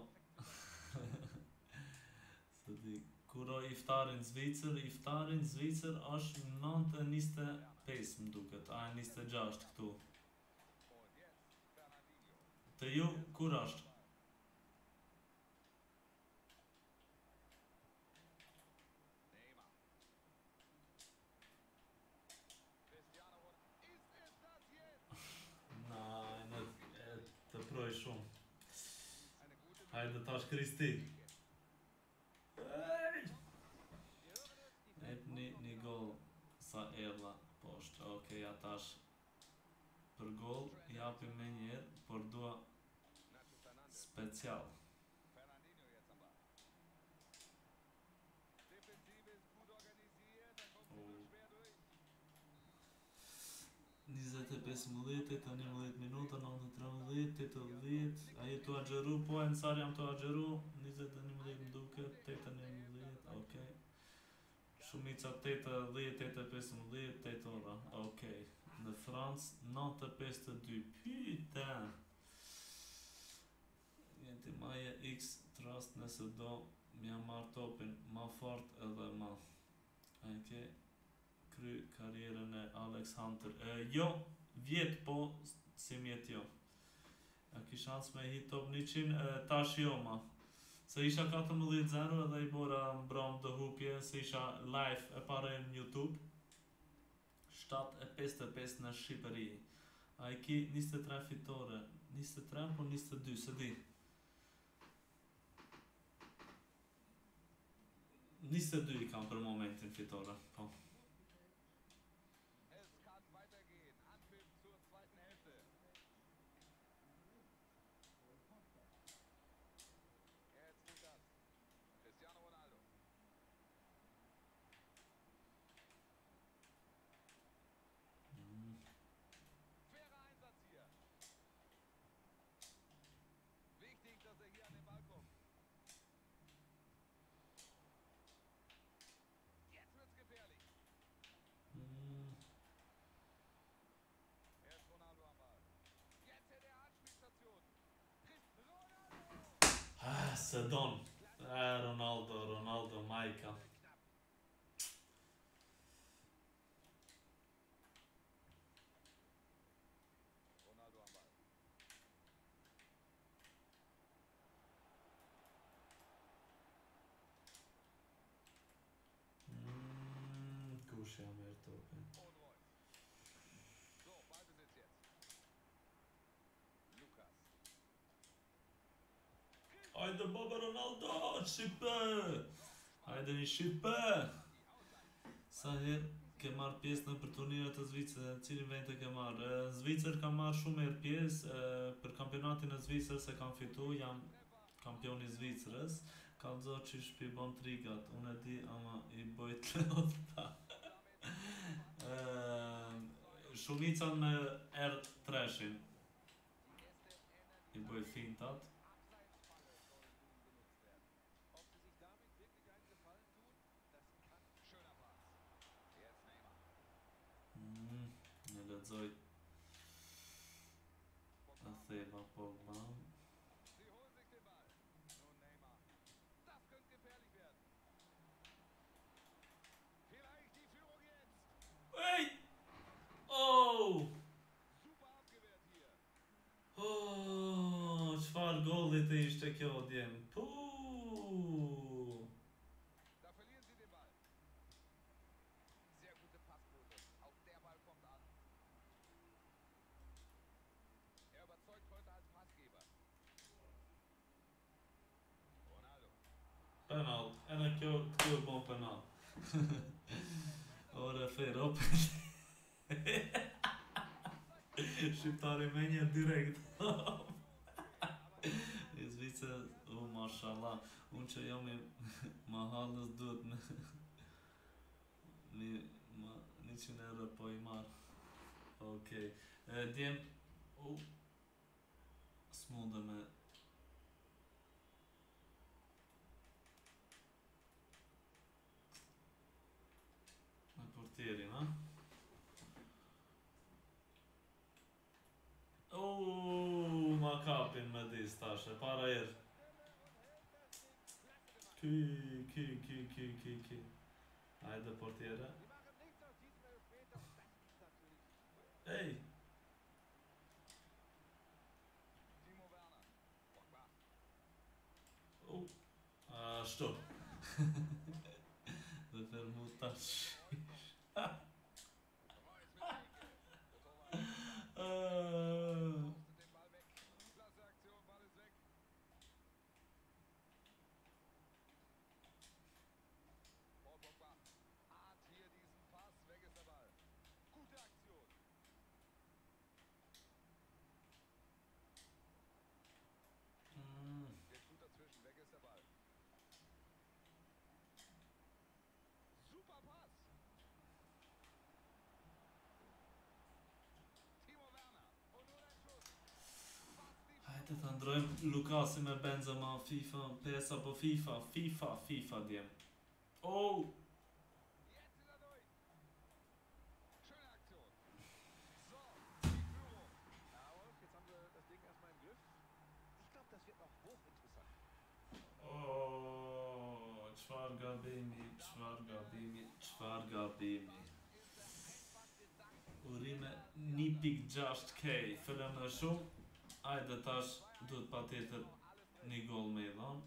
se di kuro iftarin Zvicër, iftarin Zvicër është nëntë e njëzet e pesë më duket, a e njëzet e gjashtë këtu. Und jetzt Fernandinho. Te ju, kur është? Neymar. Cristiano Ronaldo. Ist es das jetzt? Na, në e të proj shumë. Eine gute Hajde tash Kristi. Ej! Wir hören es, die Ep një, një gol sa erdha poshtë. Okej, ja tash për gol japim me njerë, por dua Nacho Fernandes. special. Fernandinho jetzt am Ball. Defensive ist gut organisiert, da kommt sie Oh. nur schwer durch. njëzet e pesëmbëdhjetë, e tani njëmbëdhjetë minuta, nëntëdhjetë e tridhjetë, tetëdhjetë, a je tu agjeru, po e nësar jam tu agjeru, njëzet e njëmbëdhjetë më duket, tetë e njëmbëdhjetë, okej. Shumica tetë e dhjetë, tetë e pesëmbëdhjetë, tetë ora, okej. Në Francë, nëntë e pesëdhjetë e dy, pyten. Jenti maje X të rast nëse do mja marrë topin ma fort edhe ma. A e ke kry karrierën e Alex Hunter. E, jo, vjet po, si mjet jo. A ki shans me hit top njëqind, e, tash jo ma. Se isha katërmbëdhjetë zero edhe i bora mbram të hupje, se isha live e pare në YouTube. shtatë e pesëdhjetë e pesë në Shqipëri. A i ki njëzet e tre fitore, njëzet e tre po njëzet e dy, se di. njëzet e dy i kam për momentin fitore, po. Es kann weitergehen. Anpfiff zur zweiten Hälfte. Jetzt tut das. Cristiano Ronaldo. Mm. Schwerer Einsatz hier. Wichtig, dass er hier an den Ball kommt. Jetzt wird's gefährlich. Mm. Erst Ronaldo am Ball. Jetzt in der Anspielstation. Trifft Ronaldo. Ah, se don. Ah, Ronaldo, Ronaldo, majka. Knapp. Ronaldo am Ball. Mm, kush jam erë topin. Und Reus. So, Ballbesitz jetzt. Lukas. Hajde baba Ronaldo, Shqipe! Hajde një Shqipe! Die Ausgleich. Sa herë ke marrë pjesë në për turniret të Zvicrës, cilin vend e ke marrë? E, Zvicër kam marrë shumë herë pjesë, e, për kampionatin e Zvicrës e kam fitu, jam kampioni i Zvicrës. Kallëzo që shpi bon trigat, unë e di ama i boj të lodhta. E, Shumican me R treshin, Die Gäste ändern i boj fintat. Abseitsfalle soll nun genutzt werden. Ob sie sich damit wirklich einen Gefallen tun, das kann schöner Pass. Jetzt Neymar. Mm, në lexoj a theva Pogba. Sie holen sich den Ball. Nun Neymar. Das könnte gefährlich werden. Vielleicht die Führung jetzt. Ej! Oh! Super abgewehrt hier. Oh, çfar gollit e ishte kjo djem. Puh! Da verlieren sie den Ball. Sehr gute Passpose. Auch der Ball kommt an. Er überzeugt heute als Passgeber. Ronaldo. Penal, edhe kjo këtu e bon penal. Ore fer, ope. Shqiptari me një direkt. I Zvicër, u mashallah, unë që jam i mahalës duhet me një ma njëqind euro po i marr. Okej. E djem, u s'munde me me portierin, ha? Oh, ma kap. kapin me dis tash, e para herë. Ky, ky, ky, ky, ky, ky. Hajde portiere. Sie machen nichts aus diesem Elfmeter und das ist natürlich... Ej! Timo Werner. Pogba. Oh. Ah, stop. Dhe fermu tash. Reus mit Winkel. Der Torwart Ah. faustet den Ball weg. Klasse Aktion, Ball ist weg. Paul Pogba ahnt hier diesen Pass. Weg ist der Ball. Gute Aktion. Mm. Geht gut dazwischen. Weg ist der Ball. Super Pass. Timo Werner. Und nun ein Schuss. Fast die Hajde të ndrojmë Lukasi me Benzema FIFA pes apo FIFA, FIFA, FIFA djem. Oh! Jetzt ist er durch. Schöne Aktion. So, die Führung. Ja, Wolf, jetzt haben wir das Ding erstmal im Griff. Ich glaube, das wird noch hochinteressant. Oh, çfar gabimi, çfar gabimi, çfar gabimi. Urime një pikë gjashtë K, fillem në shumë. Ajde tash duhet patjetër një gol me i dhon.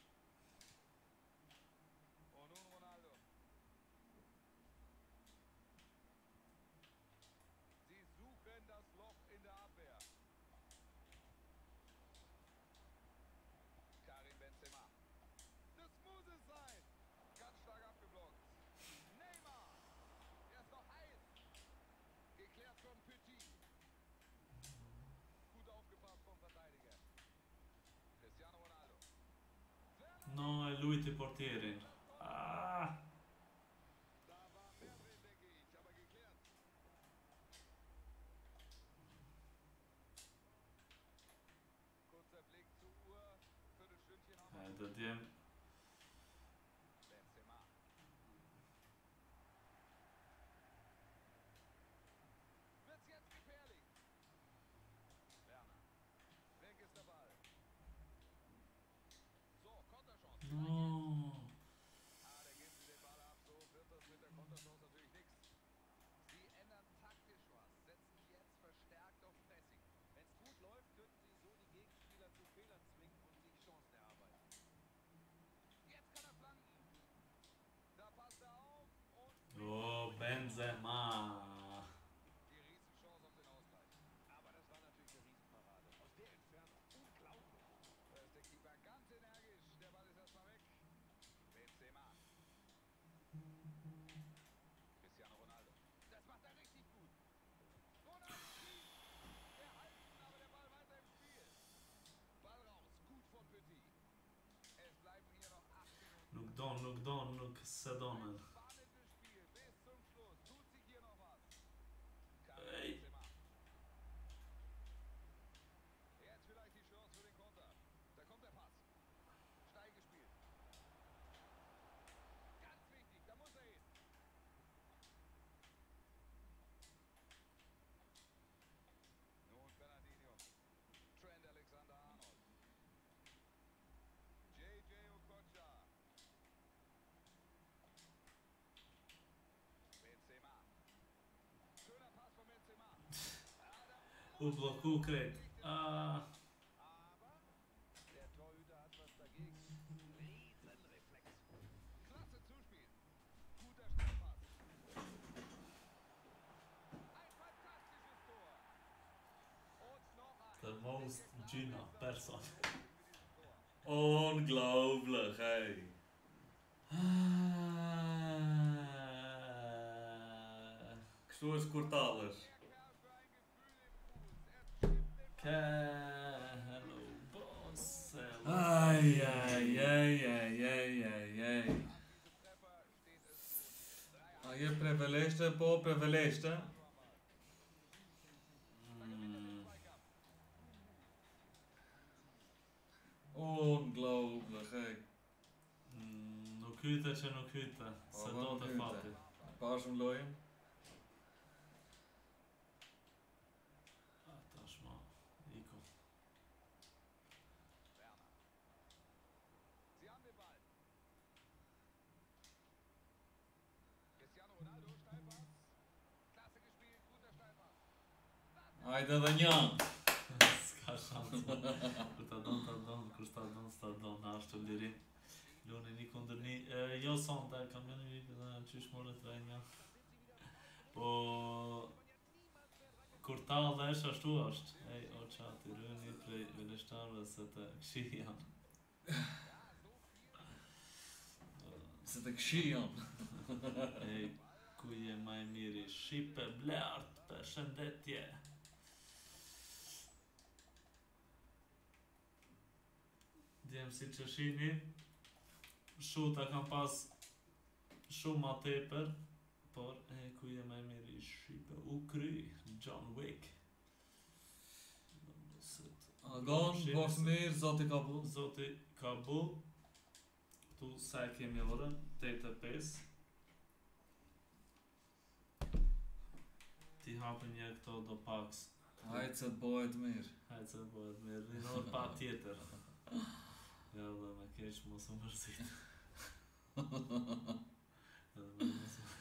Und nun Ronaldo. Sie suchen das Loch in der Abwehr. Karim Benzema. Das muss es sein. Ganz stark abgeblockt. Neymar. Er ist noch heiß. Geklärt von Petit. Gut aufgepasst vom Verteidiger. Cristiano Ronaldo. No, e lujti portierin. Ah! Da war mehr drin, denke ich, aber geklärt. Kurzer Blick zur Uhr. Viertelstündchen haben wir. Ajde djem. Benzema. Wird's jetzt gefährlich. Werner. Weg ist der Ball. So, Konterchance. No. Ah, da geben sie den Ball ab. So wird das mit der Konterchance natürlich nichts. Sie ändern taktisch was. Setzen jetzt verstärkt auf Pressing. Wenn es gut läuft, könnten sie so die Gegenspieler zu Fehlern zwingen und sich Chancen erarbeiten. Jetzt kann er flanken. Da passt er auf und Oh, Benzema. die Riesenchance auf den Ausgleich. Aber das war natürlich eine Riesenparade. Aus der Entfernung unglaublich. Da ist der Keeper ganz energisch. Der Ball ist erstmal weg. Benzema. Cristiano Ronaldo. Das macht er richtig gut. Ronaldo schießt. Er halten, aber der Ball weiter im Spiel. Ball raus. Gut von Petit. Es bleiben hier noch acht Minuten. Nuk don, nuk don, nuk se donen. Ein spannendes Spiel bis zum Schluss. Tut sich hier noch was. Ey. Benzema. Jetzt vielleicht die Chance für den Konter. Da kommt der Pass. Steil gespielt. Ganz wichtig, da muss er hin. Nun Fernandinho. Trent Alexander-Arnold. J J Okocha. Benzema. Schöner Pass von Benzema. Ah, da U bloku krejt. Ah. Aber der Torhüter hat was dagegen. Riesenreflex. Klasse Zuspiel. Guter Schnellpass. Ein fantastisches Tor. Und noch ein. The most Gina person. Für dieses Tor. Ongelooflijk, hey. Kështu është kur tallesh. Der Kerl für ein Gefühl im Fuß. Er chippt den Hello, boss. Hello. Ai, ai, ai, ai, ai, ai, ai. Nach diesem Treffer steht es nun drei A je prevelește, po prevelește. Mm. Ongelooflijk, hey. Mm, nuk hyte që nuk hyte. Se Po, do nuk të hyte. fati. Pashëm lojën. Ah, tashma, iko. Hajde edhe një. S'ka shanse. Kur ta don, ta don, kur ta don, s'ta don, na është lirim. Luni një kundër një, e, jo sonte, kam një një vit dhe qysh more të rejnja. Po... Kur ta dhesh ashtu është. Ej, o qati, rëni prej veleshtarve se të kshi janë. Se të këshi janë. Ej, ku je ma e miri, Shqipe blart, për shëndetje. Djemë si që shini, shuta kam pas shumë ma tepër, por e ku je ma e miri, Shqipe, u kry, John Wick. Agon, bosh mirë, zoti ka bu. Zoti ka bu, tu sa e kemi orën, tetë e pesë. Ti hapë një këto do paks. Hajtë se të bëhet mirë. Hajtë se të bëhet mirë, rinor pa tjetër. Ja dhe me kesh mos u mërzit. Edhe me mos u...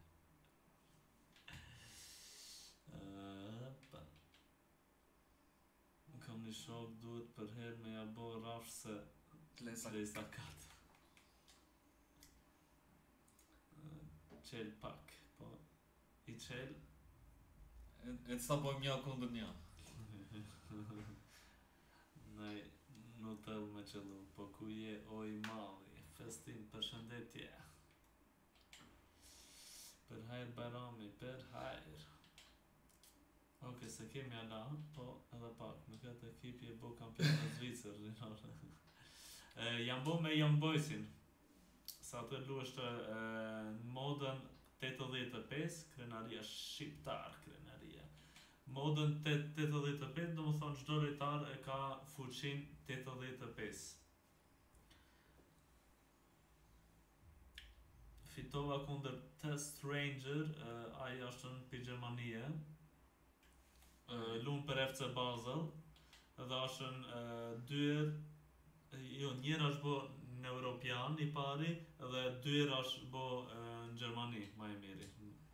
Pa. Kam një shok duhet për herë me ja bo rafsh se Lesa. Lesa katë. Qel pak, po i qel. E të sa pojmë një kundër një. Nej, nuk të me qëllu, po ku je o i mali, festin për shëndetje. Për hajr Bajrami, për hajr. Oke, se kemi ala, po edhe pak, në këtë ekip je bo kampion në Zvicër, rinore. Jam bo me Young Boysin, sa të lueshte në modën tetëdhjetë e pesë, krenaria shqiptar, krenaria. Modën tetëdhjetë e pesë, do më thonë çdo lojtar e ka fuqin tetëdhjetë e pesë. Fitova kundër Test Ranger, uh, ai është në pi Gjermanie. Uh, Lunë për F C Basel, edhe është në uh, dyer, jo, njëra është bo në Europian i pari, edhe dyer është bo uh, në Gjermani, ma e miri.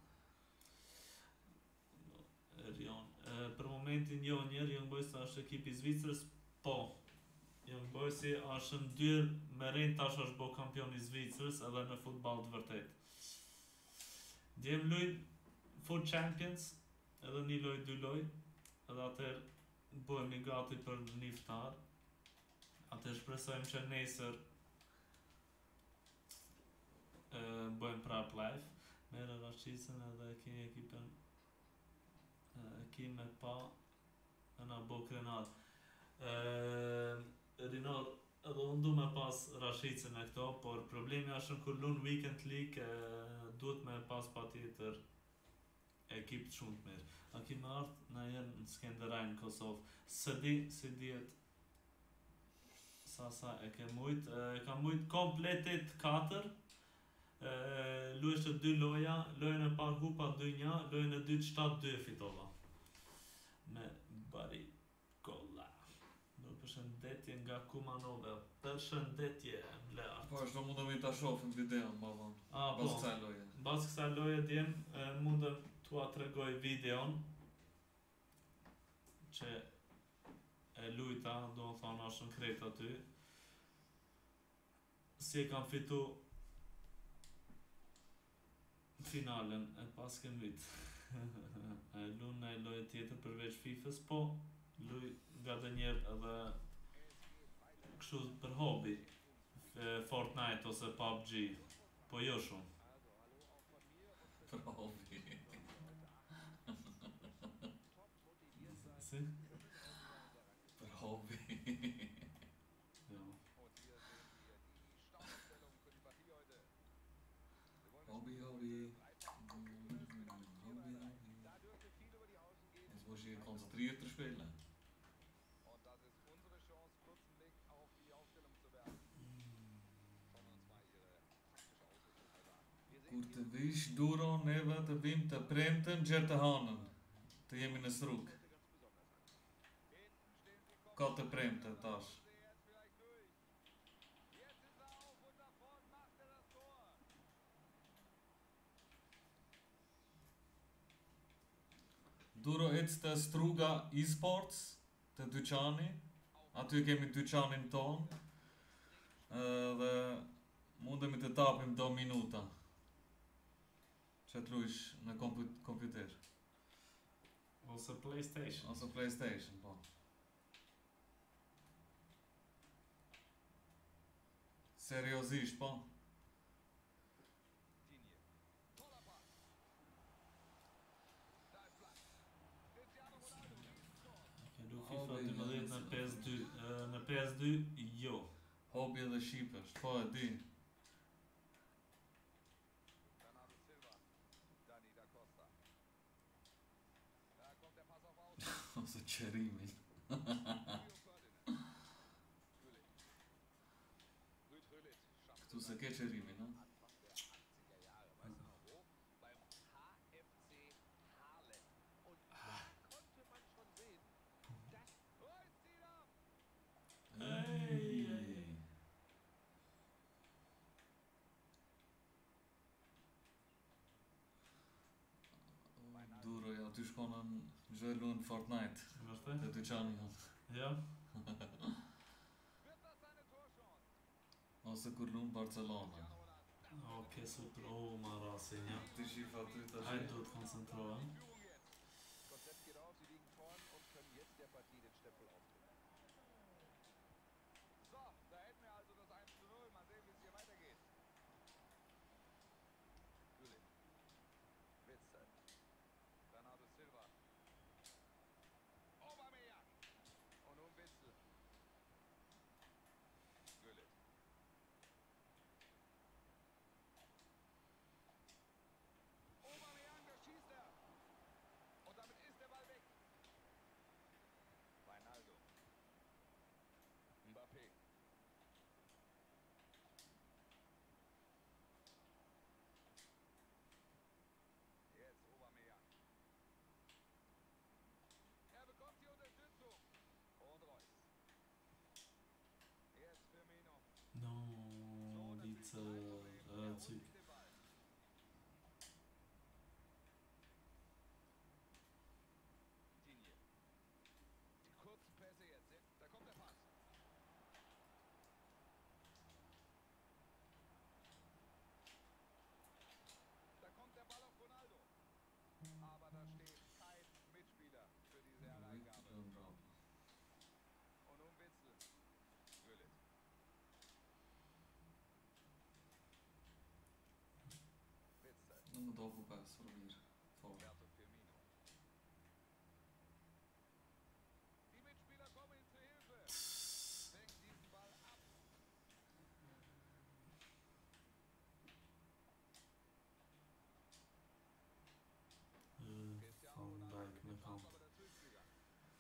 Rion. Uh, për momentin jo njerë, Young Boys është ekipi Zvicrës, po. Young Boys është në dyer, me rejnë tash është bo kampion i Zvicrës edhe në futball të vërtet. Djem luj Food Champions, edhe një loj, dy loj, edhe atër bëhemi gati për një iftar. Atër shpresojmë që nesër e, bëjmë prap live. Mere rashqisën edhe e kemi ekipen e kemi me pa e na bo krenat. Rinor, edhe unë du me pas rashqisën e këto, por problemi është në kur lunë Weekend League e, duhet me pas pa tjetër ekip të shumë të mirë. A ki me ardhë në jenë në Skenderaj në Kosovë. Së di, si djetë sa sa e ke mujt, e ka mujt kompletit katër, lueshte dy loja, lojën e par hupa dy një, lojën e dytë shtatë dy fitova. Me bari kolla. Do përshëndetje nga Kumanove, përshëndetje mleart. Po është do mundëm i ta shofim videon, ma vonë. A, po, Bas kësaj loje. bas kësaj loje djem, mundëm tua të regoj videon që e lujta, do në thonë është në kret aty, si e kam fitu finalen e pas kem vit. E lunë në e loje tjetër përveç Fifës, po luj nga dhe njerë edhe kështu për hobi, Fortnite ose P U B G, po jo shumë. Për hobi. Si? Për hobi. Jo. Hobi, hobi. Hobi, hobi. Jetzt muss ich konzentriert spielen. Und das ist unsere Chance, kurzen Blick auf die Aufstellung zu werfen. Schauen wir uns mal ihre taktische Ausrichtung an. Wir sehen Kur të vish duro, neve të vim të premten, gjerë të hanën. Të jemi në sruk. Ka të premte tash. Duro ecë të Struga Esports të dyqani. Aty kemi dyqanin ton. Dhe mundemi të tapim do minuta. Që të luish në kompu- kompjuter. Ose PlayStation. Ose PlayStation, po. Seriozisht, po. Digne. Toller Pass. Da ist Platz. Cristiano Ronaldo, Riesenchance. Ke lu Oh, FIFA be, dymbëdhjetë në nëse- P S dy, ë, në P S dy jo. Hobi edhe shqipesh, po e di. Bernardo Silva. Dani da Costa. Da kommt der Pass auf Außen. Ose qërimi. Rio Ferdinand. Gullit. Rüd Gullit schafft Këtu se ke qërimin, no? Anfang der achtziger Jahre. Weißt du noch wo? Beim H F C Haarlem. Und da konnte man schon sehen, dass... Oh, ist sie da! Ej, ej. Duro, ja, ty shkonën zhëllu në Fortnite. Vërtet? Të dyqani janë. Ja. Wird das seine Torchance? Ose kur lunë Barcelona. Cristiano Ronaldo. Okej, super. Oh, ma rasin, ja. Ti shif aty të Hajde, do të koncentrohem. Die Führung jetzt. Konzept geht auf, sie liegen vorn und können jetzt der Partie den Stempel aufdrücken. So, da hätten wir also das eins zu null. Mal sehen, wie es hier weitergeht. Gullit. Witzel. Bernardo Silva. Aubameyang. Und nun Witzel. Gullit. Aubameyang, da schießt er. Und damit ist der Ball weg. Wijnaldum. Mbappé. Jetzt Aubameyang. Er bekommt die Unterstützung. Und Reus. Jetzt Firmino. No, So, natürlich dice kein Problem. Er uh, holt cyk. sich den Ball. Digne. Die kurzen Pässe jetzt. Da kommt der Pass. Da kommt der Ball auf Ronaldo. Aber da steht kein Mitspieler für diese Hereingabe. Und nun Witzel. Gullit. Witzel. Në më dopu pas, për mirë. Fort. Roberto Firmino. Die Mitspieler kommen ihm zu Hilfe. Fängt diesen Ball ab. Uh, Cristiano Van Ronaldo Dijk mit me dem Pass kant. aber dazwischen gegangen.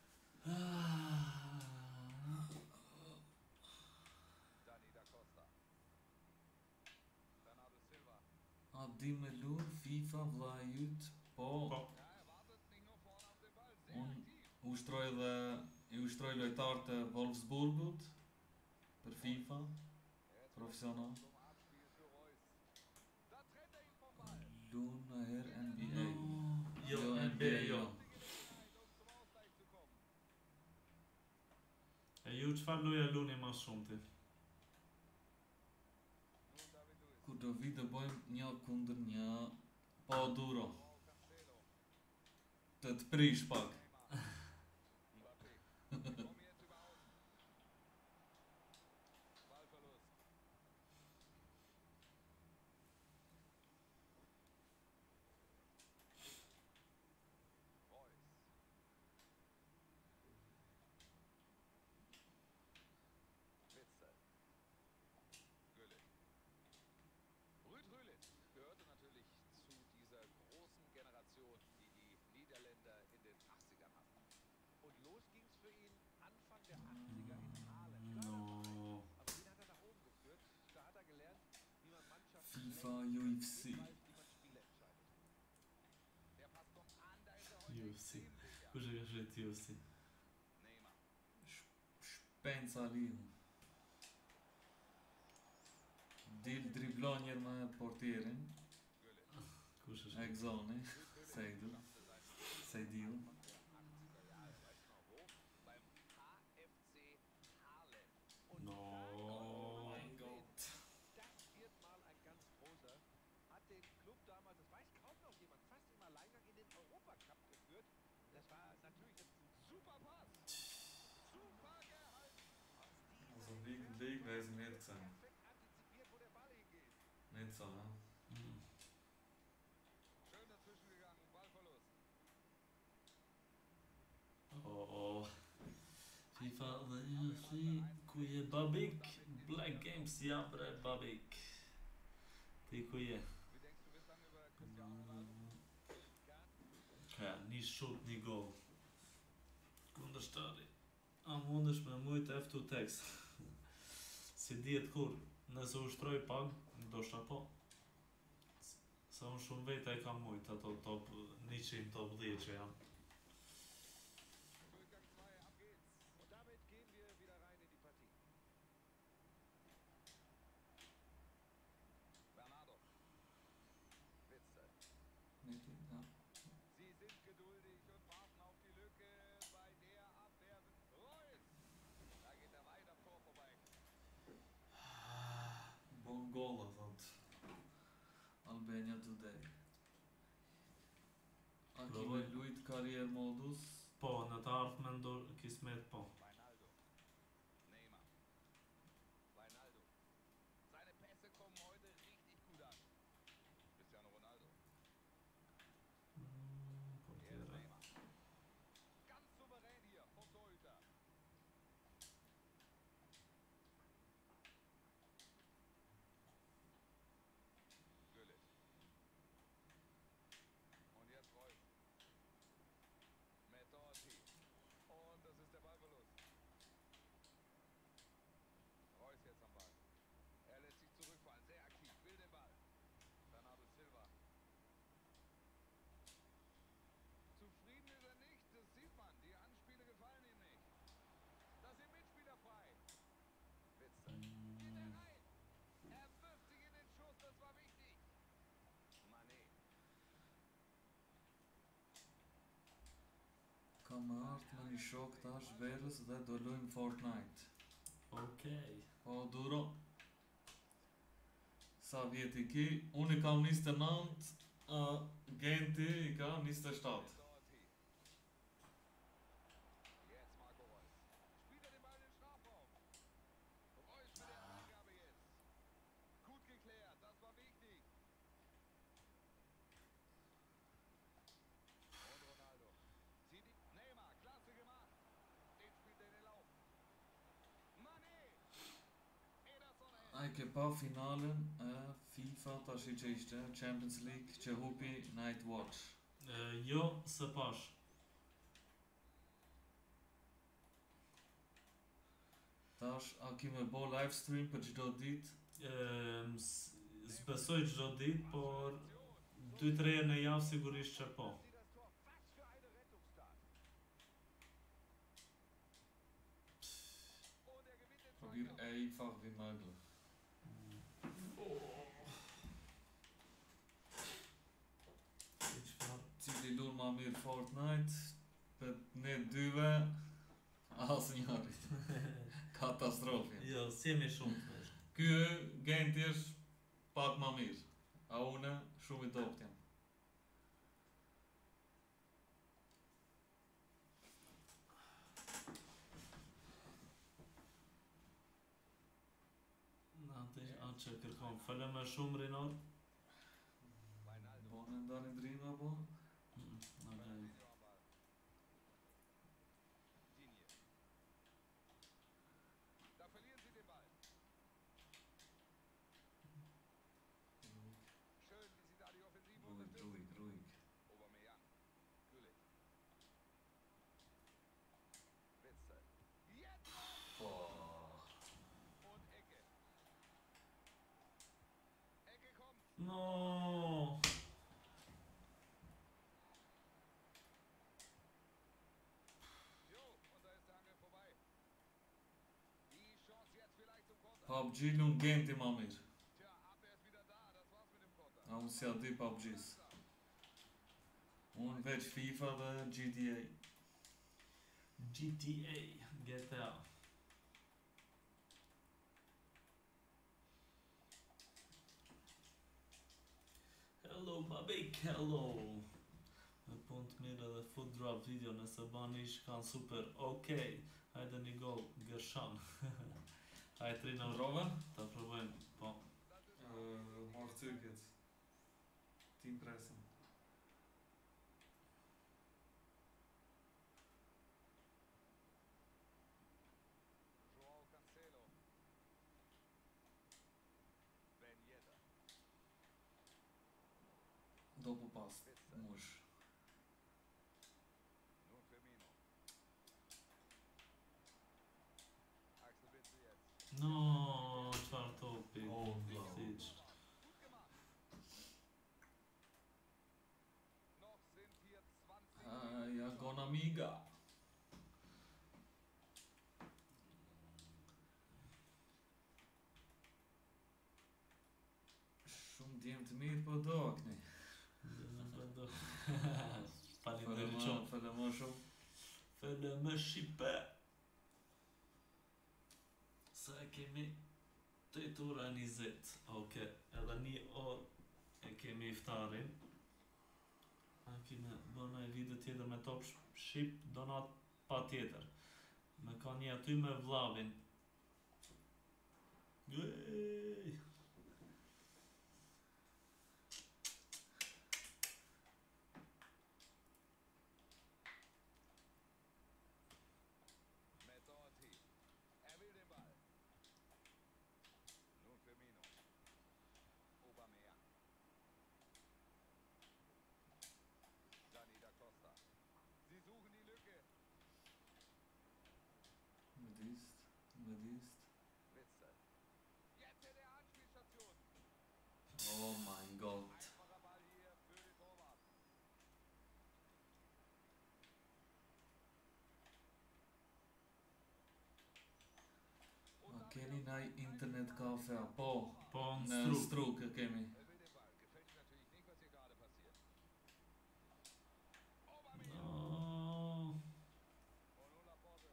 Dani da Costa. Bernardo Silva. A di me lu FIFA vlla jyt, po Po. Ja, er wartet nicht nur vorne auf den Ball. Sehr Un aktiv. ushtroj dhe i ushtroj lojtar të Wolfsburgut për FIFA, Jetzt profesional. zum Abspiel für Reus. Da trennt er ihn vom Ball. Lu në herë N B A. No, jo, Jo, N B A jo. Gelegenheit, um zum Ausgleich zu kommen. E ju çfarë loja luni më shumë ti? Nun David Luiz. Kur do vi të bëjmë një kundër një, po duro, Joao Cancelo. të të prish pak. Neymar. Mbappé. Kommen jetzt über außen. Ballverlust. Reus. Witzel. Gullit. Rüd Gullit gehörte natürlich zu dieser großen Generation, die die Niederländer in den achtzigern hatten. Und los ging's für ihn Anfang der achtziger in Haarlem. Kleiner Verein, No. aber den hat er nach oben geführt. Da hat er gelernt, wie man Mannschaften FIFA, lenkt, U F C. mitreißt, wie man Spiele entscheidet. Der Pass kommt an, da ist er heute U F C. extrem sicher. Kush e ka shit U F C? Neymar. Shpenca liu. Dil driblon njerë me portierin, Gullit. Kush është? e gzoni, Rüd Gullit Seydou. schaffte seinen Seydou. Anfang League and League weiß ich nicht gesehen. Perfekt antizipiert, wo der Ball hingeht. Nicht so, ne? Mm. Schön dazwischen gegangen, Ballverlust. Oh, oh. FIFA Dziękuję Babik. Black Games, ja bre Babik. Dziękuję. Wie denkst du, wird lange über Cristiano Ronaldo? Ja, ni shot ni goal. Kundërshtari. A mundesh me mujt F two text. Si dihet kur, nëse ushtroj pag, ndoshta po. Sa unë shumë veta e kam mujt ato top njëqind, top dhjetë që jam. Durchgang zwei, ab geht's. Und damit gehen wir wieder rein in die Partie. Bernardo. Witzel. Nicht, ja. Sie sind geduldig und warten auf die Lücke bei der Abwehr. Reus. Da geht er weit am Tor vorbei. Bon goal thot Albania Today. A ki me lujt karrier modus? Po, në të ardhmen do kismet po. Wijnaldum. Neymar. Wijnaldum. Seine Pässe kommen heute richtig gut an. Cristiano Ronaldo. Mm, po Jetzt tjera. Neymar. Ganz souverän hier vom Torhüter. Güllit. Und jetzt Reus. Metotti. Und das ist der Ballverlust. Reus jetzt am Ball. Er lässt sich zurückfallen, sehr aktiv, will den Ball. Bernardo Silva. Zufrieden ist er nicht, das sieht man. Die Anspiele gefallen ihm nicht. Da sind Mitspieler frei. Witzel. Geht er rein? Er wirft sich in den Schuss, das war wichtig. Mané. Ka më ardhë me një shok tash verës dhe do lujmë Fortnite. Okej. Po duro. Sa vjet i ki? Unë i kam njëzet e nëntë, a Genti i ka njëzet e shtatë. Metotti. Jetzt Marco Reus. Spielt er den Ball in den Strafraum. Reus mit der Freigabe jetzt. Gut geklärt, das war wichtig. Und Ronaldo. Zieht die Neymar, klasse gemacht. Den spielt er in den Lauf. Mané. Ederson hält. A i ke pa finalen e FIFA tash i që ishte Champions League që hupi Night Watch. E, jo, së pash. Tash a ki me bo live stream për çdo ditë? Ehm, s- S'besoj çdo ditë, por dy tre herë në javë sigurisht që po. Sie das Tor. Was für eine Rettungstat. Und er gewinnt den Probier Zweikampf. eenvoudig wie mogelijk. Si çfarë? Cili lur ma mirë Fortnite, për ne dyve, asë njërit. Katastrofje. Jo, s'jemi shumë të vesh. Ky Genti është pak ma mirë, a une shumë i dopt jam. Ate, atë që kërkon, falem me shumë Rinor. Wijnaldum. Bone ndani drima po? Mm, okej. Ronaldinho am Ball. Digne. Da verlieren sie den Ball. Schön, wie sie da die Offensive Ruhig, unterstützen. ruhig, ruhig. Aubameyang. Güllit. Witzel. Jetzt Po. und Ecke. Ecke kommt. No. Jo, und da ist der Angriff vorbei. Die Chance jetzt vielleicht zum Konter. P U B G lun Genti ma mirë. Tja, Abwehr ist wieder da. Das war's mit dem Konter. A unë si a di P U B G-s. Unë veç FIFA dhe G T A. G T A, G T A. Hello Babik, hello. Me pun të mirë edhe foot drop video nëse bani ish kanë super. Okej, hajde një gol, Gershan. Hajde Trino, Prove? ta provojmë, po. Uh, Mark Zykec. Team Pressen. Joao Cancelo. Ben Yedder. Dopo pas, mush. Nun Firmino. Axel Witzel jetzt. No, çfarë topi. Oh, no. Siç. Gut gemacht. Noch sind hier zwanzig Ah, ja, Minuten. gona amiga. Shumë djemë të mirë po do këni. Faleminderit shumë. Fale më shumë. Fele me Shqipe. Sa e kemi tetë ora njëzet. Oke, edhe një orë e kemi iftarin. A kime bëna e video tjetër me top Shqip, donat pa tjetër. Me ka një aty me vllavin. Ej! Matt Doherty. Er will den Ball. Nun Firmino. Aubameyang. Dani da Costa. Sie suchen die Lücke. Modist, modist. Witzel. Jetzt in der Anspielstation. Oh mein Gott. Einfacher Ball hier für den Torwart. Und A damit keni auf naj einen internet Ball kafe, der po, Po në në struk. struk e kemi. Er will den Ball. Gefällt ihm natürlich nicht, was hier gerade passiert. Aubameyang. No. Und nun Laporte.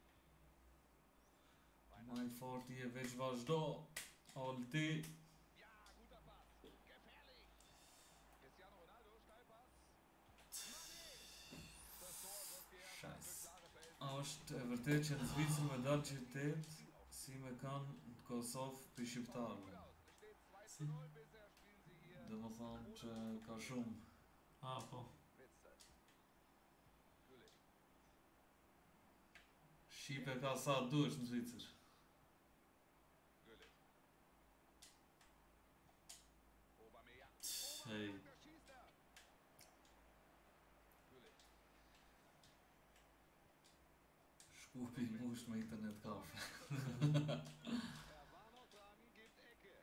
Maj forti e veç vazhdo. Olti. Ja, guter Pass. Gefährlich. Cristiano Ronaldo, Steilpass. Mané. Das Tor wird geärgert Scheiß. durch klare Verhältnisse. A është e vërtet që në Zvicër me dalë qytet, si me kanë në Kosovë për shqiptarëve. Gut aus. Es steht zwei Si. zu null. Bisher spielen sie hier. Dhe më thonë që ka shumë. Ah, po. Witzel. Güllich. Shqipe ka sa dush në Zvicër. Güllich. Aubameyang. Hey. Aubameyang, da schießt er. Güllich. Shkupi mush me internet kafe. Er war noch dran, gibt Ecke.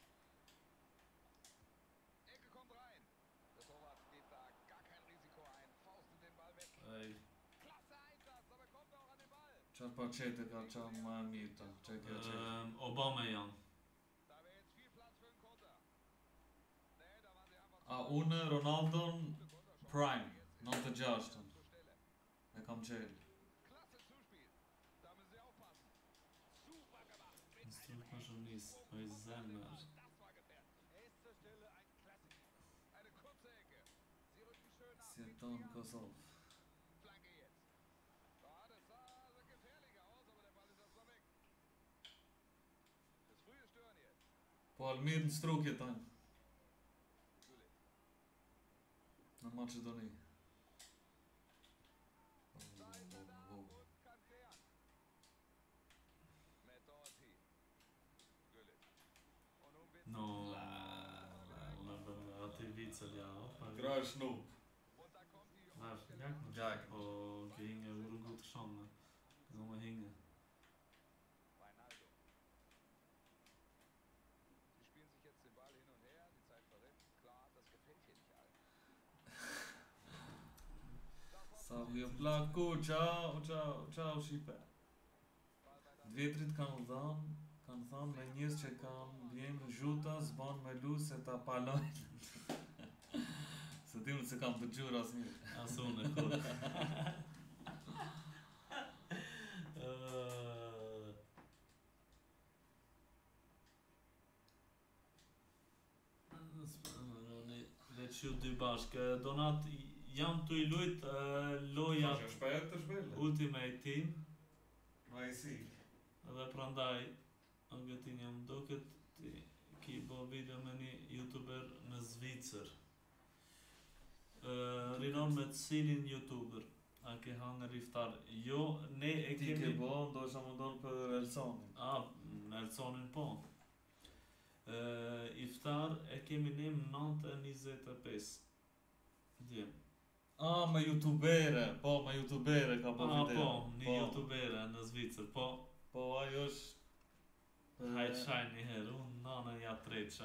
Ecke kommt rein. Der Torwart geht da gar kein Risiko ein. Faustet den Ball weg. Ej. Klasse Einsatz, aber kommt auch an den Ball. Qatë pa qete ka qanë ma e mirë ta, që kjo qete. Um, Aubameyang. Da wäre jetzt viel Platz für einen Konter. Nee, da waren sie einfach A zu unë Ronaldon gute Konterchance. Prime, Jetzt ist nëntë er gjashtën, zur Stelle. e kam qelë. Klasse Zuspiel. Da müssen sie aufpassen. Super gemacht. Mit Në struk einem më shumë nis. Oj zemër. Das war gefährlich. Er ist zur Stelle ein Klassiker. Eine kurze Ecke. Sie rücken schön ab. Si e Sind tonë sie Kosovë. Flanke jetzt. Ja, das sah also gefährlicher aus, aber der Ball ist erstmal weg. Das frühe Stören jetzt. Po Almir në struk jetojnë, Güllich. në Macedoni. Da ist er da und kann klären. Matt Doherty. Güllich. Und nun Witzel. No. Ati Witzel, ja. Pa. Grash nuk. Und da kommt die Vash, Umstellung. jak më Jak. Po, ke hinge uru gut shumë. Do më hinge. Wijnaldum. Sie spielen sich jetzt den Ball hin und her, die Zeit verrinnt. Klar, das gefällt hier nicht allen. Da kommt Sa vje plaku, qau, qau, qau Shqipe. Ball bei Të vjetrit kanë dhanë, kanë thanë me njës që kanë bjenë zhuta, zban me lu se ta palojnë. Se tim se kam të gjurë asë mirë. Asune, kur. Uh, Veç ju dy bashkë. Donat jam të i lujt uh, lojat shpejt të shpejt. Ultimate Team. Ma i si. Dhe prandaj Argentinja më duket ti ki bo video me një youtuber në Zvicër. Uh, rinon me cilin youtuber? A ke hangër iftar? Jo, ne e Ti kemi... ke bo, ndoshta më ndonë për Elsonin. A, në Elsonin po. Uh, iftar e kemi ne më nëntë e njëzet e pesë. Djem. Ah, me youtubere, po, me youtubere ka po A, video. po, një youtubere në Zvicër, po. Po, ajo është... Hajt shaj një herë, unë nanën ja treqa.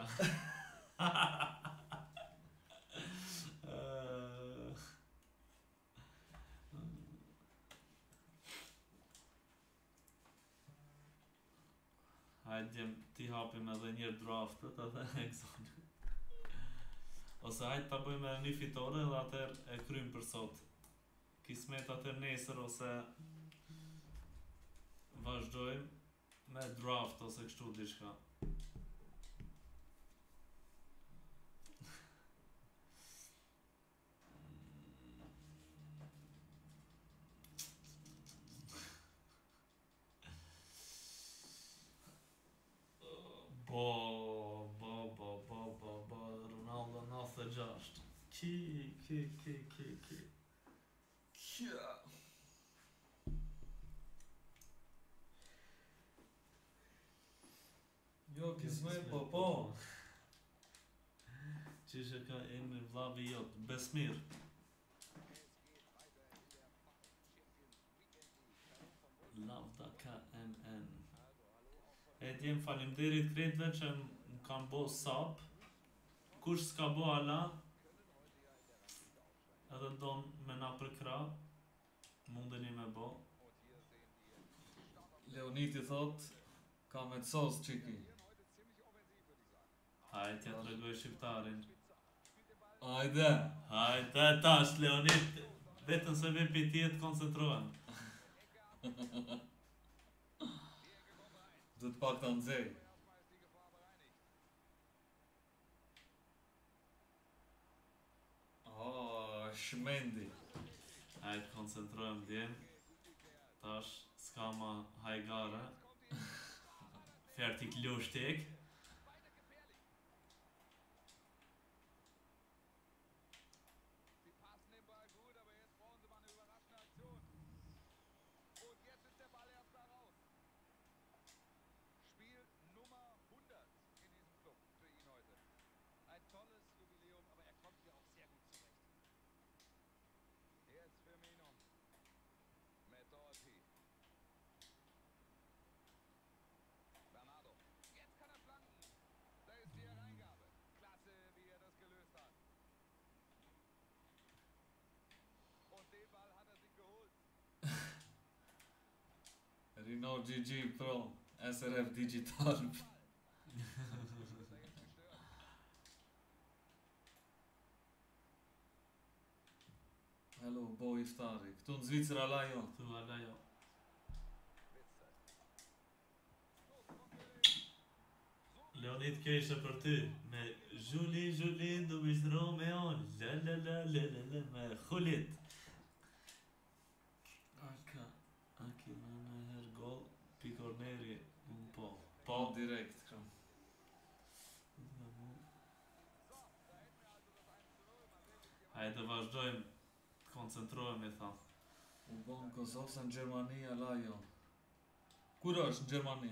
Hajt djem, ti hapim edhe njërë draftet edhe egzonin. Ose hajt ta bëjmë edhe një fitore dhe atër e krymë për sot. Kismet atër nesër ose vazhdojmë me draft ose kështu diçka. Bo, bo, bo, bo, bo, bo, Ronaldo nëntëdhjetë e gjashtë. Ki, ki, ki, ki, ki. Kja. Jo, kismet, po, po. Qishe ka emri vllavi jot, Besmir. Lavda K N N. E t'jem falimderit kretve që më kanë bo sap. Kush s'ka bo ala, edhe don me na përkra, mundeni me bo. Leoniti thot, ka me të sos qiki. Hajt ja tregoj shqiptarin. Ajde. Hajt e tash Leonit, vetëm se me pitjet koncentrohen. Do të pak të nëzej. Oh, shmendi. Hajt koncentrohem djem. Tash s'ka ma hajgare. Fjertik lushtik. Renault G G Pro, S R F Digital. Hello, bo iftari. Këtu në Zvicër ala jo. Këtu ala jo. Leonid keshë për ty. Me Zhuli, Zhuli, du bish Romeo. La la la la la la. Me Khulit. Aka, aki me me her gol. Pikorneri. Po. Po, direkt. Këm. Hajde vazhdojmë. Koncentrohemi, tha. U bon Kosovë në Gjermani, ala jo. Kur është në Gjermani?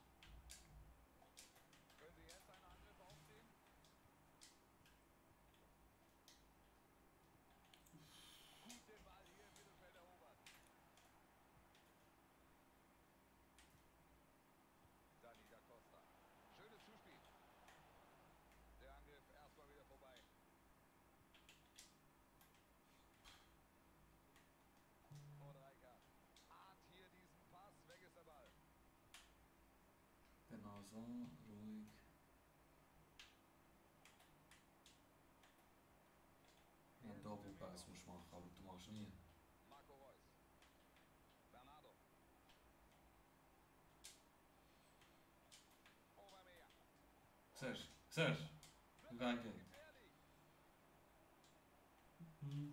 Penazon, Ruik. Një dobu pas më shma, ka të mash një. Sesh, sesh. Nga ke. Mm.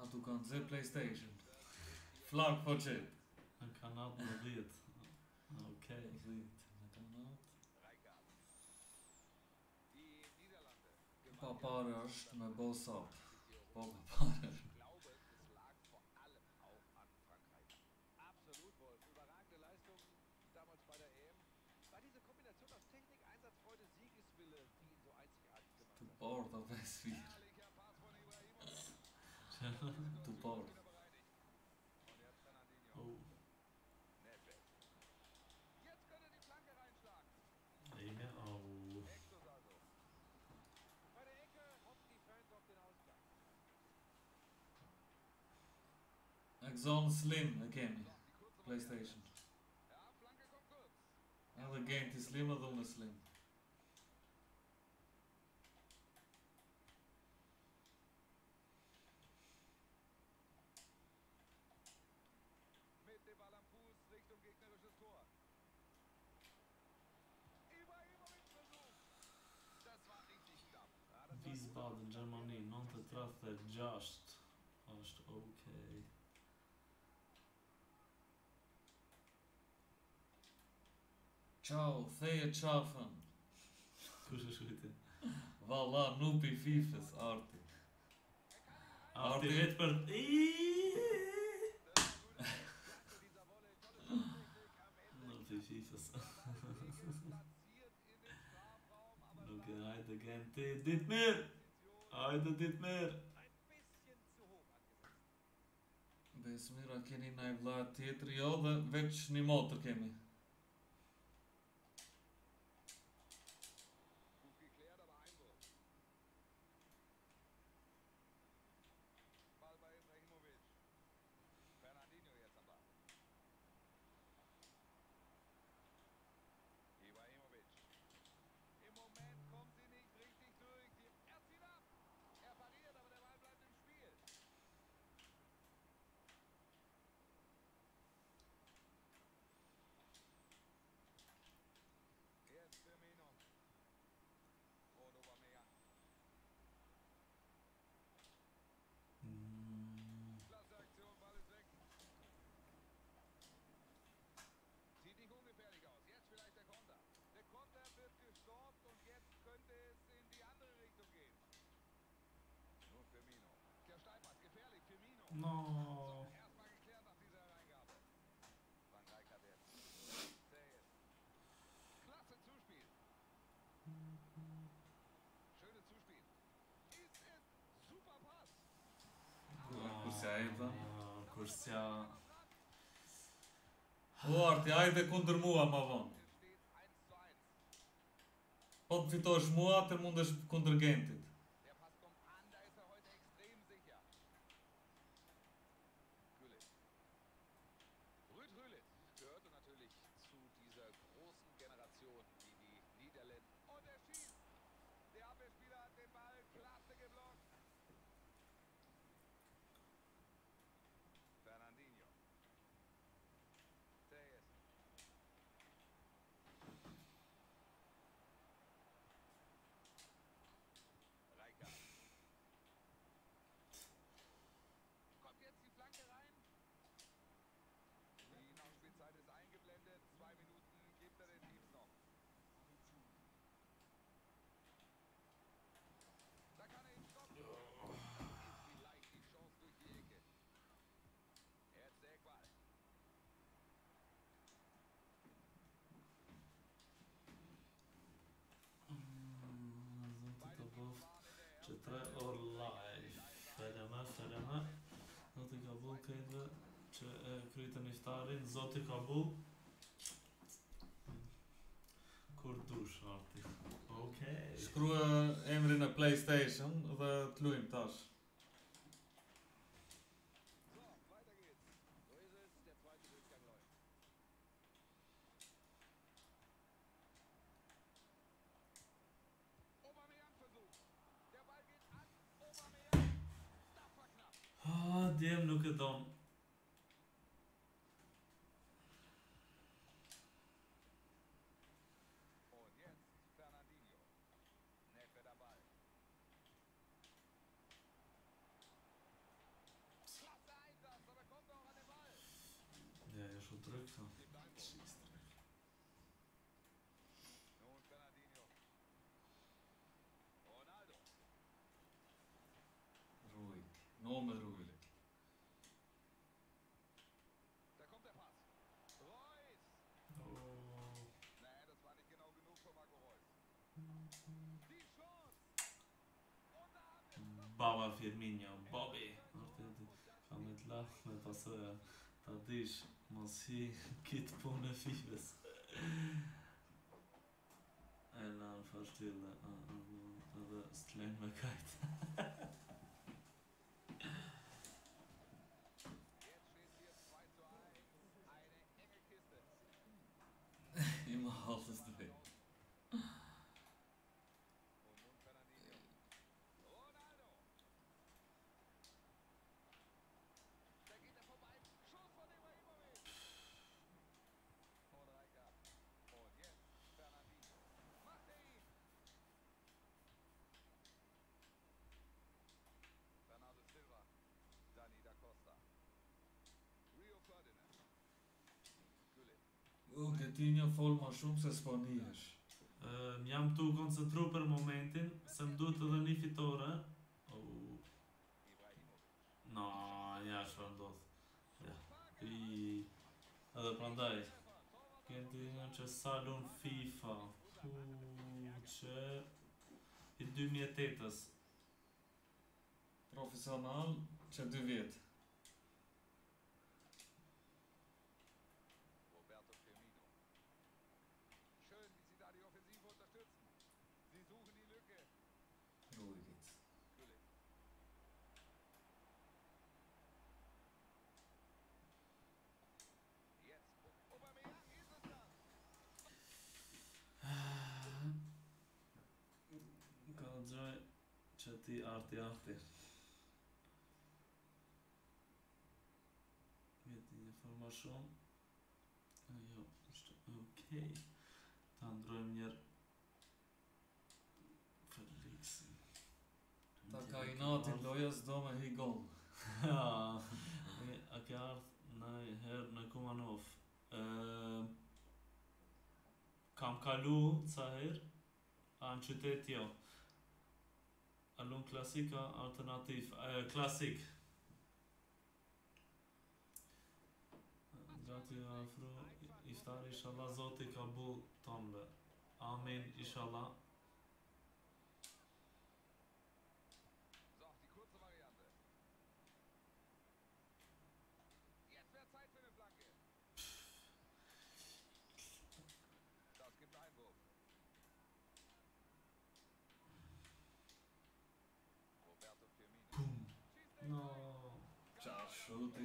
du kan se PlayStation. Flak po qep. Në kanat në dhjetë. Okej. Dhjetë në kanat. Rijkaard. Die Niederlande Pa gewannen pare është me bo sap. die Po Europa. pa pare. Ich glaube, es lag vor allem auch an Frankreich. Absolut, Wolf. Überragende Leistung damals bei der E M. War diese Kombination aus Technik, Einsatzfreude, Siegeswille, die ihn so einzigartig gemacht Tu hat. bord a ves vir. Herrlicher Pass von Ibrahimovic. Tu bord. Wieder bereinigt. Und jetzt Fernandinho. Oh. Nedved. Jetzt könnte die Flanke reinschlagen. Ege, oh. Exos also. Bei der Ecke hoffen die Fans auf den Ausgleich. Exxon Slim e kemi. So, die kurze PlayStation. Variante. Ja, Flanke kommt kurz. Edhe game ti Slim edhe unë Slim. Mit dem Ball am Fuß Richtung gegnerisches Tor. Ibrahimovic versucht. Das war richtig knapp. Ja, das war gut. Wiesbaden, Gjermani, nëntë tridhjet e gjashtë. Është okej. Ciao, theje qafën. Kush është kujti? Valla, nupi Fifës, Arti. Arti Arti. vetë për... Iiii. Das war gute Klasse dieser Volley. Tolle Schusstechnik am Ende. Nuk të fifës. Platziert in den Strafraum, aber Nuk es e war hajde gen ti, Ditmir! Hajde Ditmir! ein bisschen zu hoch angesetzt. Besmira keni naj vlla tjetër, jo dhe veç një motër kemi. Gut geklärt, aber Einwurf. Ball bei Ibrahimovic. Fernandinho jetzt am Ball. Ibrahimovic. Im Moment kommt sie nicht richtig durch. Sie, er zieht ab. Er pariert, aber der Ball bleibt im Spiel. Jetzt Firmino. Und Aubameyang. Mm, Klasse Aktion, Ball ist weg. Sieht nicht ungefährlich aus. Jetzt vielleicht der Konter. Der Konter wird gestoppt und jetzt könnte es in die andere Richtung gehen. Nun Firmino. Der Steilpass, gefährlich. Firmino. No. So, erstmal geklärt nach dieser Reingabe. Van Dijk hat jetzt. Zayes. Klasse Zuspiel. Schönes Zuspiel. Ist es super Pass. Kurse ajta. Ah, Kursja... O Arti, ajde kundër mua ma vonë. Es steht eins zu eins. Po të fitosh mua, të mundesh kundër Gentit. Der Pass kommt an, da ist er heute extrem sicher. Gullit. Ruud Gullit gehörte natürlich zu dieser großen Generation, die die Niederländer... Und er schießt! Der Abwehrspieler hat den Ball klasse geblockt. Fernandinho. Zayes. Rijkaard. Kommt jetzt die Flanke rein. Die Nachspielzeit ist eingeblendet. Zwei Minuten gibt er den Teams noch. Da kann er ihn stoppen. Ist vielleicht die Chance durch die Ecke. Jetzt der Eckball. Mm, Zotë Beide të Teams bëft waren in der që ersten tre Hälfte orë schon live. Feleme, feleme. Zoti ka bu kejtve që e krytën iftarin. Zoti ka bu. Kur dush, Arti. Okej. Shkrua emrin e PlayStation dhe të luajm tash. So, weiter geht's. So ist es. Der zweite Durchgang läuft. Aubameyang versucht. Der Ball geht an. Aubameyang. Das war knapp. Ah, djem nuk e don. Und jetzt Fernandinho. Nedved am Ball. verrückt. So. Gibt Einwurf. Nun Fernandinho. Ronaldo. Ruhig. Noch mehr ruhig. Da kommt der Pass. Reus. Oh. Nee, das war nicht genau genug für Marco Reus. Die Chance. Und da haben wir es. Baba Firmino, Bobby. Fan mitt laugh med passar Tadic, Monsi, Kit Pone Fives. En han först till hade slängmöjlighet. Jetzt steht hier zwei zu eins. Eine enge Kiste. Immer alles drin. Und nun Fernandinho. Ronaldo. Da geht er vorbei. Schuss von Ibrahimovic. Und Rijkaard. Und jetzt Fernandinho. Macht er ihn. Bernardo Silva. Dani da Costa. Rio Ferdinand. Gullit. U Getinja folma shumë se Spanish. Uh, jam tu koncentru për momentin, se më duhet edhe një fitore. Oh, Ibrahimovic. no, ja çfarë ndodh. Ja. I edhe prandaj këndi një që salon FIFA. U që i dy mijë e tetës. Profesional që dy vjet. Roberto Firmino. Schön, wie sie da die Offensive unterstützen. Sie suchen die Lücke. Ruhig. Gullit. Jetzt. Aubameyang ist es das. Kallxoj që ti arti arti. Vjeti një forma shumë. Jo, është okej. Ta ndrojmë njerë Felixin. Ta ka i natin loja s'do me hi gol. Ja, e- a ke ardhë në herë në Kumanov. Ë, kam kalu ca herë, a në qytet jo. A lun klasika alternativ, e, klasik. Gati afro, iftari inshallah Zoti ka bull tonve. Amin inshallah. So, die kurze Variante. Jetzt wäre Zeit für eine Flanke. Das gibt Einwurf. Roberto Firmino. Pum. Schießt er No. rein. Qa shuti.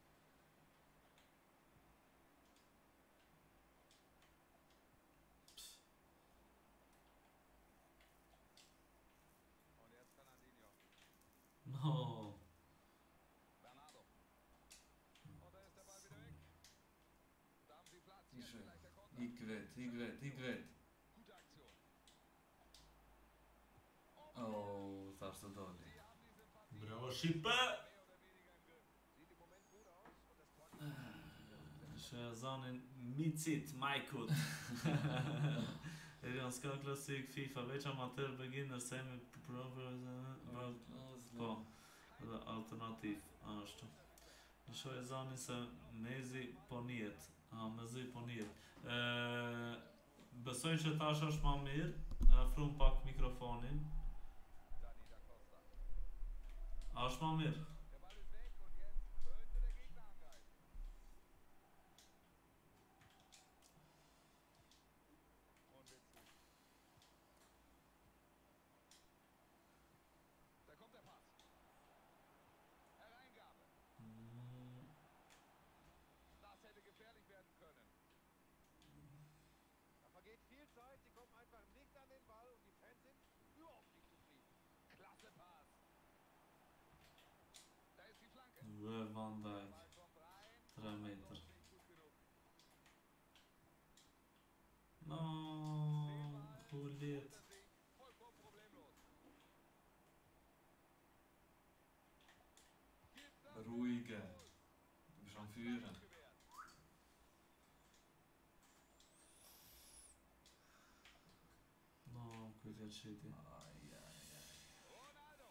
Und jetzt Fernandinho. No. Bernardo. Und da ist der Ball wieder weg. Da haben sie Platz. Jetzt Ishe. vielleicht der Konter. Ik vet, ik vet, ik vet. Gute Aktion. Oh, thash të doli. Sie haben die Sympathie. Bravo Shqipe! Mehr oder weniger im Griff. Sieht im Moment gut aus. Und das Tor. Shezanin Micit Majkut. Erion s'ka klasik FIFA, veç amateur beginner se me prover po, edhe alternativ ashtu. Në shoj zani se mezi po njet, a mezi po njet. E, besoj që tash është ma mirë, e afrum pak mikrofonin. Dani da Costa. A është ma mirë? Der Ball ist weg und jetzt könnte der Gegner angreifen. Und Witzel. Da kommt der Pass. Hereingabe. Mm, Das hätte gefährlich werden können. Da vergeht viel Zeit, sie kommen einfach nicht an den Ball und die Fans sind überhaupt nicht zufrieden. Klasse Pass. Da ist die Flanke. Vë Van Der Dijk, Ball kommt rein. tre aber meter. doch nicht gut genug. No, hulit. Vollkommen problemlos. Gibt das Ruhige. Goal. Du bist am Führen. Gewährt. Kujt e qiti? Ai, ai, ai. Ronaldo.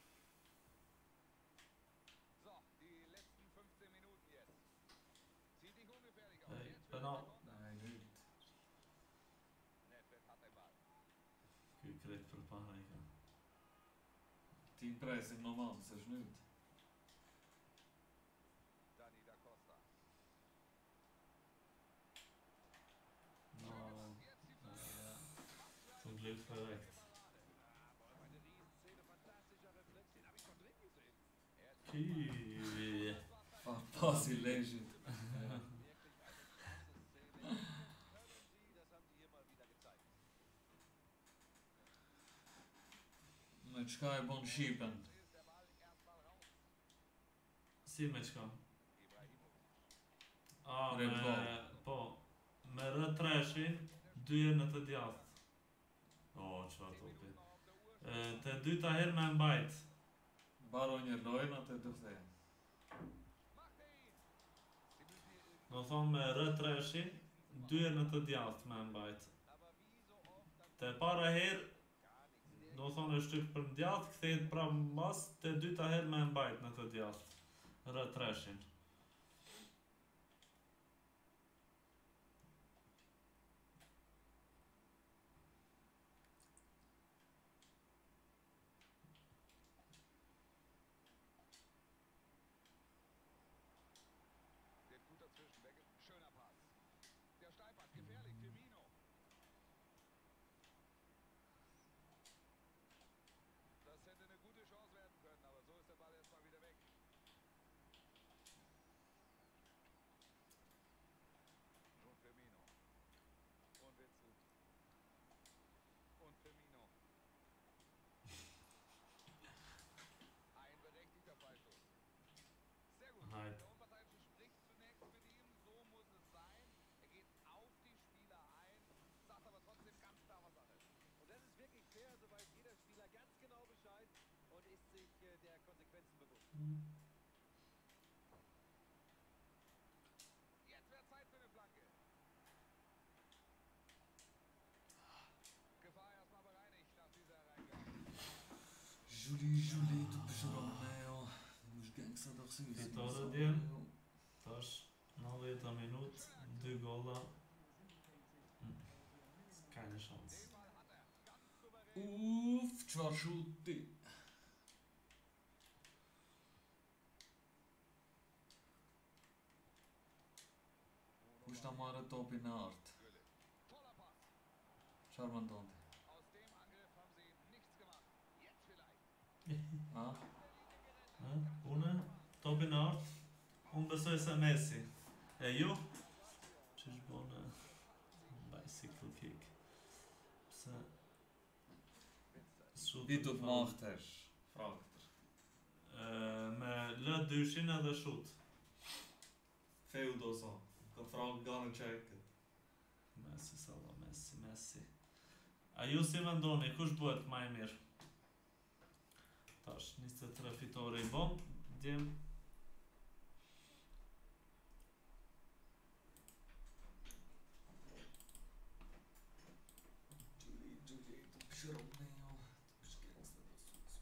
So, die letzten fünfzehn Minuten jetzt. Sieht nicht ungefährlich aus. Ej, Jetzt wird penal. der Konter. Nej, lugnt. Nedved hat den Ball. Ky krejt për para i ka. Ti presin në manë, se shnyt. Dani da Costa. No, Jetzt die ja, Flanke. ja. Zum Glück korrekt. Ah, eine Riesenszene, fantastischer Reflex. Den habe ich schon drin gesehen. Er ist Ky. Pa, pas i lejshit. wirklich eine klasse Szene. Können Sie, das haben Sie hier mal wieder gezeigt. Me qka e bon Shqipen? Ist der Ball erstmal raus. Si me qka? Ibrahimovic. A, Red me, ball. po, me rë treshin, dyje në të djathtë. O, çfarë zehn topi. Minuten noch auf der Uhr. E, Të dyta herë me mbajt. Baro një lojnë, atë të thejnë. Macht er ihn. Sie müssen hier irgendwie. Do thonë me rë treshin, dyje në të djathtë me mbajt. Aber wie so oft dann Te para herë, gar nichts. do thonë e shtyp për djathtë, kthehet prapë mbas, te dyta herë me mbajt në të djathtë. Rë treshin. Den gut dazwischen. Der ge- Schöner Pass. Der Steilpass. Gefährlich. Firmino. Das hätte eine gute Chance werden können, aber so ist der Ball erstmal wieder weg. Schon Firmino. Und Witzel. Und Firmino. Ein berechtigter Freistoß. Sehr gut. Halt. Der Unparteiische spricht zunächst mit ihm. So muss es sein. Er geht auf die Spieler ein, sagt aber trotzdem ganz klar, was Sache ist. Und das ist wirklich fair, so weiß jeder Spieler ganz genau Bescheid und ist sich äh, der Konsequenzen bewusst. Jetzt wäre Zeit für eine Flanke. Gefahr erstmal bereinigt nach dieser Reingabe. Juli, Juli, të pëshëron neo. Më shgengsa të kësi. Fitore djem. Tash, nëntëdhjetë minut, dy golla. Mm. S'ka një shans. Den Ball hat er. Ganz souverän. Uff, qfar shuti. Kush ta marrë topin në artë? Gülle. Toller Pass. Qarë më ndonë? Aus dem Angriff haben sie nichts gemacht. Jetzt vielleicht. Ha? Ha? Une, topin e art, unë besoj se Messi. E ju? Që është bone bicycle kick. Pse? Shut Ti të të mahtesh. Fraktër. E, me lë dyshin edhe shut. Feu do sa. Ka frak gane qekët. Messi, salla, Messi, Messi. A ju si mendoni, kush bëhet më i mirë? Tash, njëzet e tre fitore i bom, djem. Juli, Juli, të pëshëron neo. Të shgengsa të sus.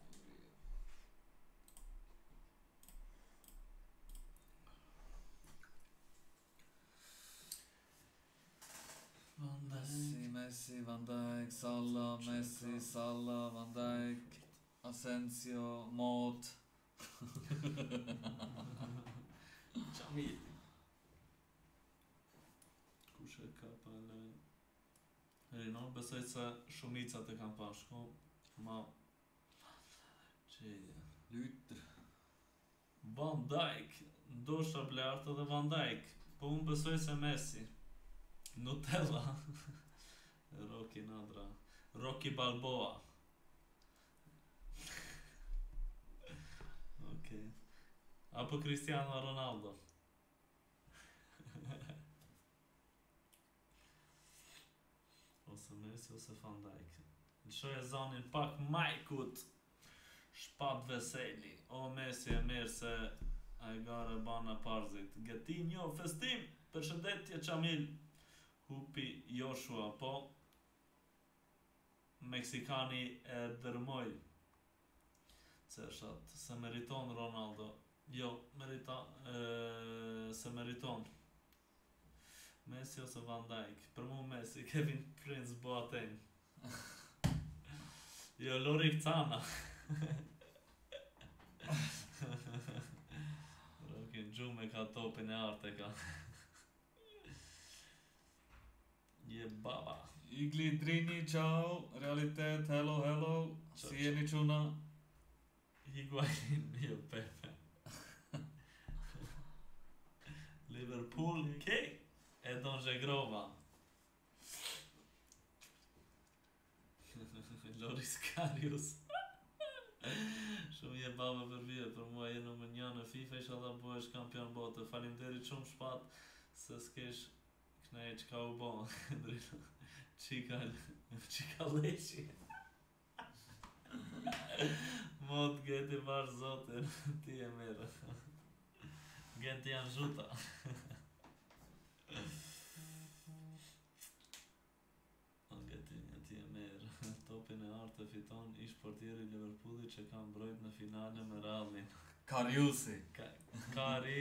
Van Messi, Messi, Van Dijk, Salah, Messi, Salah, Van Dijk, Asensio, Mot. Qamil. Kush e ka pa në... Rinon, besoj se shumicat e kam pa shku, ma... Që... Lytr. Van Dijk, ndoshta blartë dhe Van Dijk, po unë besoj se Messi. Nutella. Rocky Nadra. Rocky Balboa. Okej. Apo Cristiano Ronaldo. Ose Messi ose Van Dijk. Lëshoj e zanin pak majkut. Shpat veseli. O Messi e mirë se a e gare bana parzit. Gëtinjo festim. Përshëndetje Qamil. Hupi Joshua, po Meksikani e dërmoj. Se shat, se meriton Ronaldo. Jo, merita, e, se meriton. Messi ose Van Dijk. Për mu Messi, Kevin Prince Boateng. Jo, Lorik Cana. Rokin Gjume ka topin e arte ka. Je baba. Igli Drini, ciao, realitet, hello, hello, Ciao, si jeni quna? Higuain, jo Pepe. Liverpool, ke? E Don Zhegrova. Loris Karius. Shumë je baba për vje, për mua je numër një në FIFA, isha dha bëhesh kampion bote. Faleminderit shumë shpat, se s'kesh kënej qka u bo. Qika, qika leqi. Mot geti bash zotin, ti e mirë. Genti janë zhuta. Geti një ti e mirë. Topin e artë fiton ish portieri Liverpoolit që ka mbrojt në finale me Realin. Kariusi. Ka, Kari...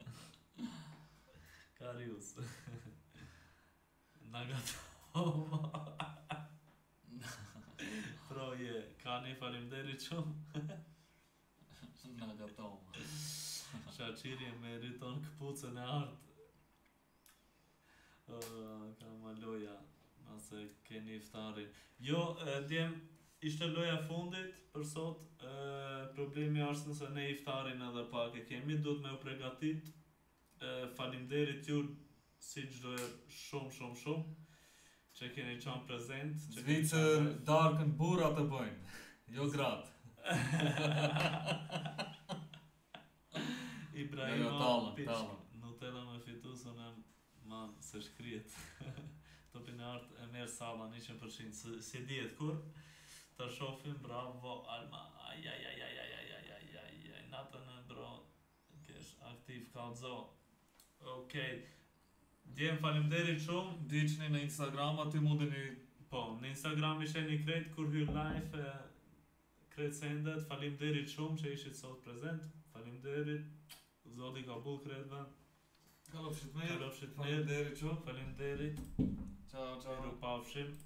Karius. Nagatoma. Pro je, Kani faleminderit shumë. Nagatoma. Shaqiri e meriton këpucën e artë. Uh, ka maloja, nëse keni iftarin. Jo, e, djem, ishte loja fundit për sot, e, problemi është nëse ne iftarin edhe pak e kemi, duhet me u pregatit. E, faleminderit ju si çdo herë shumë shumë shumë që keni qenë prezent. që keni Zvicër qenë- darkën burra të bëjnë, jo gratë. Ibrahim Jo, jo, tallën, tallën. Nutella me fitusën e man se shkrihet. Topin e artë e merë Salla njëqind përqind. Si, si dihet kur? Ta shohim, bravo Alma. Aj aj aj aj aj aj aj aj aj aj natën e bro. Kesh aktiv kallzo. Okej. Djem faleminderit shumë. Diqni në Instagram, aty mundeni Po, në Instagram ishe një krejt kur hyr live e krejt sendet. Faleminderit shumë që ishit sot prezent. Faleminderit. Zoti ka bull krejtve. kalofshit mirë. Kalofshit mirë. Faleminderit shumë. Faleminderit. Ciao, ciao. Miru pafshim.